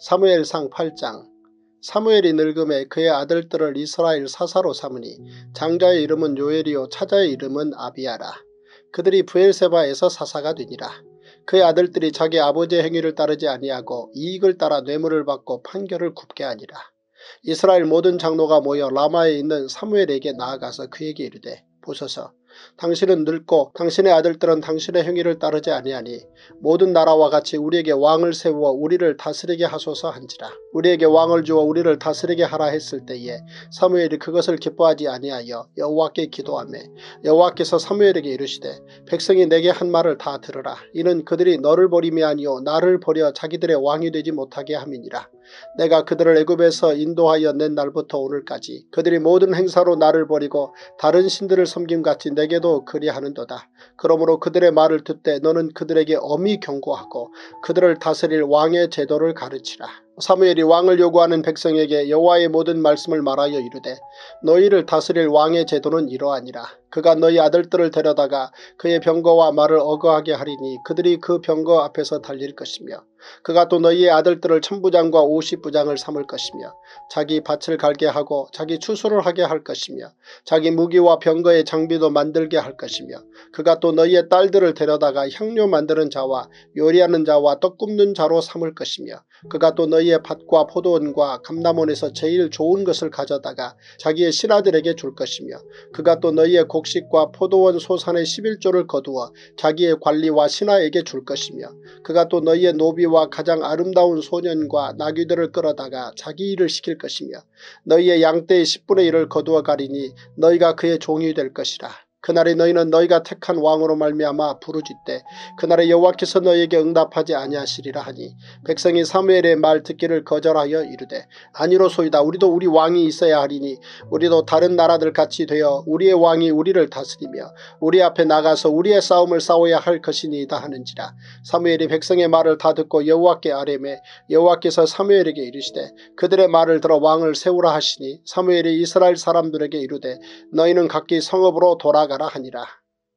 사무엘상 팔 장. 사무엘이 늙음에 그의 아들들을 이스라엘 사사로 삼으니 장자의 이름은 요엘이요 차자의 이름은 아비야라. 그들이 브엘세바에서 사사가 되니라. 그의 아들들이 자기 아버지의 행위를 따르지 아니하고 이익을 따라 뇌물을 받고 판결을 굽게 하니라. 이스라엘 모든 장로가 모여 라마에 있는 사무엘에게 나아가서 그에게 이르되 보소서 당신은 늙고 당신의 아들들은 당신의 행위를 따르지 아니하니 모든 나라와 같이 우리에게 왕을 세우어 우리를 다스리게 하소서 한지라. 우리에게 왕을 주어 우리를 다스리게 하라 했을 때에 사무엘이 그것을 기뻐하지 아니하여 여호와께 기도하며 여호와께서 사무엘에게 이르시되 백성이 내게 한 말을 다 들으라. 이는 그들이 너를 버림이 아니요 나를 버려 자기들의 왕이 되지 못하게 함이니라. 내가 그들을 애굽에서 인도하여 낸 날부터 오늘까지 그들이 모든 행사로 나를 버리고 다른 신들을 섬김같이 내게도 그리하는도다. 그러므로 그들의 말을 듣되 너는 그들에게 엄히 경고하고 그들을 다스릴 왕의 제도를 가르치라. 사무엘이 왕을 요구하는 백성에게 여호와의 모든 말씀을 말하여 이르되 너희를 다스릴 왕의 제도는 이러하니라. 그가 너희 아들들을 데려다가 그의 병거와 말을 어거하게 하리니 그들이 그 병거 앞에서 달릴 것이며 그가 또 너희의 아들들을 천부장과 오십부장을 삼을 것이며 자기 밭을 갈게 하고 자기 추수를 하게 할 것이며 자기 무기와 병거의 장비도 만들게 할 것이며 그가 또 너희의 딸들을 데려다가 향료 만드는 자와 요리하는 자와 떡 굽는 자로 삼을 것이며 그가 또 너희의 밭과 포도원과 감람원에서 제일 좋은 것을 가져다가 자기의 신하들에게 줄 것이며 그가 또 너희의 곡식과 포도원 소산의 십일조를 거두어 자기의 관리와 신하에게 줄 것이며 그가 또 너희의 노비와 가장 아름다운 소년과 나귀들을 끌어다가 자기 일을 시킬 것이며 너희의 양떼의 십분의 일을 거두어 가리니 너희가 그의 종이 될 것이라. 그날에 너희는 너희가 택한 왕으로 말미암아 부르짖되 그날에 여호와께서 너희에게 응답하지 아니하시리라 하니 백성이 사무엘의 말 듣기를 거절하여 이르되 아니로소이다. 우리도 우리 왕이 있어야 하리니 우리도 다른 나라들 같이 되어 우리의 왕이 우리를 다스리며 우리 앞에 나가서 우리의 싸움을 싸워야 할 것이니이다 하는지라. 사무엘이 백성의 말을 다 듣고 여호와께 아뢰매 여호와께서 사무엘에게 이르시되 그들의 말을 들어 왕을 세우라 하시니 사무엘이 이스라엘 사람들에게 이르되 너희는 각기 성읍으로 돌아가라 하니라.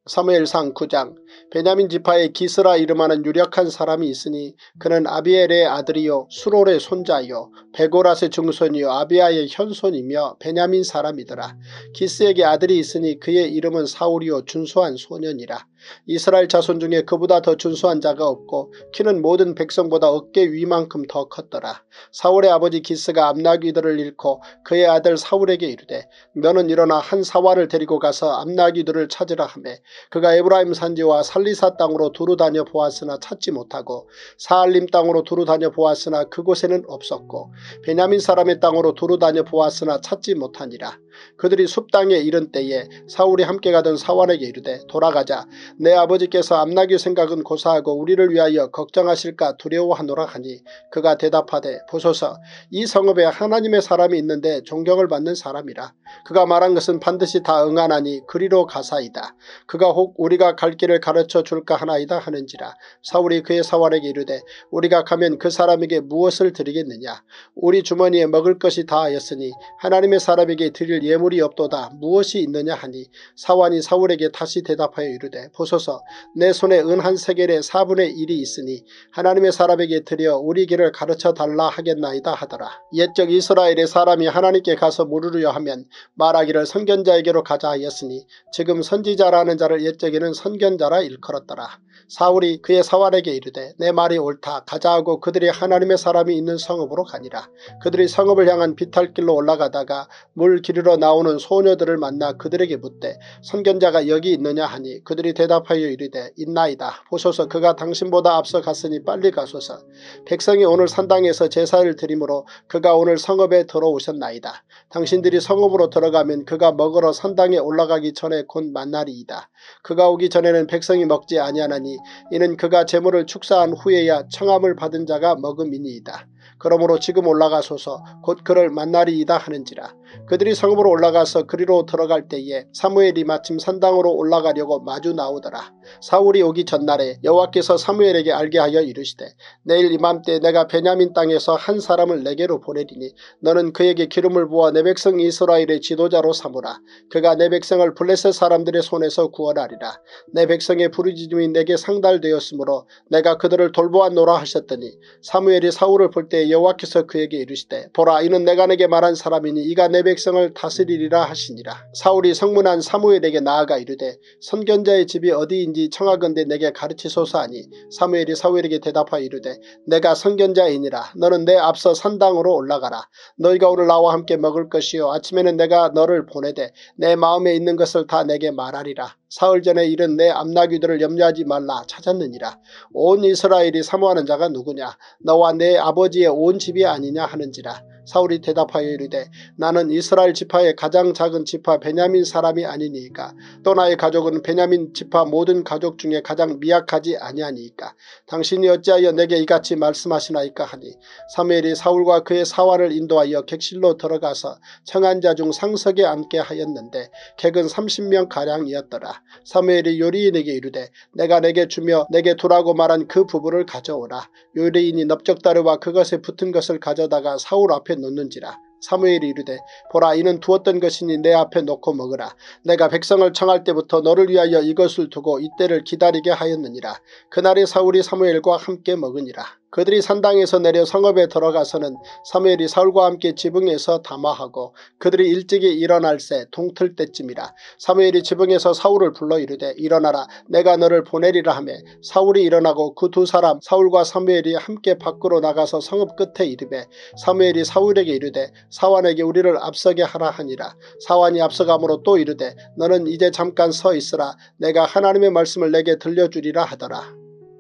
사무엘상 구 장. 베냐민 지파에 기스라 이름하는 유력한 사람이 있으니 그는 아비엘의 아들이요 수롤의 손자요 베고랏의 증손이요 아비아의 현손이며 베냐민 사람이더라. 기스에게 아들이 있으니 그의 이름은 사울이요 준수한 소년이라. 이스라엘 자손 중에 그보다 더 준수한 자가 없고 키는 모든 백성보다 어깨 위만큼 더 컸더라. 사울의 아버지 기스가 암나귀들을 잃고 그의 아들 사울에게 이르되 너는 일어나 한 사활을 데리고 가서 암나귀들을 찾으라 하매 그가 에브라임 산지와 살리사 땅으로 두루 다녀 보았으나 찾지 못하고 사알림 땅으로 두루 다녀 보았으나 그곳에는 없었고 베냐민 사람의 땅으로 두루 다녀 보았으나 찾지 못하니라. 그들이 숲 땅에 이른 때에 사울이 함께 가던 사환에게 이르되 돌아가자. 내 아버지께서 암나귀 생각은 고사하고 우리를 위하여 걱정하실까 두려워하노라 하니 그가 대답하되 보소서 이 성읍에 하나님의 사람이 있는데 존경을 받는 사람이라. 그가 말한 것은 반드시 다 응하나니 그리로 가사이다. 그가 혹 우리가 갈 길을 가르쳐 줄까 하나이다 하는지라. 사울이 그의 사환에게 이르되 우리가 가면 그 사람에게 무엇을 드리겠느냐. 우리 주머니에 먹을 것이 다하였으니 하나님의 사람에게 드릴 예물이 없도다. 무엇이 있느냐 하니 사환이 사울에게 다시 대답하여 이르되 보소서 내 손에 은 한 세겔의 사분의 일이 있으니 하나님의 사람에게 드려 우리 길을 가르쳐 달라 하겠나이다 하더라. 옛적 이스라엘의 사람이 하나님께 가서 물으려 하면 말하기를 선견자에게로 가자 하였으니 지금 선지자라는 자를 옛적에는 선견자라 일컬었더라. 사울이 그의 사환에게 이르되 내 말이 옳다. 가자 하고 그들이 하나님의 사람이 있는 성읍으로 가니라. 그들이 성읍을 향한 비탈길로 올라가다가 물 기르러 나오는 소녀들을 만나 그들에게 묻되 선견자가 여기 있느냐 하니 그들이 대답하여 이르되 있나이다. 보소서 그가 당신보다 앞서 갔으니 빨리 가소서. 백성이 오늘 산당에서 제사를 드리므로 그가 오늘 성읍에 들어오셨나이다. 당신들이 성읍으로 들어가면 그가 먹으러 산당에 올라가기 전에 곧 만나리이다. 그가 오기 전에는 백성이 먹지 아니하나니 이는 그가 제물을 축사한 후에야 청함을 받은 자가 먹음이니이다. 그러므로 지금 올라가소서 곧 그를 만나리이다 하는지라. 그들이 성읍으로 올라가서 그리로 들어갈 때에 사무엘이 마침 산당으로 올라가려고 마주 나오더라. 사울이 오기 전날에 여호와께서 사무엘에게 알게 하여 이르시되 내일 이맘때 내가 베냐민 땅에서 한 사람을 내게로 보내리니 너는 그에게 기름을 부어 내 백성 이스라엘의 지도자로 삼으라. 그가 내 백성을 블레셋 사람들의 손에서 구원하리라. 내 백성의 부르짖음이 내게 상달되었으므로 내가 그들을 돌보았노라 하셨더니 사무엘이 사울을 볼 때 여호와께서 그에게 이르시되 보라 이는 내가 내게 말한 사람이니 이가 내 백성을 다스리리라 하시니라. 사울이 성문한 사무엘에게 나아가 이르되 선견자의 집이 어디인지 청하건대 내게 가르치소서 하니 사무엘이 사울에게 대답하여 이르되 내가 선견자이니라. 너는 내 앞서 산당으로 올라가라. 너희가 오늘 나와 함께 먹을 것이요 아침에는 내가 너를 보내되 내 마음에 있는 것을 다 내게 말하리라. 사흘 전에 이른 내 암나귀들을 염려하지 말라 찾았느니라. 온 이스라엘이 사모하는 자가 누구냐. 너와 내 아버지의 온 집이 아니냐 하는지라. 사울이 대답하여 이르되 나는 이스라엘 지파의 가장 작은 지파 베냐민 사람이 아니니까 또 나의 가족은 베냐민 지파 모든 가족 중에 가장 미약하지 아니하니까 당신이 어찌하여 내게 이같이 말씀하시나이까 하니 사무엘이 사울과 그의 사활을 인도하여 객실로 들어가서 청한 자 중 상석에 앉게 하였는데 객은 삼십 명가량이었더라. 사무엘이 요리인에게 이르되 내가 내게 주며 내게 두라고 말한 그 부부를 가져오라. 요리인이 넓적다리와 그것에 붙은 것을 가져다가 사울 앞에 놓는지라. 사무엘이 이르되 보라 이는 두었던 것이니 내 앞에 놓고 먹으라. 내가 백성을 청할 때부터 너를 위하여 이것을 두고 이때를 기다리게 하였느니라. 그날에 사울이 사무엘과 함께 먹으니라. 그들이 산당에서 내려 성읍에 들어가서는 사무엘이 사울과 함께 지붕에서 담화하고 그들이 일찍이 일어날새 동틀 때쯤이라. 사무엘이 지붕에서 사울을 불러 이르되 일어나라 내가 너를 보내리라 하매 사울이 일어나고 그 두 사람 사울과 사무엘이 함께 밖으로 나가서 성읍 끝에 이르매 사무엘이 사울에게 이르되 사환에게 우리를 앞서게 하라 하니라. 사환이 앞서가므로 또 이르되 너는 이제 잠깐 서 있으라. 내가 하나님의 말씀을 내게 들려주리라 하더라.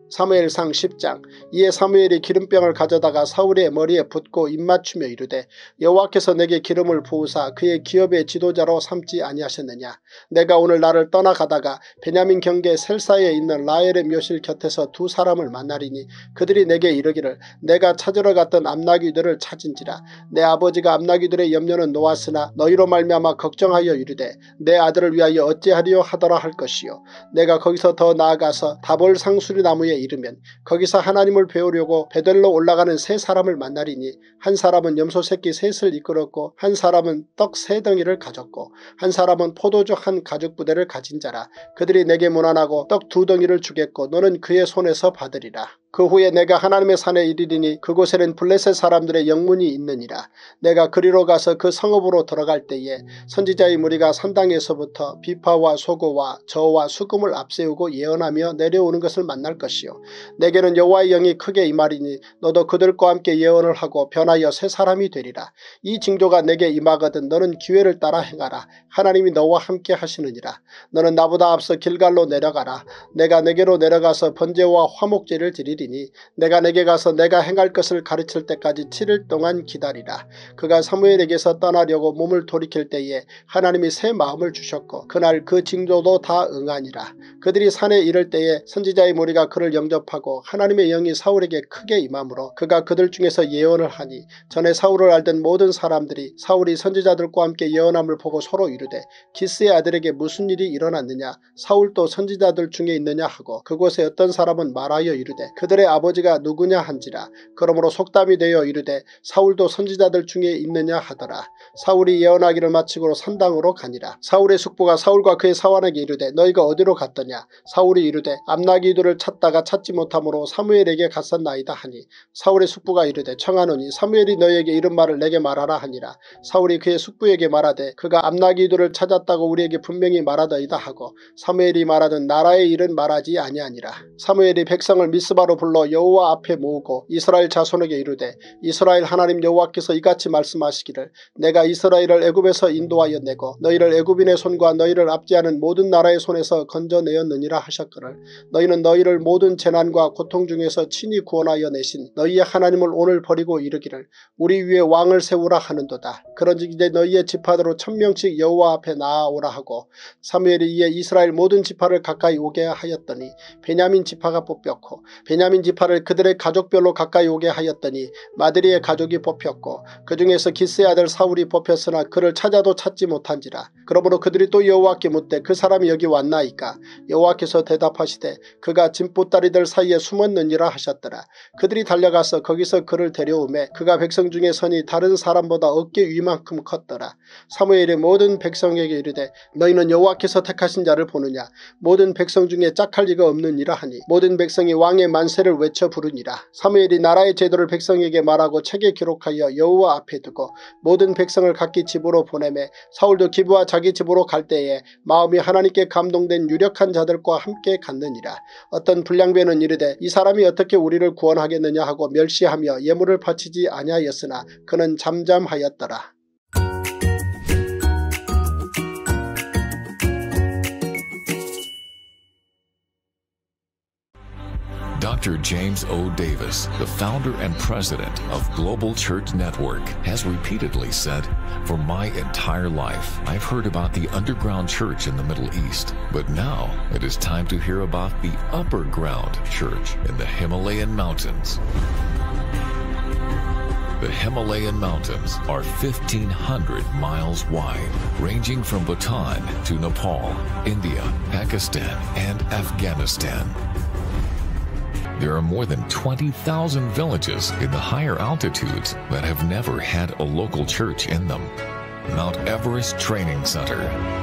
사무엘상 십 장. 이에 사무엘이 기름병을 가져다가 사울의 머리에 붓고 입맞추며 이르되 여호와께서 내게 기름을 부으사 그의 기업의 지도자로 삼지 아니하셨느냐. 내가 오늘 나를 떠나가다가 베냐민 경계 셀사에 있는 라헬의 묘실 곁에서 두 사람을 만나리니 그들이 내게 이르기를 내가 찾으러 갔던 암나귀들을 찾은지라. 내 아버지가 암나귀들의 염려는 놓았으나 너희로 말미암아 걱정하여 이르되 내 아들을 위하여 어찌하리요 하더라 할 것이요. 내가 거기서 더 나아가서 다볼 상수리 나무에 이르면 거기서 하나님을 배우려고 베델로 올라가는 세 사람을 만나리니 한 사람은 염소 새끼 셋을 이끌었고 한 사람은 떡 세 덩이를 가졌고 한 사람은 포도주 한 가죽 부대를 가진 자라. 그들이 내게 문안하고 떡 두 덩이를 주겠고 너는 그의 손에서 받으리라. 그 후에 내가 하나님의 산에 이르리니 그곳에는 블레셋 사람들의 영문이 있느니라. 내가 그리로 가서 그 성읍으로 들어갈 때에 선지자의 무리가 산당에서부터 비파와 소고와 저와 수금을 앞세우고 예언하며 내려오는 것을 만날 것이요. 내게는 여호와의 영이 크게 임하리니 너도 그들과 함께 예언을 하고 변하여 새 사람이 되리라. 이 징조가 내게 임하거든 너는 기회를 따라 행하라. 하나님이 너와 함께 하시느니라. 너는 나보다 앞서 길갈로 내려가라. 내가 내게로 내려가서 번제와 화목제를 드리리니 내가 내게 가서 내가 행할 것을 가르칠 때까지 칠 일 동안 기다리라. 그가 사무엘에게서 떠나려고 몸을 돌이킬 때에 하나님이 새 마음을 주셨고 그날 그 징조도 다 응하니라. 그들이 산에 이를 때에 선지자의 무리가 그를 영접하고 하나님의 영이 사울에게 크게 임함으로 그가 그들 중에서 예언을 하니 전에 사울을 알던 모든 사람들이 사울이 선지자들과 함께 예언함을 보고 서로 이르되 기스의 아들에게 무슨 일이 일어났느냐 사울도 선지자들 중에 있느냐 하고 그곳에 어떤 사람은 말하여 이르되 그들의 아버지가 누구냐 한지라. 그러므로 속담이 되어 이르되 사울도 선지자들 중에 있느냐 하더라. 사울이 예언하기를 마치고 산당으로 가니라. 사울의 숙부가 사울과 그의 사환에게 이르되 너희가 어디로 갔더냐. 사울이 이르되 암나기들을 찾다가 찾지 못함으로 사무엘에게 갔었나이다 하니 사울의 숙부가 이르되 청하노니 사무엘이 너희에게 이런 말을 내게 말하라 하니라. 사울이 그의 숙부에게 말하되 그가 암나기들을 찾았다고 우리에게 분명히 말하더이다 하고 사무엘이 말하던 나라의 일은 말하지 아니하니라. 사무엘이 백성을 미스바로 불러 여호와 앞에 모으고 이스라엘 자손에게 이르되 이스라엘 하나님 여호와께서 이같이 말씀하시기를 내가 이스라엘을 애굽에서 인도하여 내고 너희를 애굽인의 손과 너희를 압제하는 모든 나라의 손에서 건져내었느니라 하셨거늘 너희는 너희를 모든 재난과 고통 중에서 친히 구원하여 내신 너희의 하나님을 오늘 버리고 이르기를 우리 위에 왕을 세우라 하는도다. 그런즉 이제 너희의 지파대로 천명씩 여호와 앞에 나아오라 하고 사무엘이 이에 이스라엘 모든 지파를 가까이 오게 하였더니 베냐민 지파가 뽑혔고 베냐민 지파를 그들의 가족별로 가까이 오게 하였더니 마드리의 가족이 뽑혔고 그 중에서 기스의 아들 사울이 뽑혔으나 그를 찾아도 찾지 못한지라. 그러므로 그들이 또 여호와께 묻되 그 사람이 여기 왔나이까. 여호와께서 대답하시되 그가 짐보따리들 사이에 숨었느니라 하셨더라. 그들이 달려가서 거기서 그를 데려오매 그가 백성 중에 선이 다른 사람보다 어깨 위만큼 컸더라. 사무엘이 모든 백성에게 이르되 너희는 여호와께서 택하신 자를 보느냐. 모든 백성 중에 짝할 리가 없느니라 하니 모든 백성이 왕의 만세를 외쳐 부르니라. 사무엘이 나라의 제도를 백성에게 말하고 책에 기록하여 여호와 앞에 두고 모든 백성을 각기 집으로 보내매 사울도 기브와 자기 집으로 갈 때에 마음이 하나님께 감동된 유력한 자들과 함께 갔느니라. 어떤 불량배는 이르되 이 사람이 어떻게 우리를 구원하겠느냐 하고 멸시하며 예물을 바치지 아니하였으나 그는 잠잠하였더라. Doctor James O. Davis, the founder and president of Global Church Network, has repeatedly said, "For my entire life, I've heard about the underground church in the Middle East, but now it is time to hear about the upper ground church in the Himalayan mountains." The Himalayan mountains are fifteen hundred miles wide, ranging from Bhutan to Nepal, India, Pakistan, and Afghanistan. There are more than twenty thousand villages in the higher altitudes that have never had a local church in them. Mount Everest Training Center.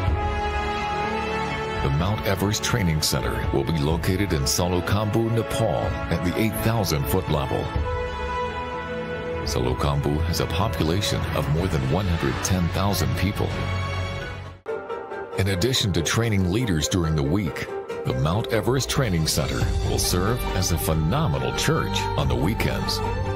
The Mount Everest Training Center will be located in Solukhambhu, Nepal at the eight thousand foot level. Solukhambhu has a population of more than one hundred ten thousand people. In addition to training leaders during the week, the Mount Everest Training Center will serve as a phenomenal church on the weekends.